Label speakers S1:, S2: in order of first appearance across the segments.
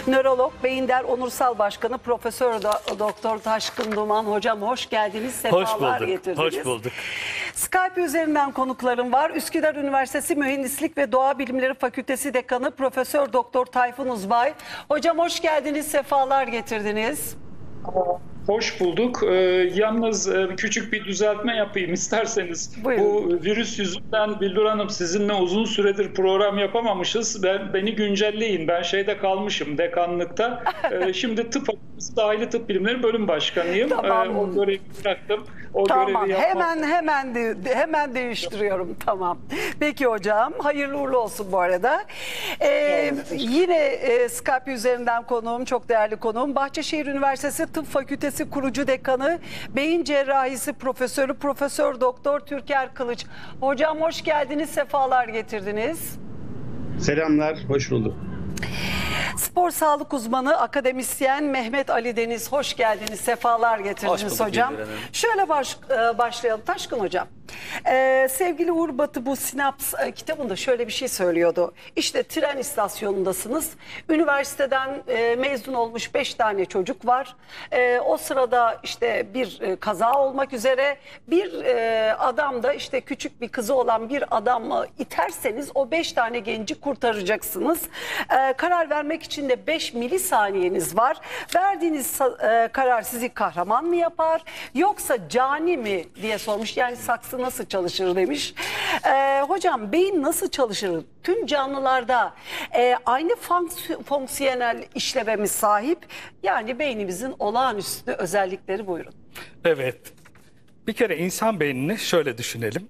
S1: Nörolog, Beyinder Onursal Başkanı Profesör Doktor Taşkın Duman. Hocam hoş geldiniz, sefalar getirdiniz.
S2: Hoş bulduk.
S1: Skype üzerinden konuklarım var. Üsküdar Üniversitesi Mühendislik ve Doğa Bilimleri Fakültesi Dekanı Profesör Doktor Tayfun Uzbay. Hocam hoş geldiniz, sefalar getirdiniz.
S3: Hoş bulduk. Yalnız küçük bir düzeltme yapayım isterseniz.
S1: Buyurun.
S3: Bu virüs yüzünden Billur Hanım sizinle uzun süredir program yapamamışız. Beni güncelleyin. Ben şeyde kalmışım, dekanlıkta. Şimdi tıp fakültesi dahili tıp bilimleri bölüm başkanıyım.
S1: Tamam.
S3: O görevi bıraktım. O
S1: Tamam,
S3: görevi yapmak...
S1: hemen değiştiriyorum. Tamam. Peki hocam, hayırlı uğurlu olsun bu arada. Yine Skype üzerinden konuğum, çok değerli konuğum, Bahçeşehir Üniversitesi Tıp Fakültesi Kurucu Dekanı, Beyin Cerrahisi Profesörü Profesör Doktor Türker Kılıç. Hocam hoş geldiniz, sefalar getirdiniz.
S4: Selamlar, hoş bulduk.
S1: Spor sağlık uzmanı, akademisyen Mehmet Ali Deniz, hoş geldiniz, sefalar getirdiniz
S2: bulduk,
S1: hocam. Şöyle başlayalım Taşkın hocam. Sevgili Uğur Batı bu Sinaps kitabında şöyle bir şey söylüyordu. İşte tren istasyonundasınız. Üniversiteden mezun olmuş 5 tane çocuk var. O sırada işte bir kaza olmak üzere, bir adam da işte küçük bir kızı olan bir adamı iterseniz o 5 tane genci kurtaracaksınız. Karar vermek için de 5 milisaniyeniz var. Verdiğiniz karar sizi kahraman mı yapar yoksa cani mi diye sormuş. Yani saksı nasıl çalışır demiş. Hocam beyin nasıl çalışır? Tüm canlılarda aynı fonksiyonel işleve mi sahip? Yani beynimizin olağanüstü özellikleri, buyurun.
S2: Evet. Bir kere insan beynini şöyle düşünelim.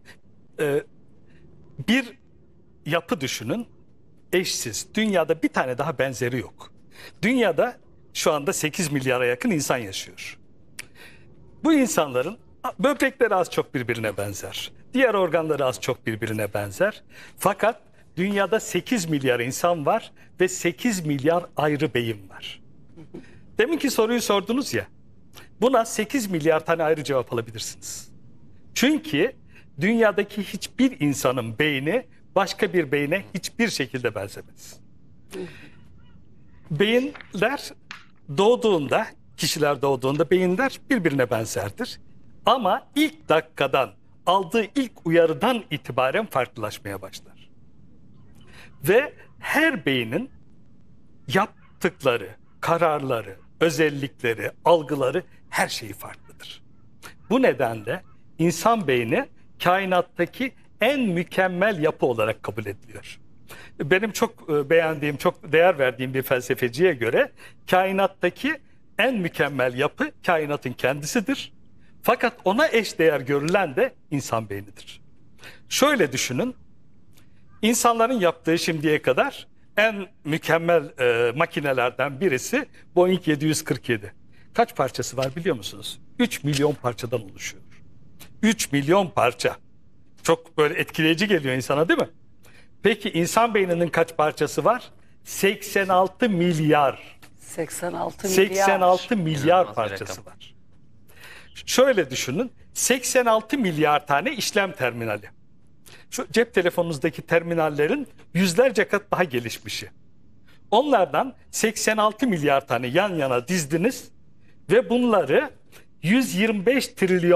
S2: Bir yapı düşünün. Eşsiz. Dünyada bir tane daha benzeri yok. Dünyada şu anda 8 milyara yakın insan yaşıyor. Bu insanların böbrekleri az çok birbirine benzer. Diğer organları az çok birbirine benzer. Fakat dünyada 8 milyar insan var ve 8 milyar ayrı beyin var. Deminki soruyu sordunuz ya. Buna 8 milyar tane ayrı cevap alabilirsiniz. Çünkü dünyadaki hiçbir insanın beyni başka bir beyne hiçbir şekilde benzemez. Beyinler doğduğunda, kişiler doğduğunda beyinler birbirine benzerdir. Ama ilk dakikadan, aldığı ilk uyarıdan itibaren farklılaşmaya başlar. Ve her beynin yaptıkları, kararları, özellikleri, algıları, her şeyi farklıdır. Bu nedenle insan beyni kainattaki en mükemmel yapı olarak kabul ediliyor. Benim çok beğendiğim, çok değer verdiğim bir felsefeciye göre kainattaki en mükemmel yapı kainatın kendisidir. Fakat ona eş değer görülen de insan beynidir. Şöyle düşünün, insanların yaptığı şimdiye kadar en mükemmel makinelerden birisi Boeing 747. Kaç parçası var biliyor musunuz? 3 milyon parçadan oluşuyor. 3 milyon parça. Çok böyle etkileyici geliyor insana, değil mi? Peki insan beyninin kaç parçası var? 86 milyar. 86 milyar parçası var. Şöyle düşünün, 86 milyar tane işlem terminali. Şu cep telefonunuzdaki terminallerin yüzlerce kat daha gelişmişi. Onlardan 86 milyar tane yan yana dizdiniz ve bunları 125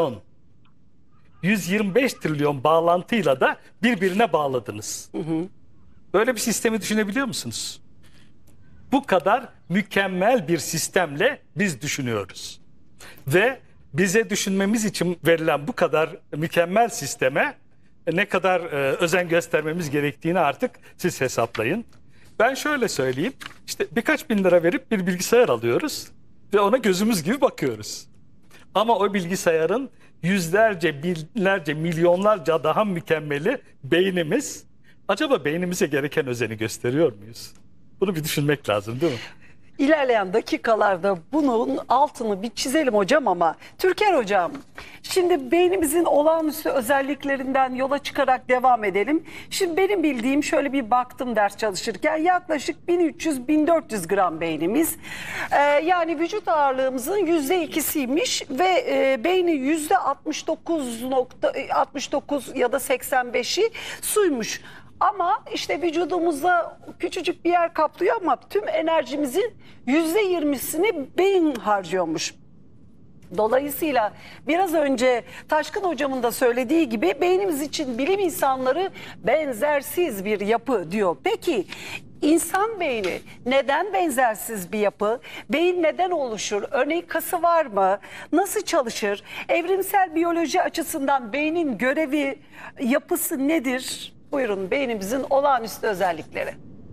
S2: trilyon bağlantıyla da birbirine bağladınız. Böyle bir sistemi düşünebiliyor musunuz? Bu kadar mükemmel bir sistemle biz düşünüyoruz. Ve bize düşünmemiz için verilen bu kadar mükemmel sisteme ne kadar özen göstermemiz gerektiğini artık siz hesaplayın. Ben şöyle söyleyeyim, işte birkaç bin lira verip bir bilgisayar alıyoruz ve ona gözümüz gibi bakıyoruz. Ama o bilgisayarın yüzlerce, binlerce, milyonlarca daha mükemmeli beynimiz. Acaba beynimize gereken özeni gösteriyor muyuz? Bunu bir düşünmek lazım, değil mi?
S1: İlerleyen dakikalarda bunun altını bir çizelim hocam ama Türker hocam, şimdi beynimizin olağanüstü özelliklerinden yola çıkarak devam edelim. Şimdi benim bildiğim, şöyle bir baktım ders çalışırken, yaklaşık 1300-1400 gram beynimiz. Yani vücut ağırlığımızın %2'siymiş ve beyni %69 ya da 85'i suymuş. Ama işte vücudumuzda küçücük bir yer kaplıyor ama tüm enerjimizin %20'sini beyin harcıyormuş. Dolayısıyla biraz önce Taşkın hocamın da söylediği gibi beynimiz için bilim insanları benzersiz bir yapı diyor. Peki insan beyni neden benzersiz bir yapı? Beyin neden oluşur? Örneğin kası var mı? Nasıl çalışır? Evrimsel biyoloji açısından beynin görevi, yapısı nedir? Buyurun, beynimizin olağanüstü özellikleri.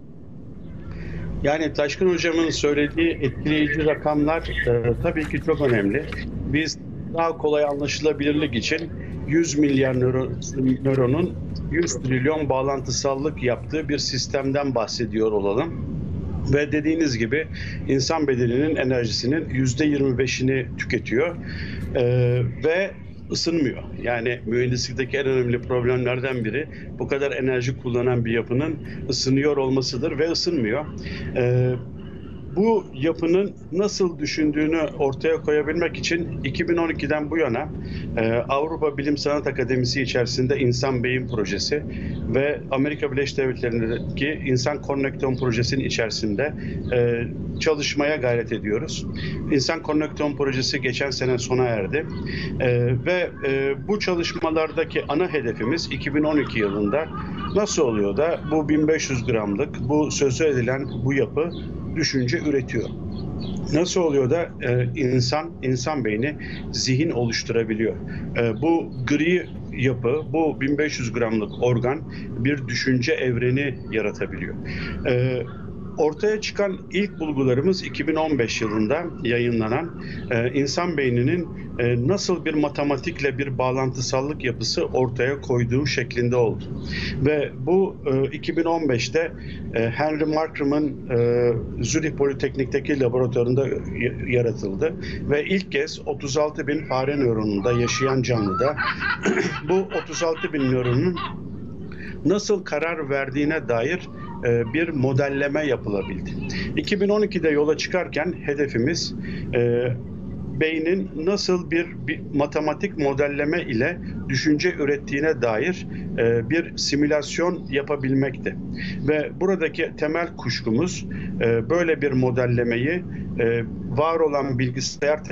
S4: Yani Taşkın Hocam'ın söylediği etkileyici rakamlar tabii ki çok önemli. Biz daha kolay anlaşılabilirlik için 100 milyar nöronun 100 trilyon bağlantısallık yaptığı bir sistemden bahsediyor olalım. Ve dediğiniz gibi insan bedeninin enerjisinin %25'ini tüketiyor ve ısınmıyor. Yani mühendislikteki en önemli problemlerden biri bu kadar enerji kullanan bir yapının ısınıyor olmasıdır ve ısınmıyor. Bu yapının nasıl düşündüğünü ortaya koyabilmek için 2012'den bu yana Avrupa Bilim Sanat Akademisi içerisinde İnsan Beyin Projesi ve Amerika Birleşik Devletleri'ndeki İnsan Konnekton Projesi'nin içerisinde çalışmaya gayret ediyoruz. İnsan Konnekton Projesi geçen sene sona erdi ve bu çalışmalardaki ana hedefimiz 2012 yılında nasıl oluyor da bu 1500 gramlık bu sözü edilen bu yapı düşünce üretiyor. Nasıl oluyor da insan beyni zihin oluşturabiliyor? Bu gri yapı, bu 1500 gramlık organ bir düşünce evreni yaratabiliyor. Ortaya çıkan ilk bulgularımız 2015 yılında yayınlanan insan beyninin nasıl bir matematikle bir bağlantısallık yapısı ortaya koyduğu şeklinde oldu. Ve bu 2015'te Henry Markram'ın Zürich Politeknik'teki laboratuvarında yaratıldı. Ve ilk kez 36 bin fare nöronunda yaşayan canlıda bu 36 bin nöronun nasıl karar verdiğine dair bir modelleme yapılabildi. 2012'de yola çıkarken hedefimiz beynin nasıl bir matematik modelleme ile düşünce ürettiğine dair bir simülasyon yapabilmekti. Ve buradaki temel kuşkumuz böyle bir modellemeyi var olan bilgisayar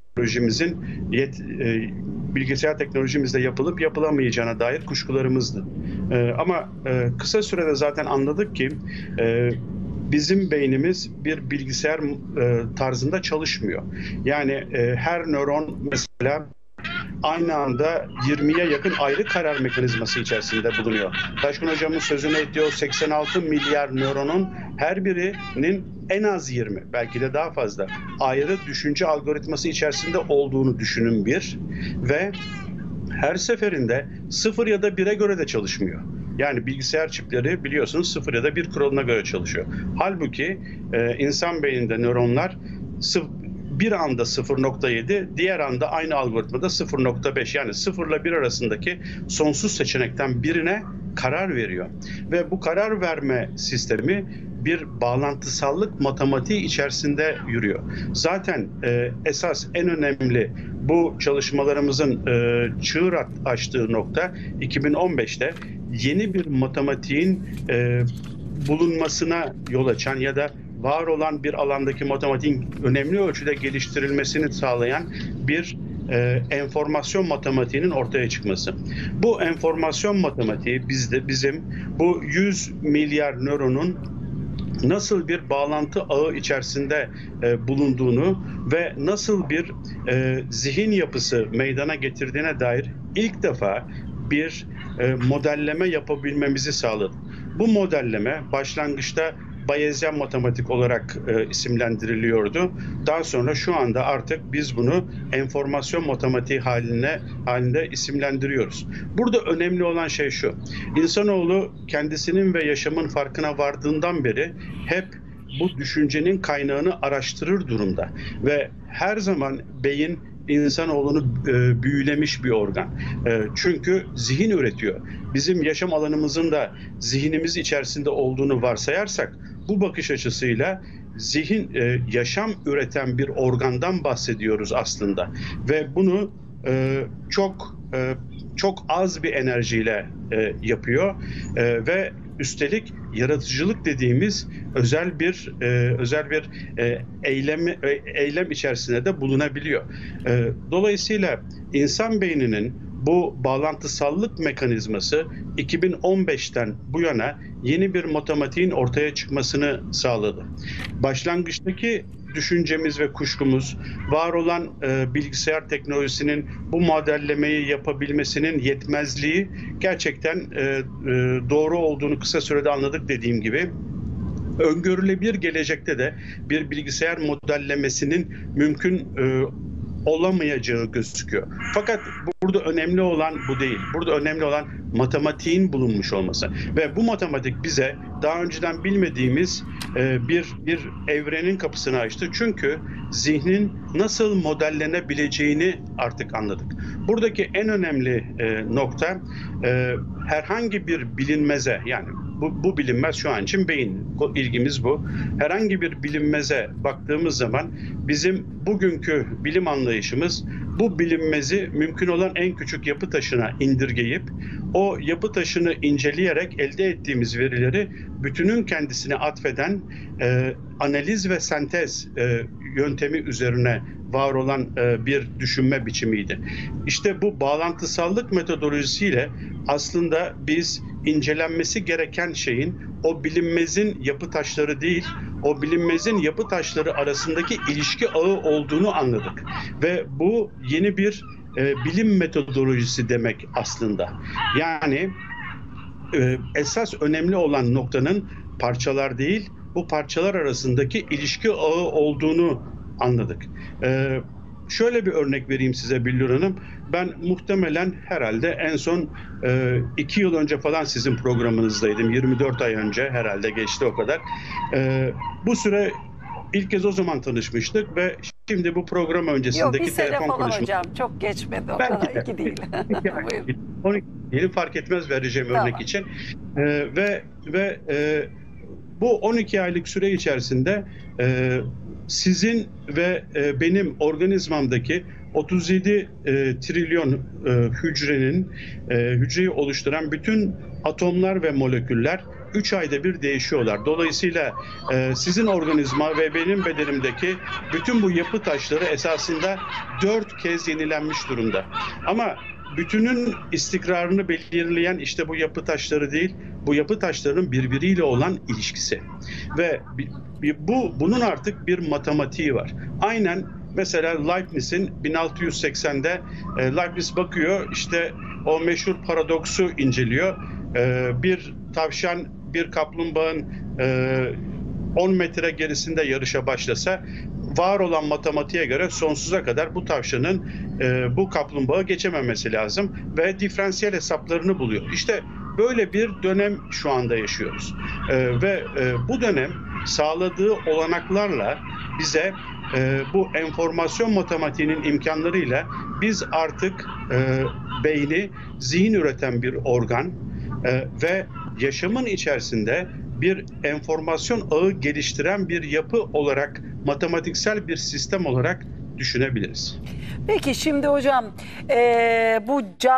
S4: teknolojimizde yapılıp yapılamayacağına dair kuşkularımızdı. Ama kısa sürede zaten anladık ki bizim beynimiz bir bilgisayar tarzında çalışmıyor. Yani her nöron mesela aynı anda 20'ye yakın ayrı karar mekanizması içerisinde bulunuyor. Taşkın Hocam'ın sözünü ettiği o 86 milyar nöronun her birinin en az 20, belki de daha fazla ayrı düşünce algoritması içerisinde olduğunu düşünün bir ve her seferinde 0 ya da 1'e göre de çalışmıyor. Yani bilgisayar çipleri biliyorsunuz 0 ya da 1 kuralına göre çalışıyor. Halbuki insan beyninde nöronlar bir anda 0.7, diğer anda aynı algoritmada 0.5, yani 0 ile 1 arasındaki sonsuz seçenekten birine karar veriyor. Ve bu karar verme sistemi bir bağlantısallık matematiği içerisinde yürüyor. Zaten esas en önemli bu çalışmalarımızın çığır açtığı nokta 2015'te yeni bir matematiğin bulunmasına yol açan ya da var olan bir alandaki matematiğin önemli ölçüde geliştirilmesini sağlayan bir enformasyon matematiğinin ortaya çıkması. Bu enformasyon matematiği bizim bu 100 milyar nöronun nasıl bir bağlantı ağı içerisinde bulunduğunu ve nasıl bir zihin yapısı meydana getirdiğine dair ilk defa bir modelleme yapabilmemizi sağladı. Bu modelleme başlangıçta Bayezyen matematik olarak isimlendiriliyordu. Daha sonra şu anda artık biz bunu enformasyon matematiği halinde isimlendiriyoruz. Burada önemli olan şey şu: İnsanoğlu kendisinin ve yaşamın farkına vardığından beri hep bu düşüncenin kaynağını araştırır durumda ve her zaman beyin insanoğlunu büyülemiş bir organ. Çünkü zihin üretiyor. Bizim yaşam alanımızın da zihnimiz içerisinde olduğunu varsayarsak bu bakış açısıyla yaşam üreten bir organdan bahsediyoruz aslında. Ve bunu çok az bir enerjiyle yapıyor ve üstelik yaratıcılık dediğimiz özel bir eylem içerisinde de bulunabiliyor. Dolayısıyla insan beyninin bu bağlantısallık mekanizması 2015'ten bu yana yeni bir matematiğin ortaya çıkmasını sağladı. Başlangıçtaki düşüncemiz ve kuşkumuz, var olan bilgisayar teknolojisinin bu modellemeyi yapabilmesinin yetmezliği gerçekten doğru olduğunu kısa sürede anladık dediğim gibi. Öngörülebilir gelecekte de bir bilgisayar modellemesinin mümkün olamayacağı gözüküyor. Fakat burada önemli olan bu değil. Burada önemli olan matematiğin bulunmuş olması. Ve bu matematik bize daha önceden bilmediğimiz bir evrenin kapısını açtı. Çünkü zihnin nasıl modellenebileceğini artık anladık. Buradaki en önemli nokta herhangi bir bilinmeze, yani bu bilinmez şu an için beyin, ilgimiz bu. Herhangi bir bilinmeze baktığımız zaman bizim bugünkü bilim anlayışımız bu bilinmezi mümkün olan en küçük yapı taşına indirgeyip o yapı taşını inceleyerek elde ettiğimiz verileri bütünün kendisine atfeden analiz ve sentez yöntemi üzerine var olan bir düşünme biçimiydi. İşte bu bağlantısallık metodolojisiyle aslında biz incelenmesi gereken şeyin o bilinmezin yapı taşları değil, o bilinmezin yapı taşları arasındaki ilişki ağı olduğunu anladık. Ve bu yeni bir bilim metodolojisi demek aslında. Yani esas önemli olan noktanın parçalar değil, bu parçalar arasındaki ilişki ağı olduğunu anladık. Şöyle bir örnek vereyim size Billur Hanım. Ben muhtemelen herhalde en son 2 yıl önce falan sizin programınızdaydım. 24 ay önce herhalde geçti o kadar. Bu süre ilk kez o zaman tanışmıştık ve şimdi bu program öncesindeki telefon konuşması.
S1: Hocam çok geçmedi o
S4: belki
S1: kadar, 2 değil.
S4: 12 değil, fark etmez vereceğim örnek için. Ve bu 12 aylık süre içerisinde sizin ve benim organizmamdaki 37 trilyon hücreyi oluşturan bütün atomlar ve moleküller 3 ayda bir değişiyorlar. Dolayısıyla sizin organizma ve benim bedenimdeki bütün bu yapı taşları esasında 4 kez yenilenmiş durumda. Ama bütünün istikrarını belirleyen işte bu yapı taşları değil, bu yapı taşlarının birbiriyle olan ilişkisi. Ve bunun artık bir matematiği var. Aynen mesela Leibniz'in 1680'de Leibniz bakıyor, işte o meşhur paradoksu inceliyor. Bir tavşan bir kaplumbağanın 10 metre gerisinde yarışa başlasa, var olan matematiğe göre sonsuza kadar bu tavşanın bu kaplumbağayı geçememesi lazım ve diferansiyel hesaplarını buluyor. İşte böyle bir dönem şu anda yaşıyoruz. Ve bu dönem sağladığı olanaklarla bize bu enformasyon matematiğinin imkanlarıyla biz artık beyni zihin üreten bir organ ve yaşamın içerisinde bir enformasyon ağı geliştiren bir yapı olarak, matematiksel bir sistem olarak düşünebiliriz.
S1: Peki şimdi hocam bu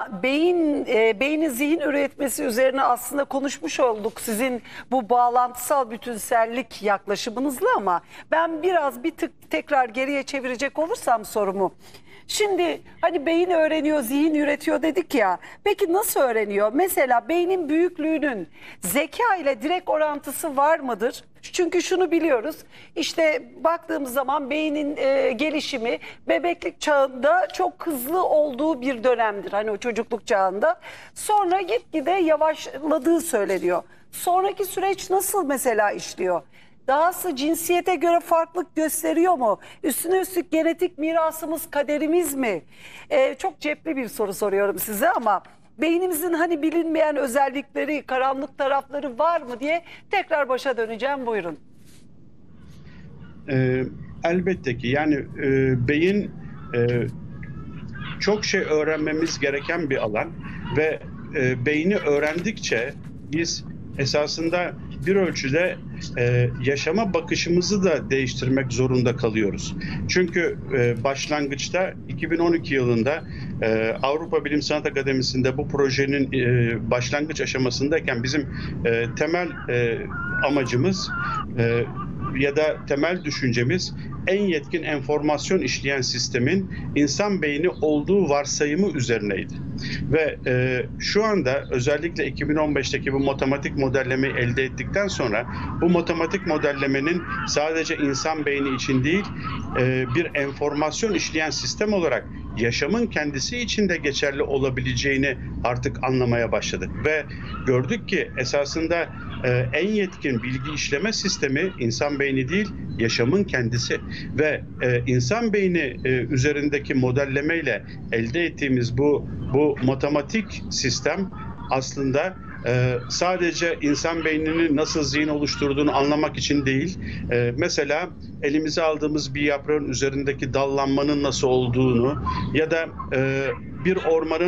S1: beynin zihin üretmesi üzerine aslında konuşmuş olduk sizin bu bağlantısal bütünsellik yaklaşımınızla, ama ben bir tık tekrar geriye çevirecek olursam sorumu. Şimdi hani beyin öğreniyor, zihin üretiyor dedik ya. Peki nasıl öğreniyor? Mesela beynin büyüklüğünün zeka ile direkt orantısı var mıdır? Çünkü şunu biliyoruz. İşte baktığımız zaman beynin gelişimi bebeklik çağında çok hızlı olduğu bir dönemdir. Hani o çocukluk çağında. Sonra gitgide yavaşladığı söyleniyor. Sonraki süreç nasıl mesela işliyor? Dahası cinsiyete göre farklılık gösteriyor mu? Üstüne üstlük genetik mirasımız kaderimiz mi? Çok cepli bir soru soruyorum size ama beynimizin hani bilinmeyen özellikleri, karanlık tarafları var mı diye tekrar başa döneceğim. Buyurun.
S4: Elbette ki yani beyin çok şey öğrenmemiz gereken bir alan ve beyni öğrendikçe biz esasında bir ölçüde yaşama bakışımızı da değiştirmek zorunda kalıyoruz. Çünkü başlangıçta 2012 yılında Avrupa Bilim Sanat Akademisi'nde bu projenin başlangıç aşamasındayken bizim temel amacımız ya da temel düşüncemiz en yetkin enformasyon işleyen sistemin insan beyni olduğu varsayımı üzerineydi. Ve şu anda özellikle 2015'teki bu matematik modellemeyi elde ettikten sonra bu matematik modellemenin sadece insan beyni için değil bir enformasyon işleyen sistem olarak yaşamın kendisi için de geçerli olabileceğini artık anlamaya başladık. Ve gördük ki esasında en yetkin bilgi işleme sistemi insan beyni değil, yaşamın kendisi. Ve insan beyni üzerindeki modellemeyle elde ettiğimiz bu matematik sistem aslında sadece insan beyninin nasıl zihin oluşturduğunu anlamak için değil, mesela elimize aldığımız bir yaprağın üzerindeki dallanmanın nasıl olduğunu ya da bir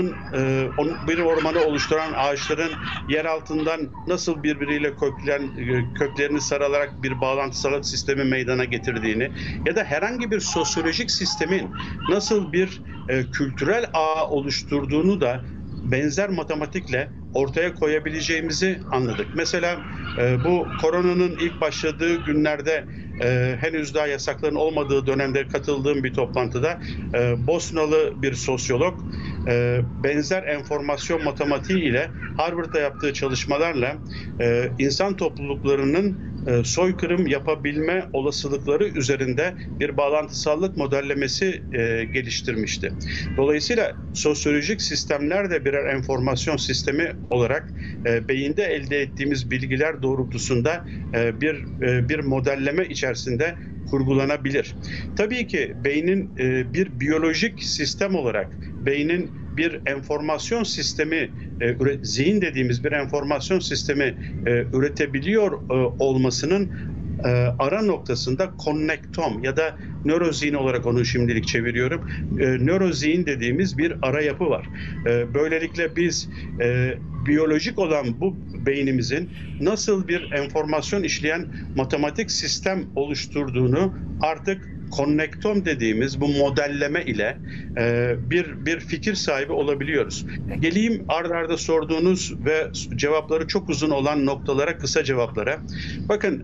S4: ormanı oluşturan ağaçların yer altından nasıl birbiriyle köklerini sarılarak bir bağlantısal sistemi meydana getirdiğini ya da herhangi bir sosyolojik sistemin nasıl bir kültürel ağ oluşturduğunu da benzer matematikle ortaya koyabileceğimizi anladık. Mesela bu koronanın ilk başladığı günlerde henüz daha yasakların olmadığı dönemde katıldığım bir toplantıda Bosnalı bir sosyolog benzer enformasyon matematiği ile Harvard'da yaptığı çalışmalarla insan topluluklarının soykırım yapabilme olasılıkları üzerinde bir bağlantısallık modellemesi geliştirmişti. Dolayısıyla sosyolojik sistemler de birer enformasyon sistemi olarak beyinde elde ettiğimiz bilgiler doğrultusunda bir modelleme içerisinde kurgulanabilir. Tabii ki beynin bir biyolojik sistem olarak beynin bir enformasyon sistemi, zihin dediğimiz bir enformasyon sistemi üretebiliyor olmasının ara noktasında konnektom ya da nörozihin olarak onu şimdilik çeviriyorum. Nörozihin dediğimiz bir ara yapı var. Böylelikle biz biyolojik olan bu beynimizin nasıl bir enformasyon işleyen matematik sistem oluşturduğunu artık konnektom dediğimiz bu modelleme ile bir fikir sahibi olabiliyoruz. Geleyim ard arda sorduğunuz ve cevapları çok uzun olan noktalara, kısa cevaplara. Bakın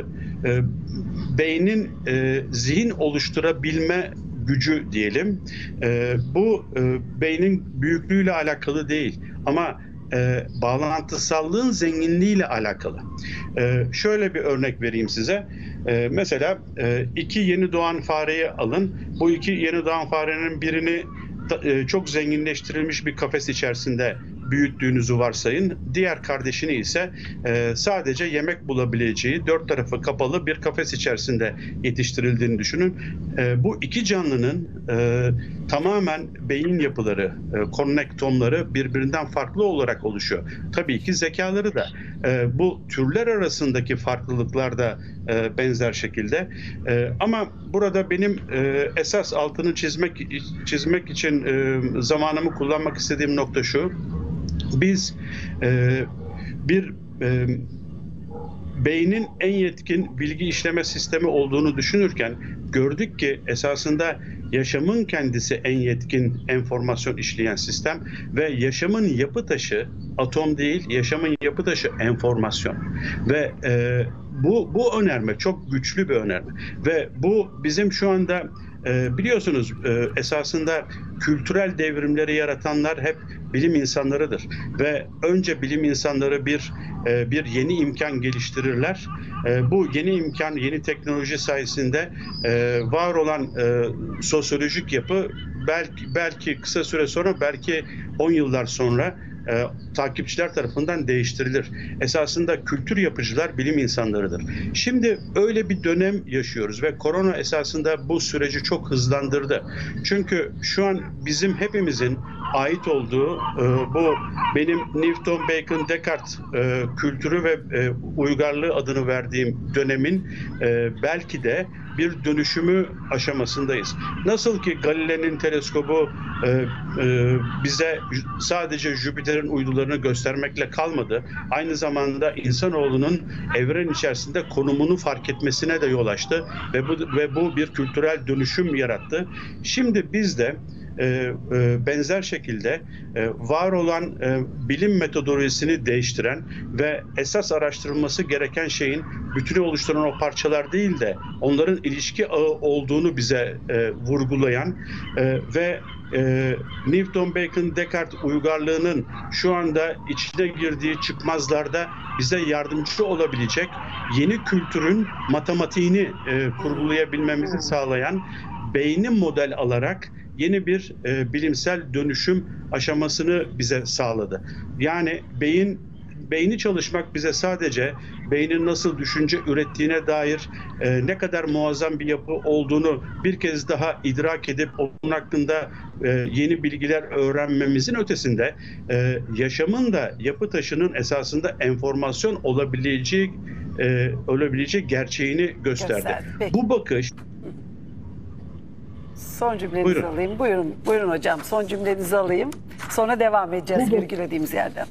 S4: beynin zihin oluşturabilme gücü diyelim. Bu beynin büyüklüğüyle alakalı değil ama bağlantısallığın zenginliğiyle alakalı. Şöyle bir örnek vereyim size. Mesela iki yeni doğan fareyi alın. Bu iki yeni doğan farenin birini çok zenginleştirilmiş bir kafes içerisinde büyüttüğünüzü varsayın. Diğer kardeşini ise sadece yemek bulabileceği, dört tarafı kapalı bir kafes içerisinde yetiştirildiğini düşünün. Bu iki canlının tamamen beyin yapıları, konnektomları birbirinden farklı olarak oluşuyor. Tabii ki zekaları da. Bu türler arasındaki farklılıklar da benzer şekilde. Ama burada benim esas altını çizmek için zamanımı kullanmak istediğim nokta şu. Biz beynin en yetkin bilgi işleme sistemi olduğunu düşünürken gördük ki esasında yaşamın kendisi en yetkin enformasyon işleyen sistem ve yaşamın yapı taşı atom değil, yaşamın yapı taşı enformasyon. Ve bu önerme çok güçlü bir önerme ve bu bizim şu anda biliyorsunuz esasında kültürel devrimleri yaratanlar hep bilim insanlarıdır ve önce bilim insanları bir yeni imkan geliştirirler. Bu yeni imkan, yeni teknoloji sayesinde var olan sosyolojik yapı belki kısa süre sonra, belki 10 yıllar sonra takipçiler tarafından değiştirilir. Esasında kültür yapıcılar bilim insanlarıdır. Şimdi öyle bir dönem yaşıyoruz ve korona esasında bu süreci çok hızlandırdı. Çünkü şu an bizim hepimizin ait olduğu bu benim Newton, Bacon, Descartes kültürü ve uygarlığı adını verdiğim dönemin belki de bir dönüşümü aşamasındayız. Nasıl ki Galileo'nun teleskobu bize sadece Jüpiter'in uydularını göstermekle kalmadı, aynı zamanda insanoğlunun evren içerisinde konumunu fark etmesine de yol açtı ve bu bir kültürel dönüşüm yarattı. Şimdi biz de benzer şekilde var olan bilim metodolojisini değiştiren ve esas araştırılması gereken şeyin bütünü oluşturan o parçalar değil de onların ilişki ağı olduğunu bize vurgulayan ve Newton, Bacon, Descartes uygarlığının şu anda içine girdiği çıkmazlarda bize yardımcı olabilecek yeni kültürün matematiğini kurgulayabilmemizi sağlayan beyni model alarak yeni bir bilimsel dönüşüm aşamasını bize sağladı. Yani beyni çalışmak bize sadece beynin nasıl düşünce ürettiğine dair ne kadar muazzam bir yapı olduğunu bir kez daha idrak edip onun hakkında yeni bilgiler öğrenmemizin ötesinde yaşamın da yapı taşının esasında enformasyon olabileceği gerçeğini gösterdi. Bu bakış.
S1: Son cümlenizi alayım. Buyurun hocam. Son cümlenizi alayım. Sonra devam edeceğiz virgülediğimiz yerden.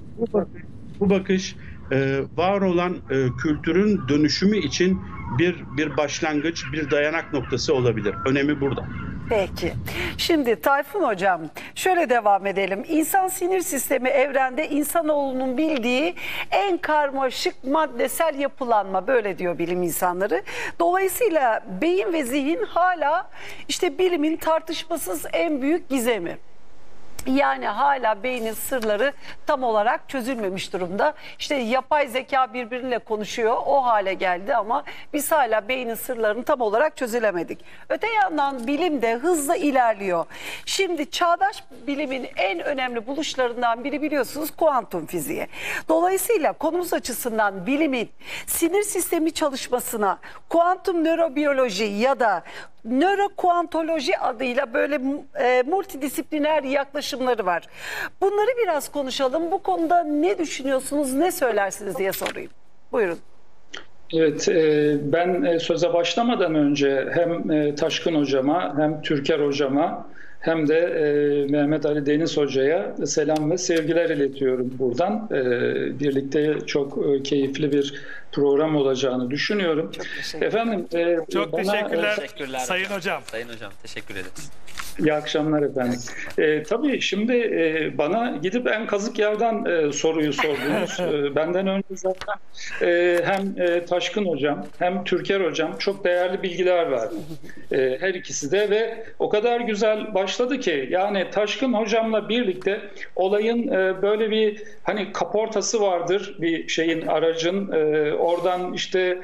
S4: Bu bakış var olan kültürün dönüşümü için bir başlangıç, bir dayanak noktası olabilir. Önemi burada.
S1: Peki. Şimdi Tayfun hocam şöyle devam edelim. İnsan sinir sistemi evrende insanoğlunun bildiği en karmaşık maddesel yapılanma, böyle diyor bilim insanları. Dolayısıyla beyin ve zihin hala işte bilimin tartışmasız en büyük gizemi. Yani hala beynin sırları tam olarak çözülmemiş durumda. İşte yapay zeka birbiriyle konuşuyor, o hale geldi ama biz hala beynin sırlarını tam olarak çözülemedik. Öte yandan bilim de hızla ilerliyor. Şimdi çağdaş bilimin en önemli buluşlarından biri biliyorsunuz kuantum fiziği. Dolayısıyla konumuz açısından bilimin sinir sistemi çalışmasına kuantum nörobiyoloji ya da nörokuantoloji adıyla böyle multidisipliner yaklaşımları var. Bunları biraz konuşalım. Bu konuda ne düşünüyorsunuz, ne söylersiniz diye sorayım. Buyurun.
S3: Evet, ben söze başlamadan önce hem Taşkın hocama hem Türker hocama hem de Mehmet Ali Deniz Hoca'ya selam ve sevgiler iletiyorum buradan. Birlikte çok keyifli bir program olacağını düşünüyorum. Efendim,
S2: çok teşekkürler Sayın Hocam.
S5: Sayın Hocam, teşekkür ederiz.
S3: İyi akşamlar efendim. Tabii şimdi bana gidip en kazık yerden soruyu sordunuz. Benden önce zaten hem Taşkın Hocam hem Türker Hocam çok değerli bilgiler verdi. Her ikisi de ve o kadar güzel başladı ki yani Taşkın Hocam'la birlikte olayın böyle bir hani kaportası vardır bir şeyin, aracın, oradan işte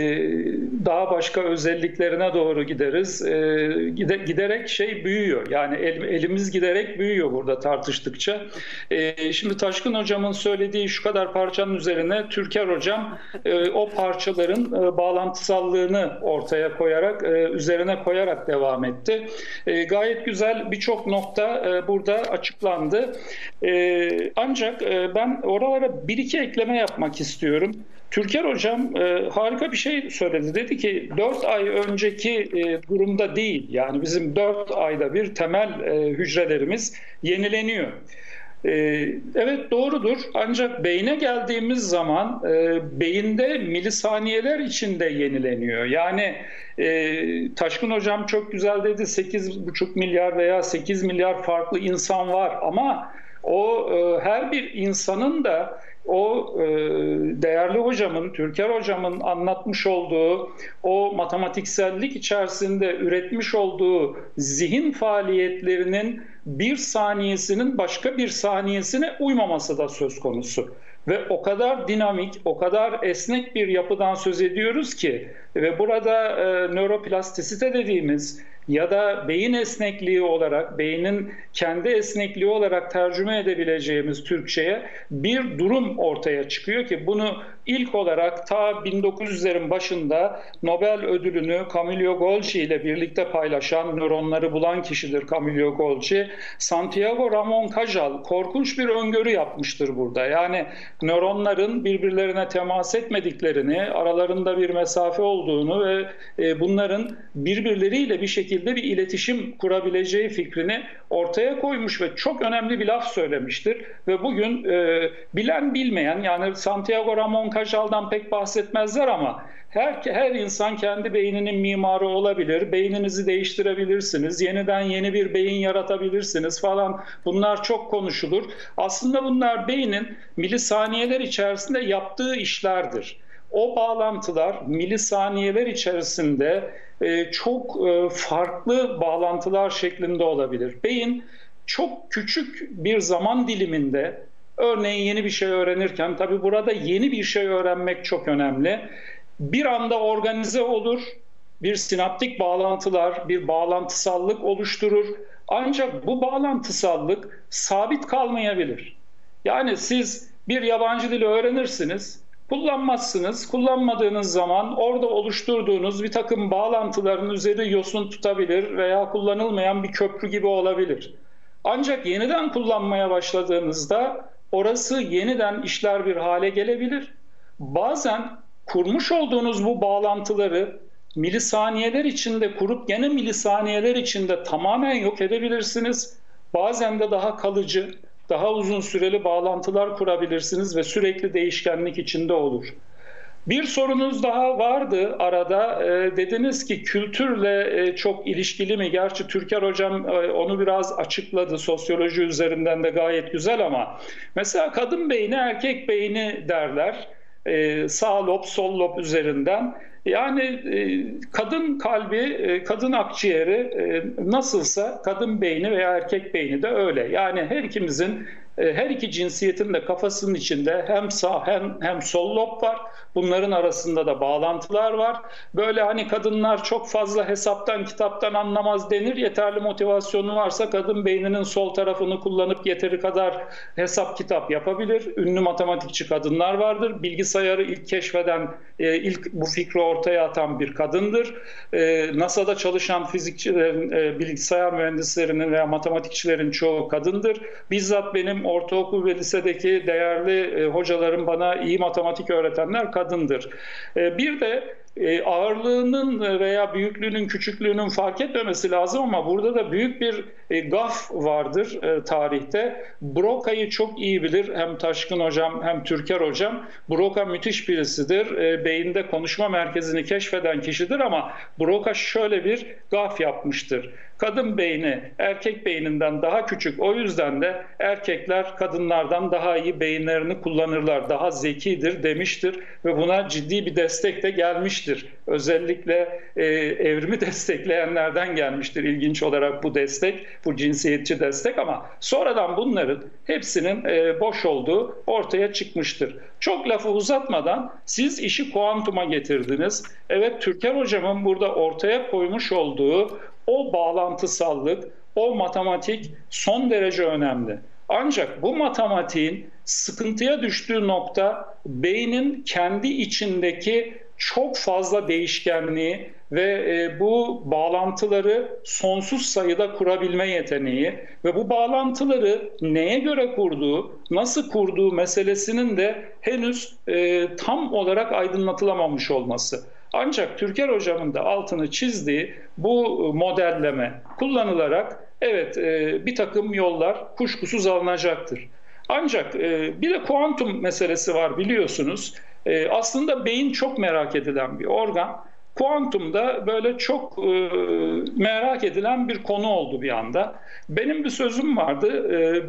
S3: daha başka özelliklerine doğru gideriz. Giderek şey büyüyor. Yani elimiz giderek büyüyor burada tartıştıkça. Şimdi Taşkın Hocam'ın söylediği şu kadar parçanın üzerine Türker Hocam o parçaların bağlantısallığını ortaya koyarak, üzerine koyarak devam etti. Gayet güzel birçok nokta burada açıklandı. Ancak ben oralara bir iki ekleme yapmak istiyorum. Türker Hocam harika bir şey söyledi. Dedi ki 4 ay önceki durumda değil. Yani bizim 4 ayda bir temel hücrelerimiz yenileniyor. Evet doğrudur. Ancak beyne geldiğimiz zaman beyinde milisaniyeler içinde yenileniyor. Yani Taşkın Hocam çok güzel dedi. 8,5 milyar veya 8 milyar farklı insan var ama o her bir insanın da o değerli hocamın, Türker hocamın anlatmış olduğu o matematiksellik içerisinde üretmiş olduğu zihin faaliyetlerinin bir saniyesinin başka bir saniyesine uymaması da söz konusu. Ve o kadar dinamik, o kadar esnek bir yapıdan söz ediyoruz ki ve burada nöroplastisite dediğimiz ya da beyin esnekliği olarak, beynin kendi esnekliği olarak tercüme edebileceğimiz Türkçe'ye bir durum ortaya çıkıyor ki bunu ilk olarak ta 1900'lerin başında Nobel ödülünü Camillo Golgi ile birlikte paylaşan, nöronları bulan kişidir Camillo Golgi. Santiago Ramon Cajal korkunç bir öngörü yapmıştır burada. Yani nöronların birbirlerine temas etmediklerini, aralarında bir mesafe olduğunu olduğunu ve bunların birbirleriyle bir şekilde bir iletişim kurabileceği fikrini ortaya koymuş ve çok önemli bir laf söylemiştir. Ve bugün bilen bilmeyen, yani Santiago Ramon Cajal'dan pek bahsetmezler ama her insan kendi beyninin mimarı olabilir, beyninizi değiştirebilirsiniz, yeniden yeni bir beyin yaratabilirsiniz falan, bunlar çok konuşulur. Aslında bunlar beynin milisaniyeler içerisinde yaptığı işlerdir. O bağlantılar milisaniyeler içerisinde çok farklı bağlantılar şeklinde olabilir. Beyin çok küçük bir zaman diliminde, örneğin yeni bir şey öğrenirken, tabii burada yeni bir şey öğrenmek çok önemli, bir anda organize olur, bir sinaptik bağlantılar, bir bağlantısallık oluşturur. Ancak bu bağlantısallık sabit kalmayabilir. Yani siz bir yabancı dili öğrenirsiniz, kullanmazsınız. Kullanmadığınız zaman orada oluşturduğunuz bir takım bağlantıların üzeri yosun tutabilir veya kullanılmayan bir köprü gibi olabilir. Ancak yeniden kullanmaya başladığınızda orası yeniden işler bir hale gelebilir. Bazen kurmuş olduğunuz bu bağlantıları milisaniyeler içinde kurup gene milisaniyeler içinde tamamen yok edebilirsiniz. Bazen de daha kalıcı, daha uzun süreli bağlantılar kurabilirsiniz ve sürekli değişkenlik içinde olur. Bir sorunuz daha vardı arada. Dediniz ki kültürle çok ilişkili mi? Gerçi Türker Hocam onu biraz açıkladı. Sosyoloji üzerinden de gayet güzel ama mesela kadın beyni, erkek beyni derler. Sağ lob, sol lob üzerinden. Yani kadın kalbi, kadın akciğeri nasılsa kadın beyni veya erkek beyni de öyle. Yani her iki cinsiyetin de kafasının içinde hem sağ hem sol lob var. Bunların arasında da bağlantılar var. Böyle hani kadınlar çok fazla hesaptan, kitaptan anlamaz denir. Yeterli motivasyonu varsa kadın beyninin sol tarafını kullanıp yeteri kadar hesap kitap yapabilir. Ünlü matematikçi kadınlar vardır. Bilgisayarı ilk keşfeden, ilk bu fikri ortaya atan bir kadındır. NASA'da çalışan fizikçilerin, bilgisayar mühendislerinin veya matematikçilerin çoğu kadındır. Bizzat benim ortaokul ve lisedeki değerli hocalarım, bana iyi matematik öğretenler kadındır. Bir de ağırlığının veya büyüklüğünün, küçüklüğünün fark etmemesi lazım ama burada da büyük bir gaf vardır tarihte. Broca'yı çok iyi bilir hem Taşkın Hocam hem Türker Hocam. Broca müthiş birisidir. Beyinde konuşma merkezini keşfeden kişidir ama Broca şöyle bir gaf yapmıştır. Kadın beyni erkek beyninden daha küçük. O yüzden de erkekler kadınlardan daha iyi beyinlerini kullanırlar. Daha zekidir demiştir ve buna ciddi bir destek de gelmiştir. Özellikle evrimi destekleyenlerden gelmiştir ilginç olarak bu destek, bu cinsiyetçi destek, ama sonradan bunların hepsinin boş olduğu ortaya çıkmıştır. Çok lafı uzatmadan siz işi kuantuma getirdiniz. Evet, Türker Hocam'ın burada ortaya koymuş olduğu o bağlantısallık, o matematik son derece önemli. Ancak bu matematiğin sıkıntıya düştüğü nokta beynin kendi içindeki çok fazla değişkenliği ve bu bağlantıları sonsuz sayıda kurabilme yeteneği ve bu bağlantıları neye göre kurduğu, nasıl kurduğu meselesinin de henüz tam olarak aydınlatılamamış olması. Ancak Türker Hocam'ın da altını çizdiği bu modelleme kullanılarak evet bir takım yollar kuşkusuz alınacaktır. Ancak bir de kuantum meselesi var, biliyorsunuz. Aslında beyin çok merak edilen bir organ. Kuantumda böyle çok merak edilen bir konu oldu bir anda. Benim bir sözüm vardı.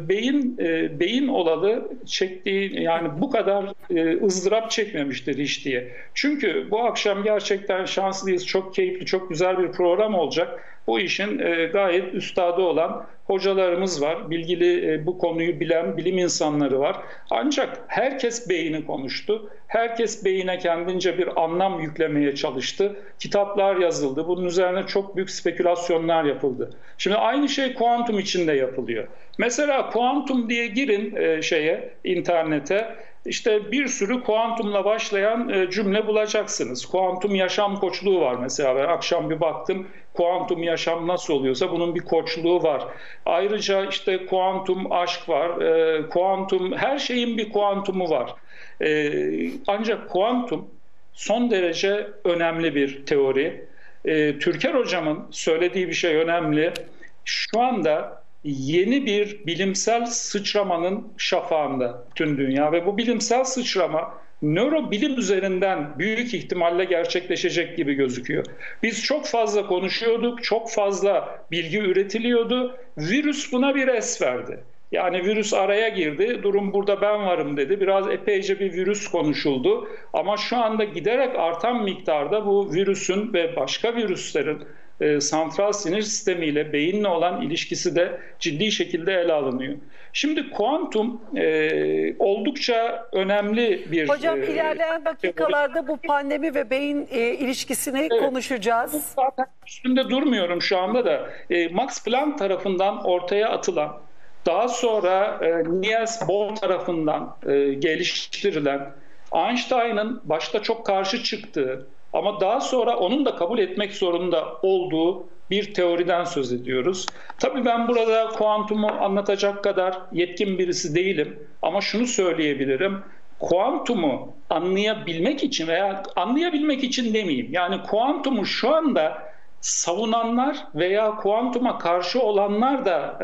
S3: Beyin olalı çektiği, yani bu kadar ızdırap çekmemiştir hiç diye. Çünkü bu akşam gerçekten şanslıyız. Çok keyifli, çok güzel bir program olacak. Bu işin gayet üstadı olan hocalarımız var. Bilgili, bu konuyu bilen bilim insanları var. Ancak herkes beyni konuştu. Herkes beyine kendince bir anlam yüklemeye çalıştı. Kitaplar yazıldı. Bunun üzerine çok büyük spekülasyonlar yapıldı. Şimdi aynı şey kuantum için de yapılıyor. Mesela kuantum diye girin internete. İşte bir sürü kuantumla başlayan cümle bulacaksınız. Kuantum yaşam koçluğu var mesela. Ben akşam bir baktım, kuantum yaşam nasıl oluyorsa bunun bir koçluğu var. Ayrıca işte kuantum aşk var. Kuantum, her şeyin bir kuantumu var. Ancak kuantum son derece önemli bir teori. Türker hocamın söylediği bir şey önemli. Şu anda yeni bir bilimsel sıçramanın şafağında tüm dünya ve bu bilimsel sıçrama nörobilim üzerinden büyük ihtimalle gerçekleşecek gibi gözüküyor. Biz çok fazla konuşuyorduk, çok fazla bilgi üretiliyordu. Virüs buna bir es verdi. Yani virüs araya girdi, durum burada ben varım dedi. Biraz epeyce bir virüs konuşuldu. Ama şu anda giderek artan miktarda bu virüsün ve başka virüslerin santral sinir sistemiyle, beyinle olan ilişkisi de ciddi şekilde ele alınıyor. Şimdi kuantum oldukça önemli bir...
S1: Hocam ilerleyen dakikalarda bu pandemi ve beyin ilişkisini konuşacağız.
S3: Zaten üstünde durmuyorum şu anda da. Max Planck tarafından ortaya atılan, daha sonra Niels Bohr tarafından geliştirilen, Einstein'ın başta çok karşı çıktığı ama daha sonra onun da kabul etmek zorunda olduğu bir teoriden söz ediyoruz. Tabii ben burada kuantumu anlatacak kadar yetkin birisi değilim ama şunu söyleyebilirim. Kuantumu anlayabilmek için veya anlayabilmek için demeyeyim. Yani kuantumu şu anda savunanlar veya kuantuma karşı olanlar da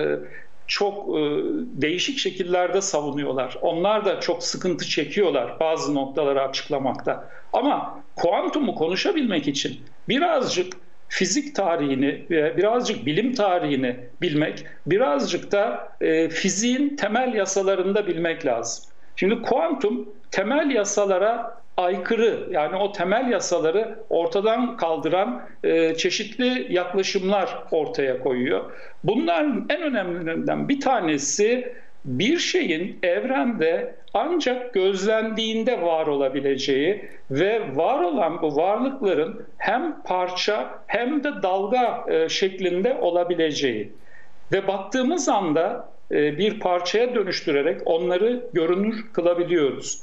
S3: çok değişik şekillerde savunuyorlar. Onlar da çok sıkıntı çekiyorlar bazı noktaları açıklamakta. Ama kuantumu konuşabilmek için birazcık fizik tarihini ve birazcık bilim tarihini bilmek, birazcık da fiziğin temel yasalarını da bilmek lazım. Şimdi kuantum temel yasalara aykırı, yani o temel yasaları ortadan kaldıran çeşitli yaklaşımlar ortaya koyuyor. Bunların en önemlilerinden bir tanesi bir şeyin evrende ancak gözlendiğinde var olabileceği ve var olan bu varlıkların hem parça hem de dalga şeklinde olabileceği. Ve baktığımız anda bir parçaya dönüştürerek onları görünür kılabiliyoruz.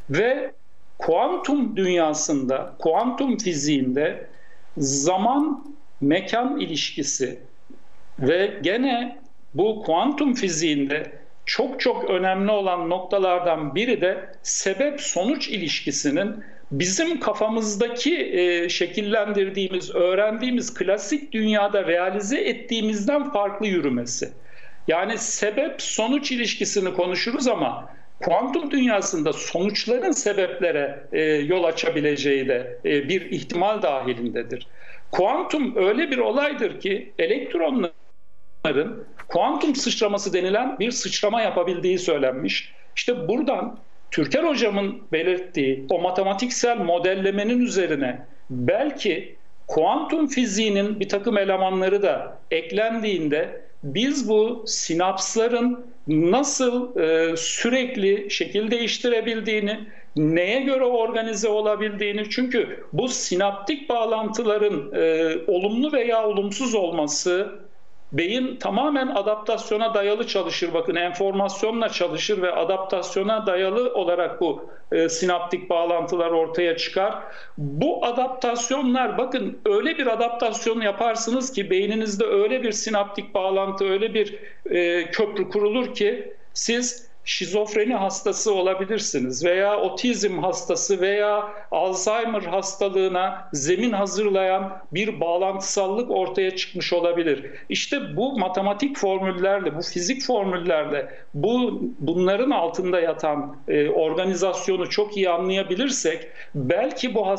S3: Ve kuantum dünyasında, kuantum fiziğinde zaman mekan ilişkisi ve gene bu kuantum fiziğinde çok çok önemli olan noktalardan biri de sebep-sonuç ilişkisinin bizim kafamızdaki şekillendirdiğimiz, öğrendiğimiz klasik dünyada realize ettiğimizden farklı yürümesi. Yani sebep-sonuç ilişkisini konuşuruz ama kuantum dünyasında sonuçların sebeplere yol açabileceği de bir ihtimal dahilindedir. Kuantum öyle bir olaydır ki elektronların kuantum sıçraması denilen bir sıçrama yapabildiği söylenmiş. İşte buradan Türker hocamın belirttiği o matematiksel modellemenin üzerine belki kuantum fiziğinin bir takım elemanları da eklendiğinde biz bu sinapsların nasıl sürekli şekil değiştirebildiğini, neye göre organize olabildiğini, çünkü bu sinaptik bağlantıların olumlu veya olumsuz olması, beyin tamamen adaptasyona dayalı çalışır. Bakın, enformasyonla çalışır ve adaptasyona dayalı olarak bu sinaptik bağlantılar ortaya çıkar. Bu adaptasyonlar, bakın, öyle bir adaptasyon yaparsınız ki beyninizde öyle bir sinaptik bağlantı, öyle bir köprü kurulur ki siz şizofreni hastası olabilirsiniz veya otizm hastası veya Alzheimer hastalığına zemin hazırlayan bir bağlantısallık ortaya çıkmış olabilir. İşte bu matematik formüllerle, bu fizik formüllerle bunların altında yatan organizasyonu çok iyi anlayabilirsek belki bu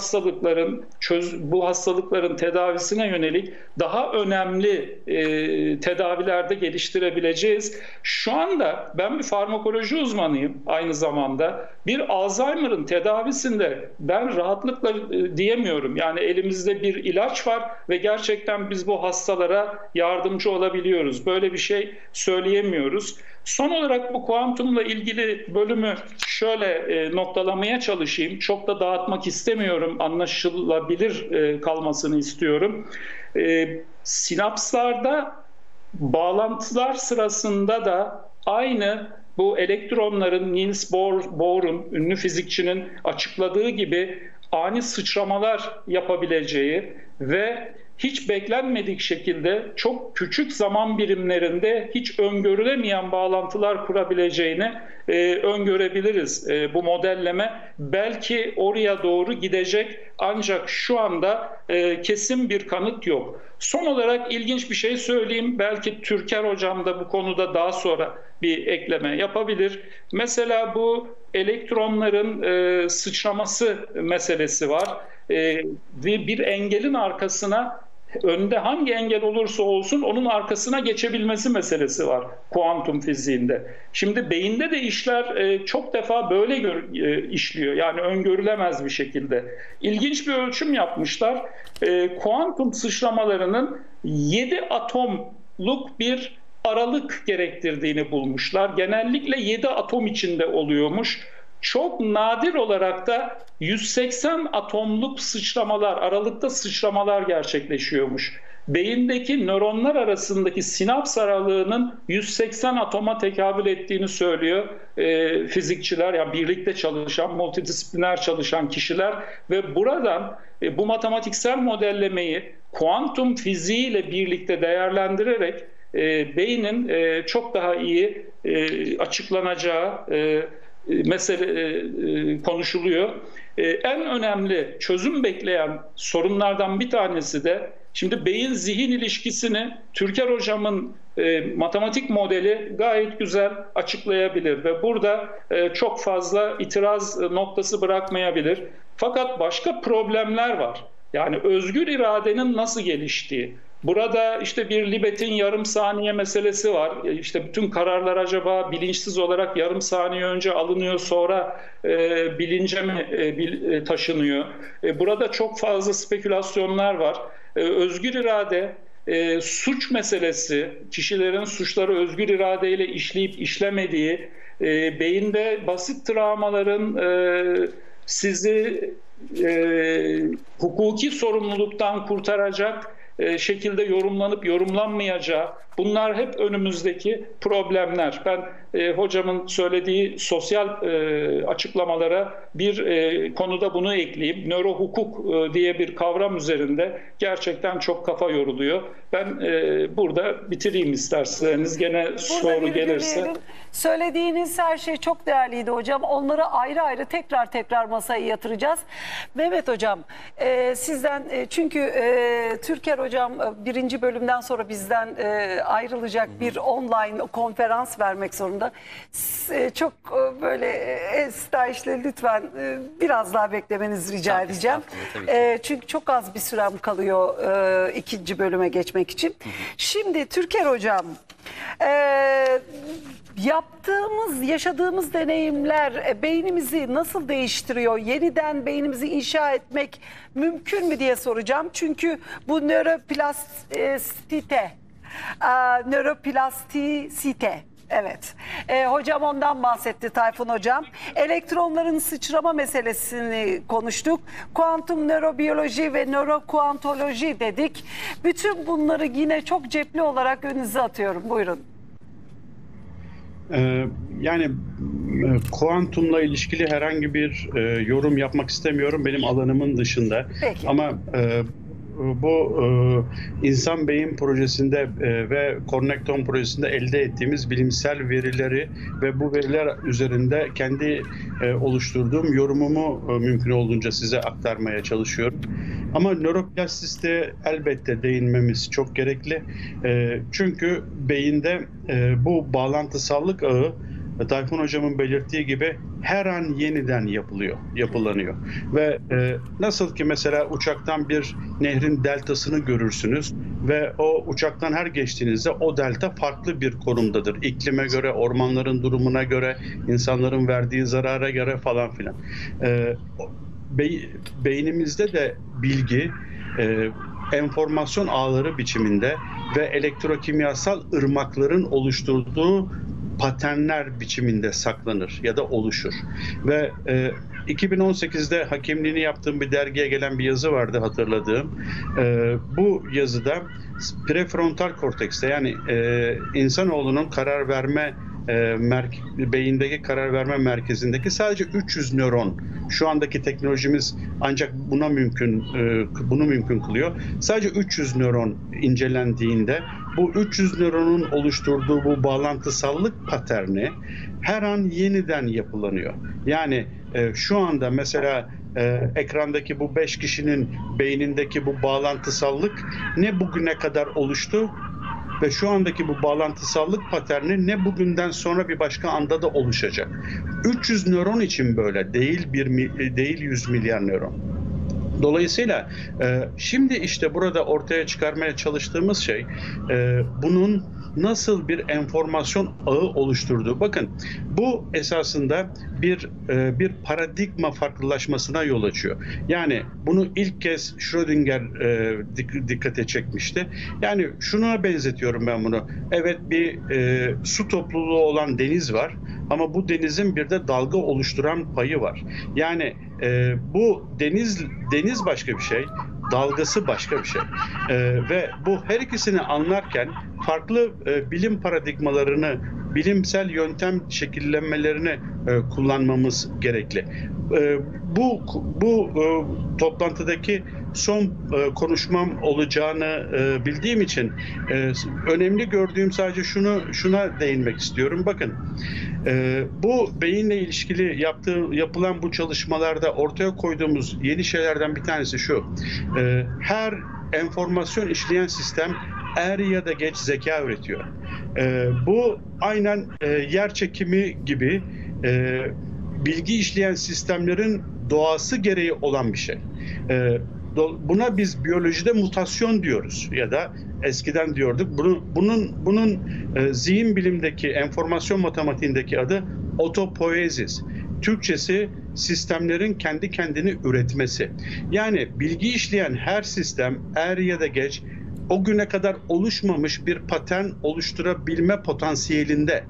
S3: hastalıkların tedavisine yönelik daha önemli tedavilerde geliştirebileceğiz. Şu anda ben bir farmakoloji uzmanıyım aynı zamanda. Bir Alzheimer'ın tedavisinde ben rahatlıkla diyemiyorum. Yani elimizde bir ilaç var ve gerçekten biz bu hastalara yardımcı olabiliyoruz. Böyle bir şey söyleyemiyoruz. Son olarak bu kuantumla ilgili bölümü şöyle noktalamaya çalışayım. Çok da dağıtmak istemiyorum. Anlaşılabilir kalmasını istiyorum. Sinapslarda bağlantılar sırasında da aynı bu elektronların Niels Bohr'un, ünlü fizikçinin açıkladığı gibi ani sıçramalar yapabileceği ve hiç beklenmedik şekilde çok küçük zaman birimlerinde hiç öngörülemeyen bağlantılar kurabileceğini öngörebiliriz. Bu modelleme belki oraya doğru gidecek, ancak şu anda kesin bir kanıt yok. Son olarak ilginç bir şey söyleyeyim. Belki Türker Hocam da bu konuda daha sonra bir ekleme yapabilir. Mesela bu elektronların sıçraması meselesi var. Ve bir engelin arkasına, önde hangi engel olursa olsun onun arkasına geçebilmesi meselesi var kuantum fiziğinde. Şimdi beyinde de işler çok defa böyle işliyor. Yani öngörülemez bir şekilde. İlginç bir ölçüm yapmışlar. Kuantum sıçramalarının 7 atomluk bir aralık gerektirdiğini bulmuşlar. Genellikle 7 atom içinde oluyormuş. Çok nadir olarak da 180 atomluk sıçramalar, aralıkta sıçramalar gerçekleşiyormuş. Beyindeki nöronlar arasındaki sinaps aralığının 180 atoma tekabül ettiğini söylüyor fizikçiler, yani birlikte çalışan, multidisipliner çalışan kişiler ve buradan bu matematiksel modellemeyi kuantum fiziğiyle birlikte değerlendirerek beynin çok daha iyi açıklanacağı mesele konuşuluyor. En önemli çözüm bekleyen sorunlardan bir tanesi de, şimdi beyin zihin ilişkisini Türker Hocam'ın matematik modeli gayet güzel açıklayabilir ve burada çok fazla itiraz noktası bırakmayabilir. Fakat başka problemler var. Yani özgür iradenin nasıl geliştiği. Burada işte bir Libet'in yarım saniye meselesi var. İşte bütün kararlar acaba bilinçsiz olarak yarım saniye önce alınıyor, sonra bilince mi taşınıyor? Burada çok fazla spekülasyonlar var. Özgür irade, suç meselesi, kişilerin suçları özgür iradeyle işleyip işlemediği, beyinde basit travmaların sizi hukuki sorumluluktan kurtaracak şekilde yorumlanıp yorumlanmayacağı, bunlar hep önümüzdeki problemler. Ben hocamın söylediği sosyal açıklamalara bir konuda bunu ekleyeyim. Nörohukuk diye bir kavram üzerinde gerçekten çok kafa yoruluyor. Ben burada bitireyim isterseniz. Gene soru gelirse.
S1: Söylediğiniz her şey çok değerliydi hocam. Onları ayrı ayrı tekrar masaya yatıracağız. Mehmet hocam, sizden çünkü Türker hocam birinci bölümden sonra bizden ayrılacak, bir online konferans vermek zorunda. Çok böyle estağfurullah, lütfen biraz daha beklemenizi rica edeceğim. Çünkü çok az bir sürem kalıyor ikinci bölüme geçmek için. Şimdi Türker hocam, yaşadığımız deneyimler beynimizi nasıl değiştiriyor? Yeniden beynimizi inşa etmek mümkün mü diye soracağım. Çünkü bu nöroplastisite. Evet. Hocam ondan bahsetti, Tayfun hocam. Elektronların sıçrama meselesini konuştuk. Kuantum nörobiyoloji ve nörokuantoloji dedik. Bütün bunları yine çok cepli olarak önünüze atıyorum. Buyurun.
S4: Yani kuantumla ilişkili herhangi bir yorum yapmak istemiyorum, benim alanımın dışında.
S1: Peki.
S4: Ama bu insan beyin projesinde ve Connectome projesinde elde ettiğimiz bilimsel verileri ve bu veriler üzerinde kendi oluşturduğum yorumumu mümkün olduğunca size aktarmaya çalışıyorum. Ama nöroplastisite elbette değinmemiz çok gerekli. Çünkü beyinde bu bağlantısallık ağı, Tayfun hocamın belirttiği gibi her an yeniden yapılanıyor. Ve nasıl ki mesela uçaktan bir nehrin deltasını görürsünüz ve o uçaktan her geçtiğinizde o delta farklı bir konumdadır. İklime göre, ormanların durumuna göre, insanların verdiği zarara göre falan filan. Beynimizde de bilgi, enformasyon ağları biçiminde ve elektrokimyasal ırmakların oluşturduğu paternler biçiminde saklanır ya da oluşur. Ve 2018'de hakemliğini yaptığım bir dergiye gelen bir yazı vardı, hatırladığım. Bu yazıda prefrontal kortekste, yani insanoğlunun karar verme beyindeki karar verme merkezindeki sadece 300 nöron, şu andaki teknolojimiz ancak bunu mümkün kılıyor. Sadece 300 nöron incelendiğinde bu 300 nöronun oluşturduğu bu bağlantısallık paterni her an yeniden yapılanıyor. Yani şu anda mesela ekrandaki bu 5 kişinin beynindeki bu bağlantısallık ne bugüne kadar oluştu ve şu andaki bu bağlantısallık paterni ne bugünden sonra bir başka anda da oluşacak. 300 nöron için böyle değil 100 milyar nöron. Dolayısıyla şimdi işte burada ortaya çıkarmaya çalıştığımız şey bunun nasıl bir enformasyon ağı oluşturduğu. Bakın bu esasında bir paradigma farklılaşmasına yol açıyor. Yani bunu ilk kez Schrödinger dikkate çekmişti. Yani şuna benzetiyorum ben bunu. Evet, bir su topluluğu olan deniz var ama bu denizin bir de dalga oluşturan payı var. Yani bu deniz başka bir şey, dalgası başka bir şey. Ve bu her ikisini anlarken farklı bilim paradigmalarını, bilimsel yöntem şekillenmelerini kullanmamız gerekli. Bu toplantıdaki son konuşmam olacağını bildiğim için önemli gördüğüm sadece şuna değinmek istiyorum. Bakın, bu beyinle ilişkili yapılan bu çalışmalarda ortaya koyduğumuz yeni şeylerden bir tanesi şu: her enformasyon işleyen sistem er ya da geç zeka üretiyor. Bu aynen yer çekimi gibi bilgi işleyen sistemlerin doğası gereği olan bir şey. Buna biz biyolojide mutasyon diyoruz ya da eskiden diyorduk. Bunun zihin bilimdeki, enformasyon matematiğindeki adı otopoiesis. Türkçesi sistemlerin kendi kendini üretmesi. Yani bilgi işleyen her sistem er ya da geç o güne kadar oluşmamış bir patern oluşturabilme potansiyelinde.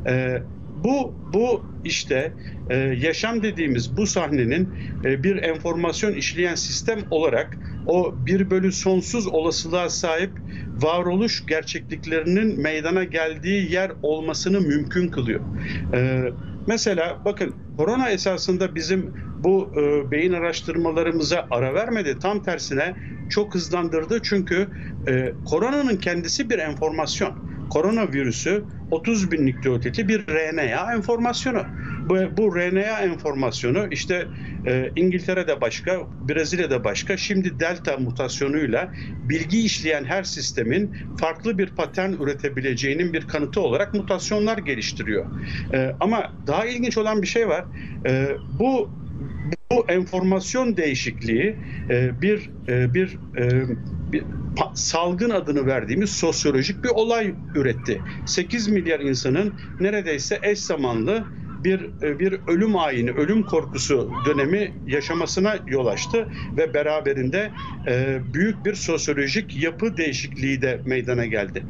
S4: Bu işte yaşam dediğimiz bu sahnenin bir enformasyon işleyen sistem olarak o 1/sonsuz olasılığa sahip varoluş gerçekliklerinin meydana geldiği yer olmasını mümkün kılıyor. Mesela bakın, korona esasında bizim bu beyin araştırmalarımıza ara vermedi. Tam tersine çok hızlandırdı, çünkü koronanın kendisi bir enformasyon. Koronavirüsü 30 bin nükleotitli bir RNA enformasyonu. Bu RNA enformasyonu işte İngiltere'de başka, Brezilya'da başka, şimdi delta mutasyonuyla bilgi işleyen her sistemin farklı bir patern üretebileceğinin bir kanıtı olarak mutasyonlar geliştiriyor. Ama daha ilginç olan bir şey var. Bu enformasyon değişikliği bir salgın adını verdiğimiz sosyolojik bir olay üretti. 8 milyar insanın neredeyse eş zamanlı bir ölüm ayini, ölüm korkusu dönemi yaşamasına yol açtı ve beraberinde büyük bir sosyolojik yapı değişikliği de meydana geldi.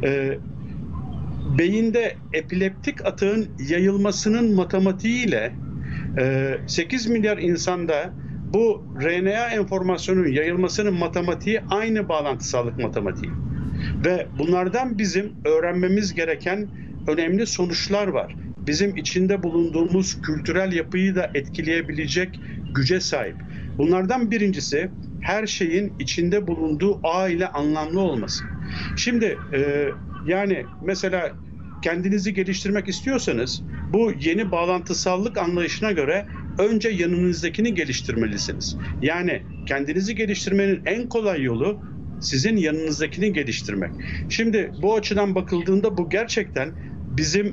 S4: Beyinde epileptik atağın yayılmasının matematiğiyle 8 milyar insanda bu RNA enformasyonun yayılmasının matematiği aynı bağlantısallık matematiği. Ve bunlardan bizim öğrenmemiz gereken önemli sonuçlar var. Bizim içinde bulunduğumuz kültürel yapıyı da etkileyebilecek güce sahip. Bunlardan birincisi, her şeyin içinde bulunduğu ağ ile anlamlı olması. Şimdi yani mesela kendinizi geliştirmek istiyorsanız bu yeni bağlantısallık anlayışına göre önce yanınızdakini geliştirmelisiniz. Yani kendinizi geliştirmenin en kolay yolu sizin yanınızdakini geliştirmek. Şimdi bu açıdan bakıldığında bu gerçekten bizim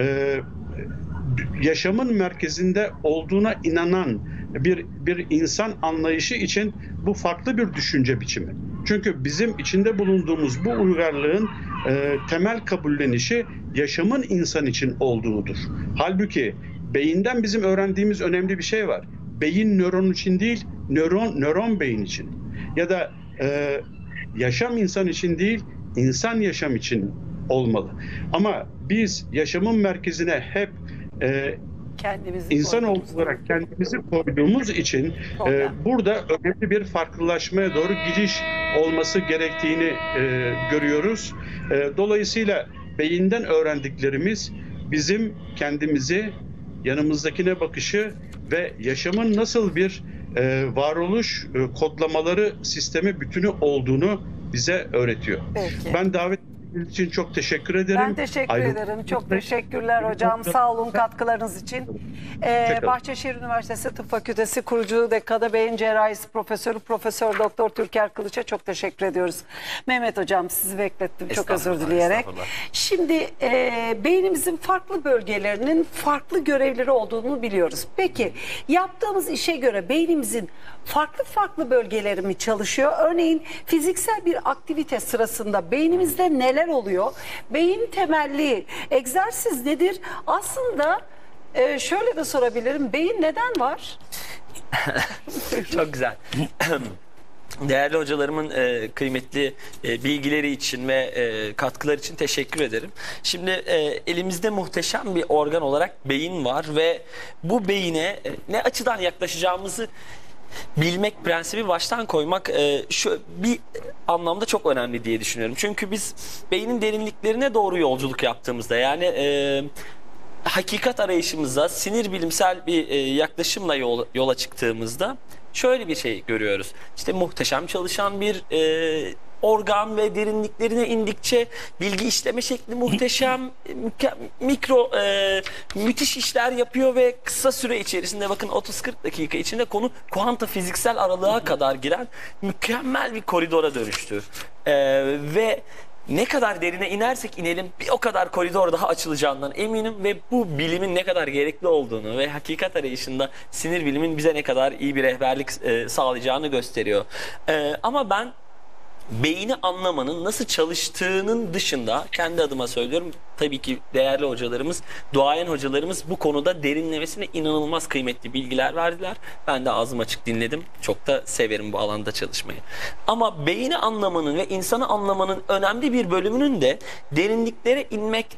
S4: yaşamın merkezinde olduğuna inanan bir insan anlayışı için bu farklı bir düşünce biçimi. Çünkü bizim içinde bulunduğumuz bu uygarlığın temel kabullenişi yaşamın insan için olduğudur. Halbuki beyinden bizim öğrendiğimiz önemli bir şey var. Beyin nöron için değil, nöron beyin için. Ya da yaşam insan için değil, insan yaşam için olmalı. Ama biz yaşamın merkezine hep insan olarak kendimizi koyduğumuz için burada önemli bir farklılaşmaya doğru gidiş olması gerektiğini görüyoruz. Dolayısıyla beyinden öğrendiklerimiz bizim kendimizi, yanımızdakine bakışı ve yaşamın nasıl bir varoluş kodlamaları sistemi bütünü olduğunu bize öğretiyor.
S1: Peki.
S4: Ben davet ettiğiniz için çok teşekkür ederim.
S1: Ben teşekkür ederim. Çok teşekkürler hocam. Sağ olun katkılarınız için. Bahçeşehir Üniversitesi Tıp Fakültesi kurucu dekanı, beyin cerrahisi profesörü Profesör Doktor Türker Kılıç'a çok teşekkür ediyoruz. Mehmet hocam, sizi beklettim. Çok özür dileyerek. Şimdi beynimizin farklı bölgelerinin farklı görevleri olduğunu biliyoruz. Peki yaptığımız işe göre beynimizin farklı bölgeleri mi çalışıyor? Örneğin fiziksel bir aktivite sırasında beynimizde neler oluyor? Beyin temelli egzersiz nedir? Aslında şöyle de sorabilirim. Beyin neden var?
S5: Çok güzel. Değerli hocalarımın kıymetli bilgileri için ve katkılar için teşekkür ederim. Şimdi elimizde muhteşem bir organ olarak beyin var ve bu beyine ne açıdan yaklaşacağımızı bilmek, prensibi baştan koymak şu bir anlamda çok önemli diye düşünüyorum. Çünkü biz beynin derinliklerine doğru yolculuk yaptığımızda, yani hakikat arayışımıza sinir bilimsel bir yaklaşımla yola çıktığımızda şöyle bir şey görüyoruz. İşte muhteşem çalışan bir organ ve derinliklerine indikçe bilgi işleme şekli muhteşem, müthiş işler yapıyor ve kısa süre içerisinde, bakın 30-40 dakika içinde konu kuanta fiziksel aralığa kadar giren mükemmel bir koridora dönüştü. Ve ne kadar derine inersek inelim bir o kadar koridor daha açılacağından eminim ve bu bilimin ne kadar gerekli olduğunu ve hakikat arayışında sinir bilimin bize ne kadar iyi bir rehberlik sağlayacağını gösteriyor. Ama ben beyni anlamanın nasıl çalıştığının dışında, kendi adıma söylüyorum, tabii ki değerli hocalarımız, duayen hocalarımız bu konuda derinlemesine inanılmaz kıymetli bilgiler verdiler. Ben de ağzım açık dinledim. Çok da severim bu alanda çalışmayı. Ama beyni anlamanın ve insanı anlamanın önemli bir bölümünün de derinliklere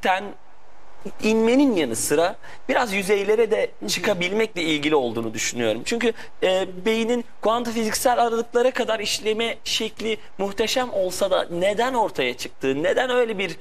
S5: inmenin yanı sıra biraz yüzeylere de çıkabilmekle ilgili olduğunu düşünüyorum. Çünkü beynin kuantum fiziksel aralıklara kadar işleme şekli muhteşem olsa da neden ortaya çıktığı, neden öyle bir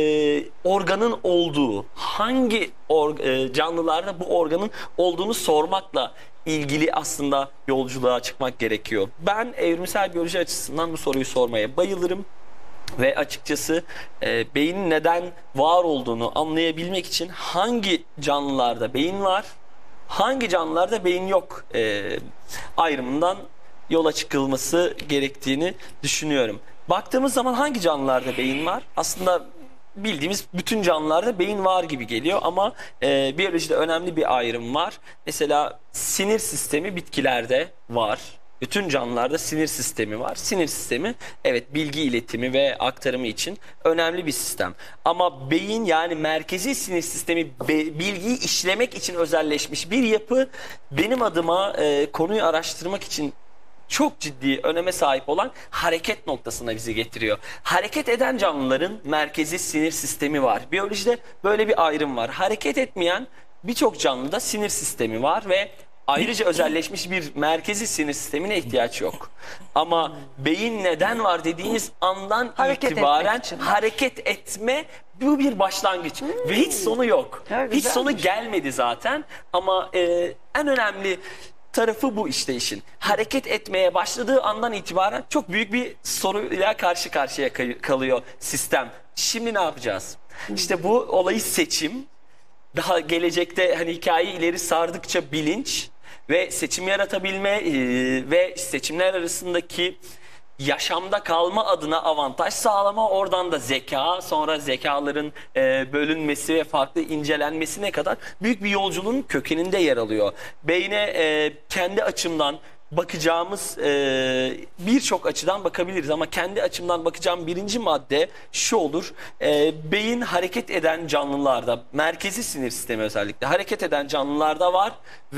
S5: organın olduğu, hangi canlılarda bu organın olduğunu sormakla ilgili aslında yolculuğa çıkmak gerekiyor. Ben evrimsel biyoloji açısından bu soruyu sormaya bayılırım. Ve açıkçası beynin neden var olduğunu anlayabilmek için hangi canlılarda beyin var, hangi canlılarda beyin yok ayrımından yola çıkılması gerektiğini düşünüyorum. Baktığımız zaman hangi canlılarda beyin var? Aslında bildiğimiz bütün canlılarda beyin var gibi geliyor ama biyolojide önemli bir ayrım var. Mesela sinir sistemi bitkilerde var. Bütün canlılarda sinir sistemi var. Sinir sistemi, evet, bilgi iletimi ve aktarımı için önemli bir sistem. Ama beyin, yani merkezi sinir sistemi, bilgiyi işlemek için özelleşmiş bir yapı, benim adıma konuyu araştırmak için çok ciddi öneme sahip olan hareket noktasına bizi getiriyor. Hareket eden canlıların merkezi sinir sistemi var. Biyolojide böyle bir ayrım var. Hareket etmeyen birçok canlıda sinir sistemi var ve ayrıca özelleşmiş bir merkezi sinir sistemine ihtiyaç yok. Ama beyin neden var dediğiniz andan itibaren hareket etme, bu bir başlangıç. Ve hiç sonu yok.
S1: Ya,
S5: hiç sonu gelmedi zaten. Ama en önemli tarafı bu işte işin. Hareket etmeye başladığı andan itibaren çok büyük bir soruyla karşı karşıya kalıyor sistem. Şimdi ne yapacağız? İşte bu olayı seçim, daha gelecekte hani hikayeyi ileri sardıkça bilinç ve seçim yaratabilme ve seçimler arasındaki yaşamda kalma adına avantaj sağlama, oradan da zeka, sonra zekaların bölünmesi ve farklı incelenmesine kadar büyük bir yolculuğun kökeninde yer alıyor. Beyne kendi açımdan bakacağımız birçok açıdan bakabiliriz ama kendi açımdan bakacağım birinci madde şu olur: beyin hareket eden canlılarda, merkezi sinir sistemi özellikle hareket eden canlılarda var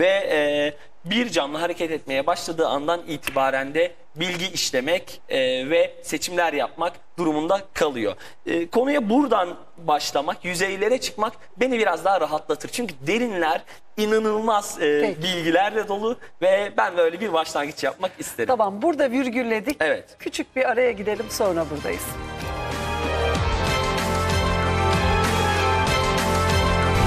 S5: ve bir canlı hareket etmeye başladığı andan itibaren de bilgi işlemek ve seçimler yapmak durumunda kalıyor. Konuya buradan başlamak, yüzeylere çıkmak beni biraz daha rahatlatır. Çünkü derinler inanılmaz bilgilerle dolu ve ben böyle bir başlangıç yapmak isterim.
S1: Tamam, burada virgülledik.
S5: Evet.
S1: Küçük bir araya gidelim, sonra buradayız.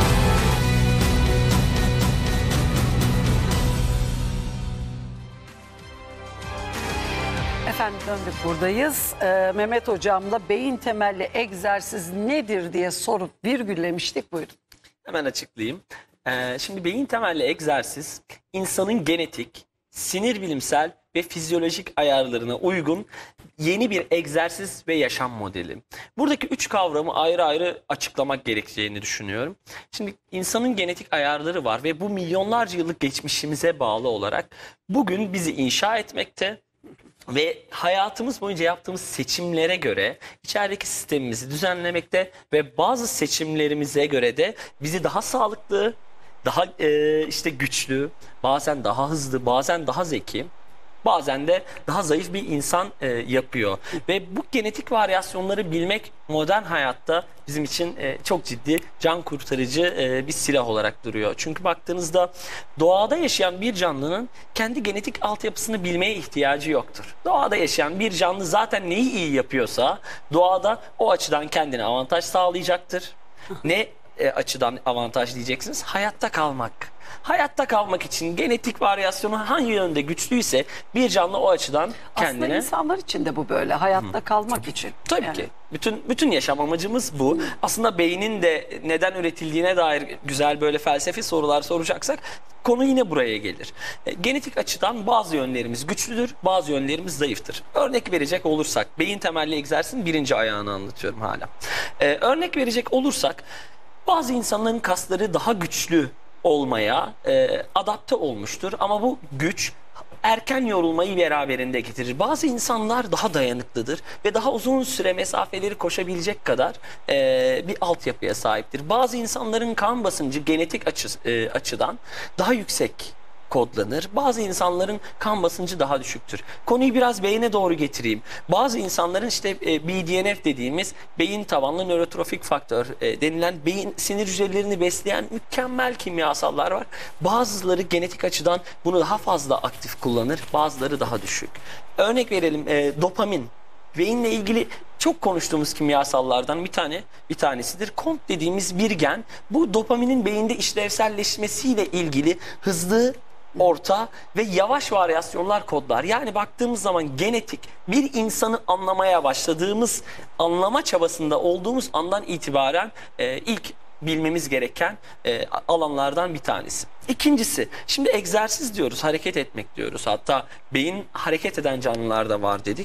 S1: efendim döndük buradayız. Mehmet hocamla beyin temelli egzersiz nedir diye sorup virgüllemiştik. Buyurun.
S5: Hemen açıklayayım. Şimdi beyin temelli egzersiz insanın genetik, sinir bilimsel ve fizyolojik ayarlarına uygun yeni bir egzersiz ve yaşam modeli. Buradaki 3 kavramı ayrı ayrı açıklamak gerekeceğini düşünüyorum. Şimdi insanın genetik ayarları var ve bu milyonlarca yıllık geçmişimize bağlı olarak bugün bizi inşa etmekte. Ve hayatımız boyunca yaptığımız seçimlere göre içerideki sistemimizi düzenlemekte ve bazı seçimlerimize göre de bizi daha sağlıklı, daha işte güçlü, bazen daha hızlı, bazen daha zeki, bazen de daha zayıf bir insan yapıyor. Ve bu genetik varyasyonları bilmek modern hayatta bizim için çok ciddi can kurtarıcı bir silah olarak duruyor. Çünkü baktığınızda doğada yaşayan bir canlının kendi genetik altyapısını bilmeye ihtiyacı yoktur. Doğada yaşayan bir canlı zaten neyi iyi yapıyorsa doğada o açıdan kendine avantaj sağlayacaktır. Ne açıdan avantaj diyeceksiniz? Hayatta kalmak. Hayatta kalmak için genetik varyasyonu hangi yönde güçlüyse bir canlı o açıdan kendine...
S1: Aslında insanlar için de bu böyle. Hayatta kalmak için.
S5: Tabii
S1: yani.
S5: ki. Bütün yaşam amacımız bu. Aslında beynin de neden üretildiğine dair güzel böyle felsefi sorular soracaksak konu yine buraya gelir. Genetik açıdan bazı yönlerimiz güçlüdür, bazı yönlerimiz zayıftır. Örnek verecek olursak, beyin temelli egzersizin birinci ayağını anlatıyorum hala. Örnek verecek olursak, bazı insanların kasları daha güçlü olmaya adapte olmuştur ama bu güç erken yorulmayı beraberinde getirir. Bazı insanlar daha dayanıklıdır ve daha uzun süre mesafeleri koşabilecek kadar bir altyapıya sahiptir. Bazı insanların kan basıncı genetik açıdan daha yüksek kodlanır. Bazı insanların kan basıncı daha düşüktür. Konuyu biraz beyine doğru getireyim. Bazı insanların işte BDNF dediğimiz beyin tabanlı nörotrofik faktör denilen beyin sinir hücrelerini besleyen mükemmel kimyasallar var. Bazıları genetik açıdan bunu daha fazla aktif kullanır. Bazıları daha düşük. Örnek verelim, dopamin. Beyinle ilgili çok konuştuğumuz kimyasallardan bir tanesidir. KOMT dediğimiz bir gen, bu dopaminin beyinde işlevselleşmesiyle ilgili hızlı, orta ve yavaş varyasyonlar kodlar. Yani baktığımız zaman genetik bir insanı anlamaya başladığımız, anlama çabasında olduğumuz andan itibaren ilk bilmemiz gereken alanlardan bir tanesi. İkincisi, şimdi egzersiz diyoruz, hareket etmek diyoruz. Hatta beyin hareket eden canlılar da var dedik.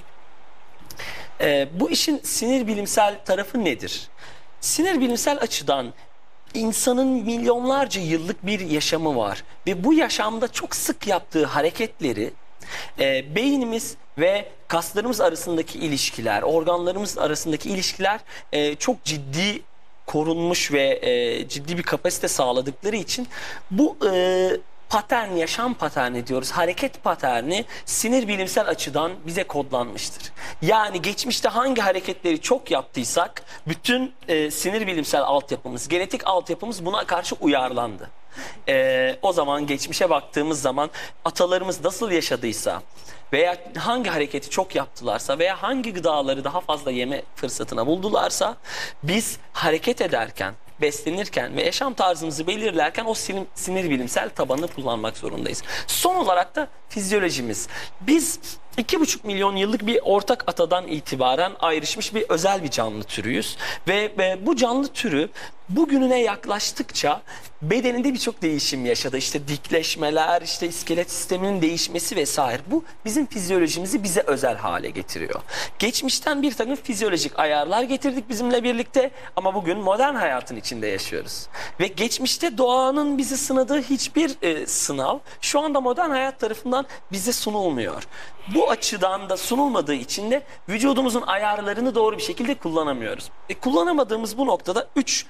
S5: Bu işin sinir bilimsel tarafı nedir? Sinir bilimsel açıdan İnsanın milyonlarca yıllık bir yaşamı var ve bu yaşamda çok sık yaptığı hareketleri beynimiz ve kaslarımız arasındaki ilişkiler, organlarımız arasındaki ilişkiler çok ciddi korunmuş ve ciddi bir kapasite sağladıkları için bu patern, yaşam paterni diyoruz. Hareket paterni sinir bilimsel açıdan bize kodlanmıştır. Yani geçmişte hangi hareketleri çok yaptıysak bütün sinir bilimsel altyapımız, genetik altyapımız buna karşı uyarlandı. O zaman geçmişe baktığımız zaman atalarımız nasıl yaşadıysa veya hangi hareketi çok yaptılarsa veya hangi gıdaları daha fazla yeme fırsatına buldularsa biz hareket ederken, beslenirken ve yaşam tarzımızı belirlerken o sinir bilimsel tabanını kullanmak zorundayız. Son olarak da fizyolojimiz. Biz 2,5 milyon yıllık bir ortak atadan itibaren ayrışmış bir özel bir canlı türüyüz. Ve bu canlı türü bugününe yaklaştıkça bedeninde birçok değişim yaşadı. İşte dikleşmeler, işte iskelet sisteminin değişmesi vesaire. Bu bizim fizyolojimizi bize özel hale getiriyor. Geçmişten bir takım fizyolojik ayarlar getirdik bizimle birlikte ama bugün modern hayatın içinde yaşıyoruz. Ve geçmişte doğanın bizi sınadığı hiçbir sınav şu anda modern hayat tarafından bize sunulmuyor. Bu açıdan da sunulmadığı için de vücudumuzun ayarlarını doğru bir şekilde kullanamıyoruz. Kullanamadığımız bu noktada 3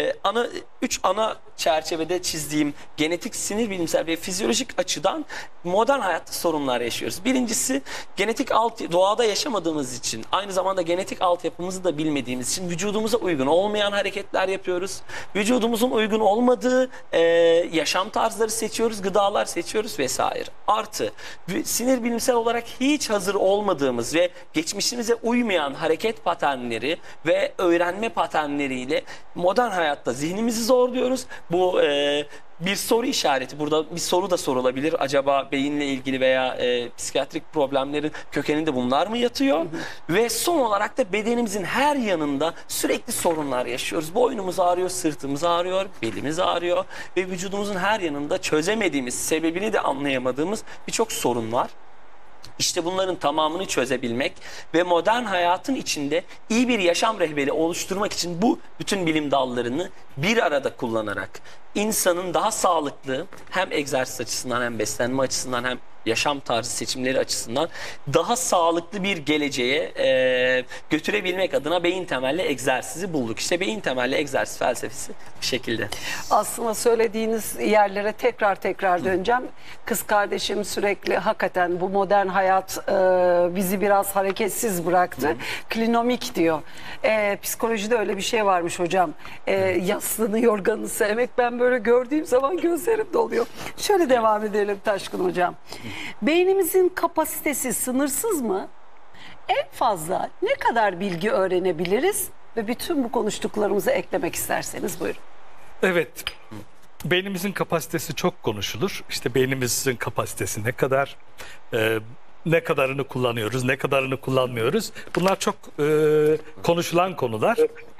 S5: ana çerçevede çizdiğim genetik, sinir bilimsel ve fizyolojik açıdan modern hayatta sorunlar yaşıyoruz. Birincisi, genetik doğada yaşamadığımız için, aynı zamanda genetik altyapımızı da bilmediğimiz için vücudumuza uygun olmayan hareketler yapıyoruz. Vücudumuzun uygun olmadığı yaşam tarzları seçiyoruz, gıdalar seçiyoruz vesaire. Artı sinir bilimsel olarak hiç hazır olmadığımız ve geçmişimize uymayan hareket paternleri ve öğrenme paternleriyle modern hayatta zihnimizi zorluyoruz. Bu bir soru işareti. Burada bir soru da sorulabilir. Acaba beyinle ilgili veya psikiyatrik problemlerin kökeninde bunlar mı yatıyor? Ve son olarak da bedenimizin her yanında sürekli sorunlar yaşıyoruz. Boynumuz ağrıyor, sırtımız ağrıyor, belimiz ağrıyor ve vücudumuzun her yanında çözemediğimiz, sebebini de anlayamadığımız birçok sorun var. İşte bunların tamamını çözebilmek ve modern hayatın içinde iyi bir yaşam rehberi oluşturmak için bu bütün bilim dallarını bir arada kullanarak insanın daha sağlıklı, hem egzersiz açısından hem beslenme açısından hem yaşam tarzı seçimleri açısından daha sağlıklı bir geleceğe götürebilmek adına beyin temelli egzersizi bulduk. İşte beyin temelli egzersiz felsefesi bu şekilde.
S1: Aslında söylediğiniz yerlere tekrar döneceğim. Kız kardeşim sürekli hakikaten bu modern hayat bizi biraz hareketsiz bıraktı. Klinomik diyor. Psikolojide öyle bir şey varmış hocam. Yastığını yorganını sevmek, ben böyle gördüğüm zaman gözlerim doluyor. Şöyle devam edelim Taşkın hocam. Beynimizin kapasitesi sınırsız mı? En fazla ne kadar bilgi öğrenebiliriz? Ve bütün bu konuştuklarımızı eklemek isterseniz buyurun.
S2: Evet. Beynimizin kapasitesi çok konuşulur. İşte beynimizin kapasitesi ne kadar, ne kadarını kullanıyoruz, ne kadarını kullanmıyoruz. Bunlar çok konuşulan konular.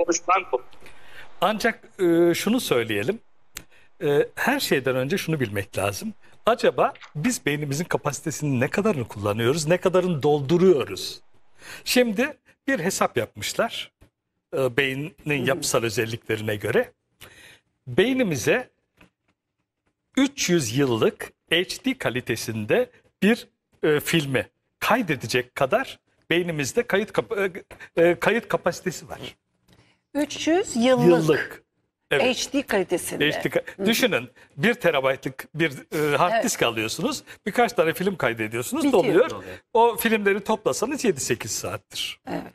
S2: Ancak şunu söyleyelim. Her şeyden önce şunu bilmek lazım. Acaba biz beynimizin kapasitesinin ne kadarını kullanıyoruz, ne kadarını dolduruyoruz? Şimdi bir hesap yapmışlar beynin yapısal özelliklerine göre. Beynimize 300 yıllık HD kalitesinde bir filmi kaydedecek kadar beynimizde kayıt kapasitesi var.
S1: 300 yıllık.
S2: Evet.
S1: HD kalitesinde.
S2: Düşünün, 1 terabaytlık bir hard disk alıyorsunuz. Birkaç tane film kaydediyorsunuz.
S1: Bitiyor.
S2: Doluyor. O filmleri toplasanız 7-8 saattir.
S1: Evet.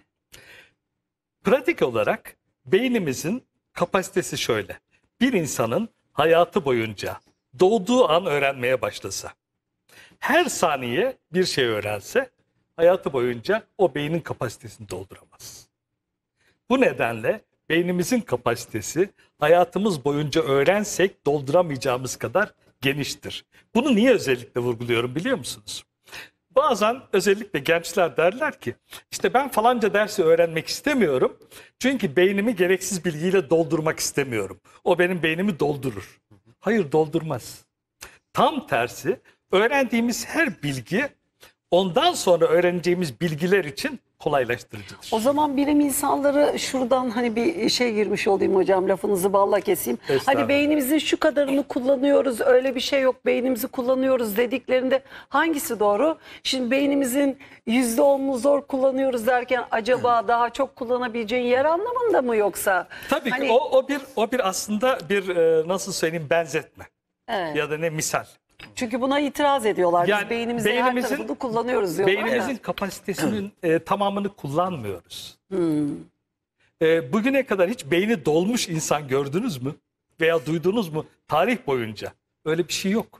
S2: Pratik olarak beynimizin kapasitesi şöyle. Bir insanın hayatı boyunca doğduğu an öğrenmeye başlasa, her saniye bir şey öğrense, hayatı boyunca o beynin kapasitesini dolduramaz. Bu nedenle beynimizin kapasitesi hayatımız boyunca öğrensek dolduramayacağımız kadar geniştir. Bunu niye özellikle vurguluyorum biliyor musunuz? Bazen özellikle gençler derler ki işte ben falanca dersi öğrenmek istemiyorum. Çünkü beynimi gereksiz bilgiyle doldurmak istemiyorum. O benim beynimi doldurur. Hayır, doldurmaz. Tam tersi, öğrendiğimiz her bilgi ondan sonra öğreneceğimiz bilgiler için kolaylaştırıcıdır.
S1: O zaman bilim insanları şuradan hani bir şey girmiş olayım hocam, lafınızı balla keseyim. Hani beynimizin şu kadarını kullanıyoruz, öyle bir şey yok, beynimizi kullanıyoruz dediklerinde hangisi doğru? Şimdi beynimizin %10'unu zor kullanıyoruz derken acaba daha çok kullanabileceğin yer anlamında mı yoksa?
S2: Tabii
S1: hani...
S2: ki o bir aslında bir nasıl söyleyeyim benzetme.
S1: Evet.
S2: Ya da ne misal.
S1: Çünkü buna itiraz ediyorlar.
S2: Yani
S1: biz beynimizin her tarafını kullanıyoruz diyorlar.
S2: Beynimizin kapasitesinin tamamını kullanmıyoruz. Bugüne kadar hiç beyni dolmuş insan gördünüz mü? Veya duydunuz mu tarih boyunca? Öyle bir şey yok.